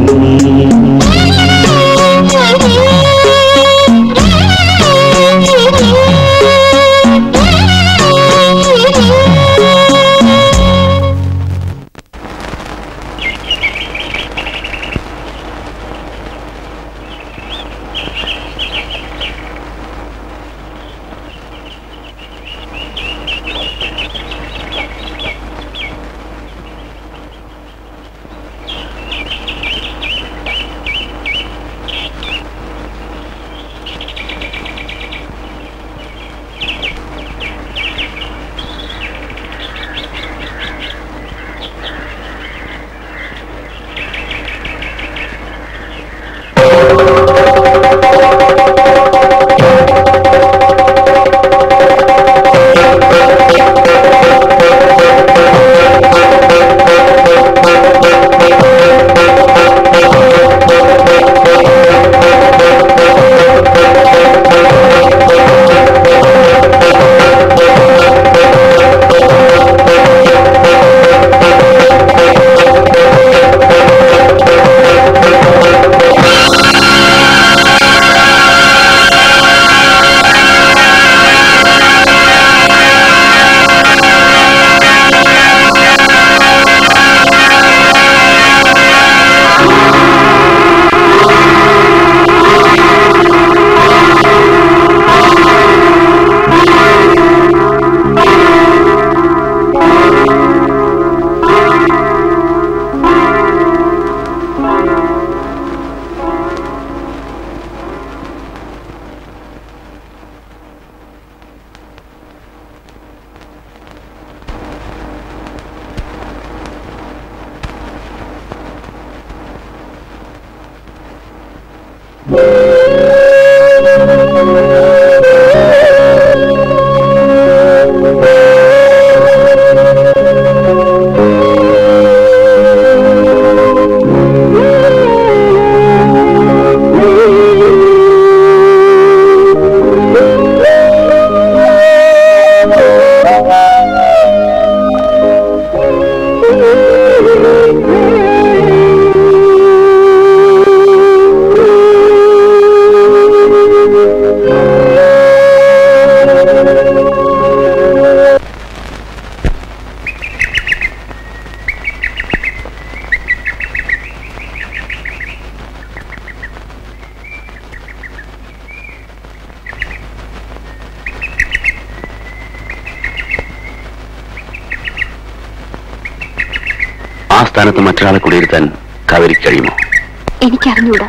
H: ആ സ്ഥാനത്ത് മറ്റൊരാളെ കുടിയിരുത്താൻ കാവേരിക്ക് കഴിയുമോ?
E: എനിക്കറിഞ്ഞൂടാ.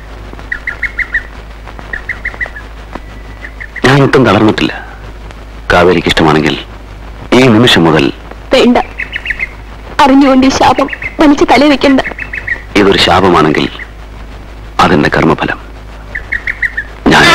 H: ഞാൻ ഒട്ടും തളർന്നിട്ടില്ല. കാവേരിക്ക് ഇഷ്ടമാണെങ്കിൽ ഈ നിമിഷം മുതൽ.
E: വേണ്ട, അറിഞ്ഞുകൊണ്ട് ഈ ശാപം വലിച്ചു തല വെക്കണ്ട.
H: ഇതൊരു ശാപമാണെങ്കിൽ അതെന്റെ കർമ്മഫലം. ഞാൻ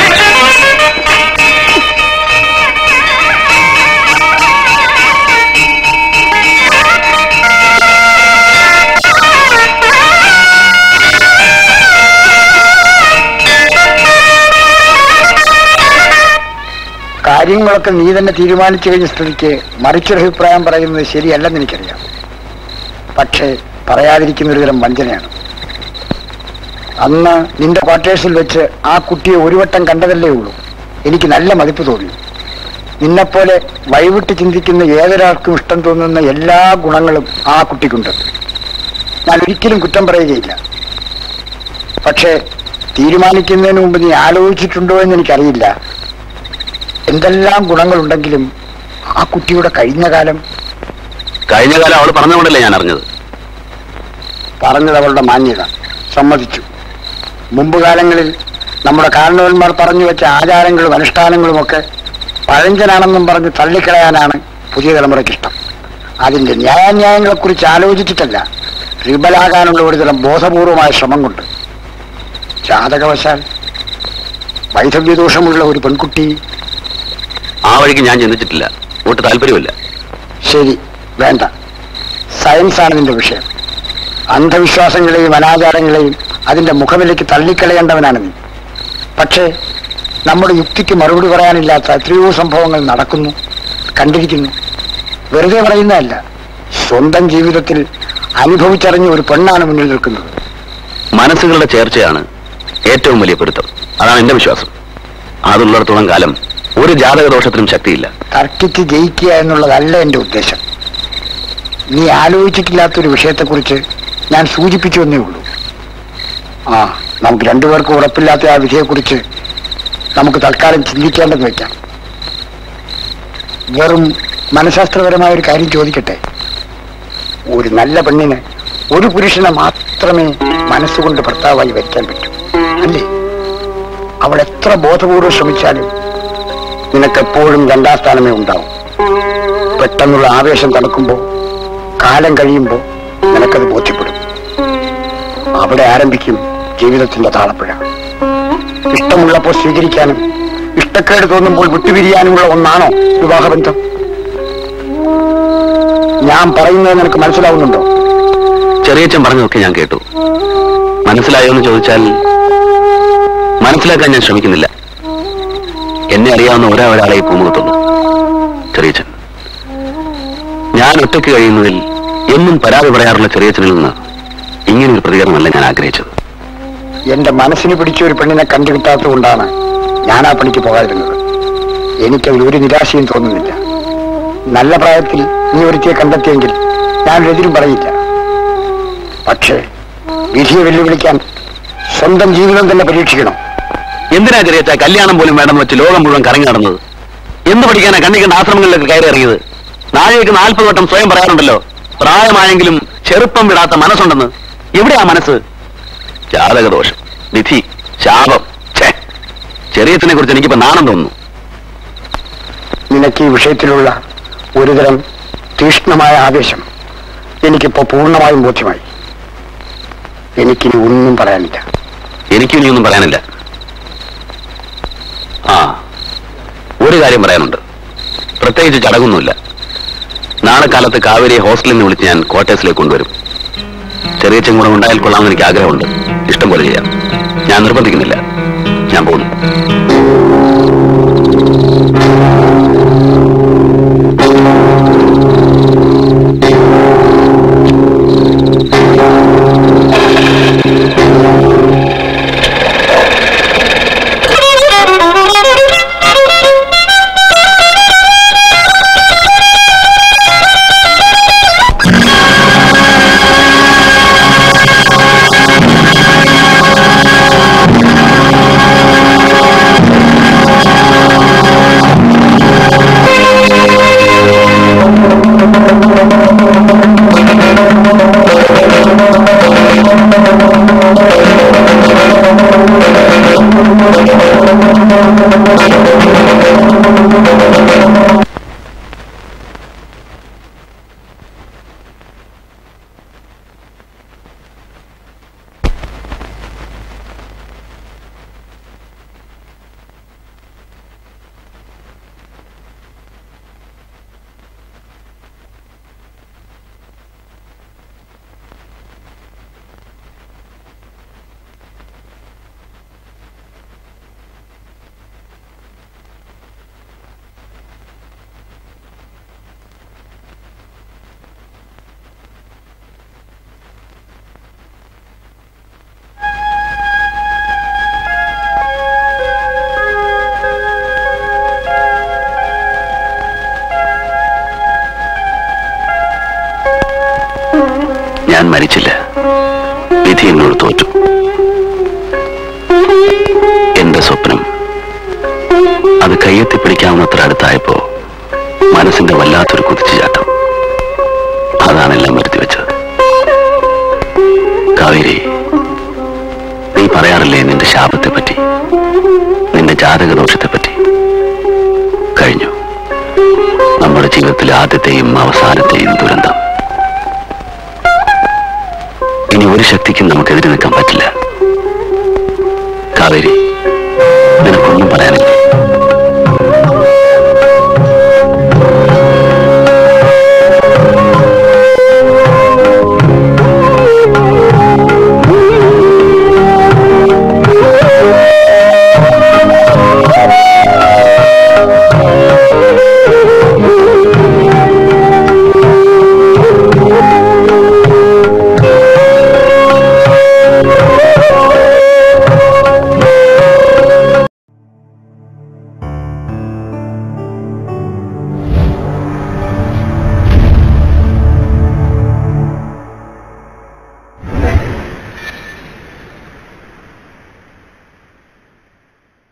C: കാര്യങ്ങളൊക്കെ നീ തന്നെ തീരുമാനിച്ചു കഴിഞ്ഞ സ്ഥിതിക്ക് മറിച്ചൊരു അഭിപ്രായം പറയുന്നത് ശരിയല്ലെന്ന് എനിക്കറിയാം. പക്ഷേ പറയാതിരിക്കുന്ന ഒരു തരം വഞ്ചനയാണ്. അന്ന് നിന്റെ ക്വാർട്ടേഴ്സിൽ വെച്ച് ആ കുട്ടിയെ ഒരു വട്ടം കണ്ടതല്ലേ ഉള്ളൂ. എനിക്ക് നല്ല മതിപ്പ് തോന്നി. നിന്നെപ്പോലെ വഴിവിട്ട് ചിന്തിക്കുന്ന ഏതൊരാൾക്കും ഇഷ്ടം തോന്നുന്ന എല്ലാ ഗുണങ്ങളും ആ കുട്ടിക്കുണ്ട്. ഞാൻ ഒരിക്കലും കുറ്റം പറയുകയില്ല. പക്ഷേ തീരുമാനിക്കുന്നതിന് മുമ്പ് നീ ആലോചിച്ചിട്ടുണ്ടോ എന്ന് എനിക്കറിയില്ല. എന്തെല്ലാം ഗുണങ്ങളുണ്ടെങ്കിലും ആ കുട്ടിയുടെ കഴിഞ്ഞ കാലം
H: കഴിഞ്ഞ കാലം അവൾ പറഞ്ഞുകൊണ്ടല്ലേ ഞാൻ അറിഞ്ഞത്.
C: പറഞ്ഞത് അവളുടെ മാന്യത, സമ്മതിച്ചു. മുമ്പ് കാലങ്ങളിൽ നമ്മുടെ കാരണവന്മാർ പറഞ്ഞു വെച്ച ആചാരങ്ങളും അനുഷ്ഠാനങ്ങളുമൊക്കെ പഴഞ്ചനാണെന്നും പറഞ്ഞ് തള്ളിക്കളയാനാണ് പുതിയ തലമുറയ്ക്കിഷ്ടം. അതിന്റെ ന്യായാന്യായങ്ങളെക്കുറിച്ച് ആലോചിച്ചിട്ടല്ല, റിബലാകാനുള്ള ഒരുതരം ബോധപൂർവമായ ശ്രമം കൊണ്ട്. ജാതകവശാൽ വൈധവ്യദോഷമുള്ള ഒരു പെൺകുട്ടി.
H: ആ വഴിക്ക് ഞാൻ ചിന്തിച്ചിട്ടില്ല, ഒട്ട് താല്പര്യമില്ല.
C: ശരി, വേണ്ട. സയൻസാണ് നിന്റെ വിഷയം. അന്ധവിശ്വാസങ്ങളെയും അനാചാരങ്ങളെയും അതിന്റെ മുഖവിലേക്ക് തള്ളിക്കളയേണ്ടവനാണ് നീ. പക്ഷേ നമ്മുടെ യുക്തിക്ക് മറുപടി പറയാനില്ലാത്ത എത്രയോ സംഭവങ്ങൾ നടക്കുന്നു, കണ്ടിരിക്കുന്നു. വെറുതെ പറയുന്നതല്ല, സ്വന്തം ജീവിതത്തിൽ അനുഭവിച്ചറിഞ്ഞ ഒരു പെണ്ണാണ് മുന്നിൽ നിൽക്കുന്നത്.
H: മനസ്സുകളുടെ ചേർച്ചയാണ് ഏറ്റവും വലിയ പൊരുത്തം, അതാണ് എന്റെ വിശ്വാസം. അതുള്ളിടത്തോളം കാലം ഒരു ജാതകദോഷത്തിനും ശക്തിയില്ല.
C: തർക്കിച്ച് ജയിക്കുക എന്നുള്ളതല്ല എന്റെ ഉദ്ദേശം. നീ ആലോചിച്ചിട്ടില്ലാത്തൊരു വിഷയത്തെക്കുറിച്ച് ഞാൻ സൂചിപ്പിച്ചു എന്നേ ഉള്ളൂ. ആ നമുക്ക് രണ്ടുപേർക്കും ഉറപ്പില്ലാത്ത ആ വിധിയെക്കുറിച്ച് നമുക്ക് തൽക്കാലം ചിന്തിക്കേണ്ടെന്ന് വെക്കാം. വെറും മനഃശാസ്ത്രപരമായ ഒരു കാര്യം ചോദിക്കട്ടെ. ഒരു നല്ല പെണ്ണിന് ഒരു പുരുഷനെ മാത്രമേ മനസ്സുകൊണ്ട് ഭർത്താവായി വയ്ക്കാൻ പറ്റൂ, അല്ലേ? അവൾ എത്ര ബോധപൂർവ്വം ശ്രമിച്ചാലും നിനക്കെപ്പോഴും രണ്ടാം സ്ഥാനമേ ഉണ്ടാവും. പെട്ടെന്നുള്ള ആവേശം തണുക്കുമ്പോൾ, കാലം കഴിയുമ്പോൾ നിനക്കത് ബോധ്യപ്പെടും. അവിടെ ആരംഭിക്കും ജീവിതത്തിന്റെ താളപ്പുഴ. ഇഷ്ടമുള്ളപ്പോൾ സ്വീകരിക്കാനും ഇഷ്ടക്കേട് തോന്നുമ്പോൾ വിട്ടുപിരിയാനുമുള്ള ഒന്നാണോ വിവാഹബന്ധം? ഞാൻ പറയുന്നത് നിനക്ക് മനസ്സിലാവുന്നുണ്ടോ?
H: ചെറിയച്ഛൻ പറഞ്ഞതൊക്കെ ഞാൻ കേട്ടു. മനസ്സിലായോ എന്ന് ചോദിച്ചാൽ മനസ്സിലാക്കാൻ ഞാൻ ശ്രമിക്കുന്നില്ല. എന്നെ അറിയാവുന്ന ഒരേ ഒരാളെ ഈ പൂമുഖത്തുള്ളൂ, ചെറിയച്ഛൻ. ഞാൻ ഒറ്റയ്ക്ക് കഴിയുന്നതിൽ എന്നും പരാതി പറയാറുള്ള ചെറിയച്ഛനിൽ നിന്ന് ഇങ്ങനൊരു പ്രതികരണമല്ല ഞാൻ ആഗ്രഹിച്ചത്.
C: എന്റെ മനസ്സിന് പിടിച്ച ഒരു പെണ്ണിനെ കണ്ടുകിട്ടാത്തത് കൊണ്ടാണ് ഞാൻ ആ പണിക്ക് പോകാതിരുന്നത്. എനിക്കതിൽ ഒരു നിരാശയും തോന്നുന്നില്ല. നല്ല പ്രായത്തിൽ നീ ഒരുത്തിയെ കണ്ടെത്തിയെങ്കിൽ ഞാനൊരെതിരും പറയില്ല. പക്ഷേ വിധിയെ വെല്ലുവിളിക്കാൻ സ്വന്തം ജീവിതം തന്നെ പരീക്ഷിക്കണം.
H: എന്തിനാ ചെറിയച്ഛ കല്യാണം പോലും വേണമെന്ന് വെച്ച് ലോകം മുഴുവൻ കറങ്ങി നടന്നത്? എന്ത് പഠിക്കാനാ കണ്ണിക്കണ്ട ആശ്രമങ്ങളിലൊക്കെ കയറി ഇറങ്ങിയത്? നാളേക്ക് നാൽപ്പത് വട്ടം സ്വയം പറയാറുണ്ടല്ലോ, പ്രായമായെങ്കിലും ചെറുപ്പം വിടാത്ത മനസ്സുണ്ടെന്ന്. എവിടെയാ മനസ്സ്? ജാതകദോഷം, വിധി, ശാപം. ചെറിയച്ഛനെ കുറിച്ച് എനിക്കിപ്പോ നാണം തോന്നുന്നു.
C: നിനക്ക് ഈ വിഷയത്തിലുള്ള ഒരുതരം തീക്ഷ്ണമായ ആവേശം എനിക്കിപ്പോ പൂർണ്ണമായും ബോധ്യമായി. എനിക്കിനി ഒന്നും പറയാനില്ല.
H: എനിക്കിനി ഒന്നും പറയാനില്ല. ആ ഒരു കാര്യം പറയാനുണ്ട്. പ്രത്യേകിച്ച് ചടങ്ങൊന്നുമില്ല. നാളെ കാലത്ത് കാവേരിയെ ഹോസ്റ്റലിൽ നിന്ന് വിളിച്ച് ഞാൻ ക്വാർട്ടേഴ്സിലേക്ക് കൊണ്ടുവരും. ചെറിയച്ഛൻ കൂടെ ഉണ്ടായാൽ കൊള്ളാമെന്ന് എനിക്ക് ആഗ്രഹമുണ്ട്. ഇഷ്ടം പോലെ ചെയ്യാം. ഞാൻ നിർബന്ധിക്കുന്നില്ല. ഞാൻ പോകുന്നു. ഞാൻ മരിച്ചില്ല. വിധി എന്നോട് തോറ്റു. എന്റെ സ്വപ്നം അത് കയ്യെത്തിപ്പിടിക്കാവുന്നത്ര അടുത്തായപ്പോ മനസ്സിന്റെ വല്ലാത്തൊരു കുതിച്ചുചാട്ടം. അതാണെല്ലാം വരുത്തി വെച്ചത്. കാവേരി, നീ പറയാറില്ലേ നിന്റെ ശാപത്തെ പറ്റി, നിന്റെ ജാതകദോഷത്തെ പറ്റി? കഴിഞ്ഞു നമ്മുടെ ജീവിതത്തിലെ ആദ്യത്തെയും അവസാനത്തെയും ദുരന്തം. ഇനി ഒരു ശക്തിക്കും നമുക്കെതിരെ നിൽക്കാൻ പറ്റില്ല. കാവേരി, നിനക്കൊന്നും പറയാനില്ല.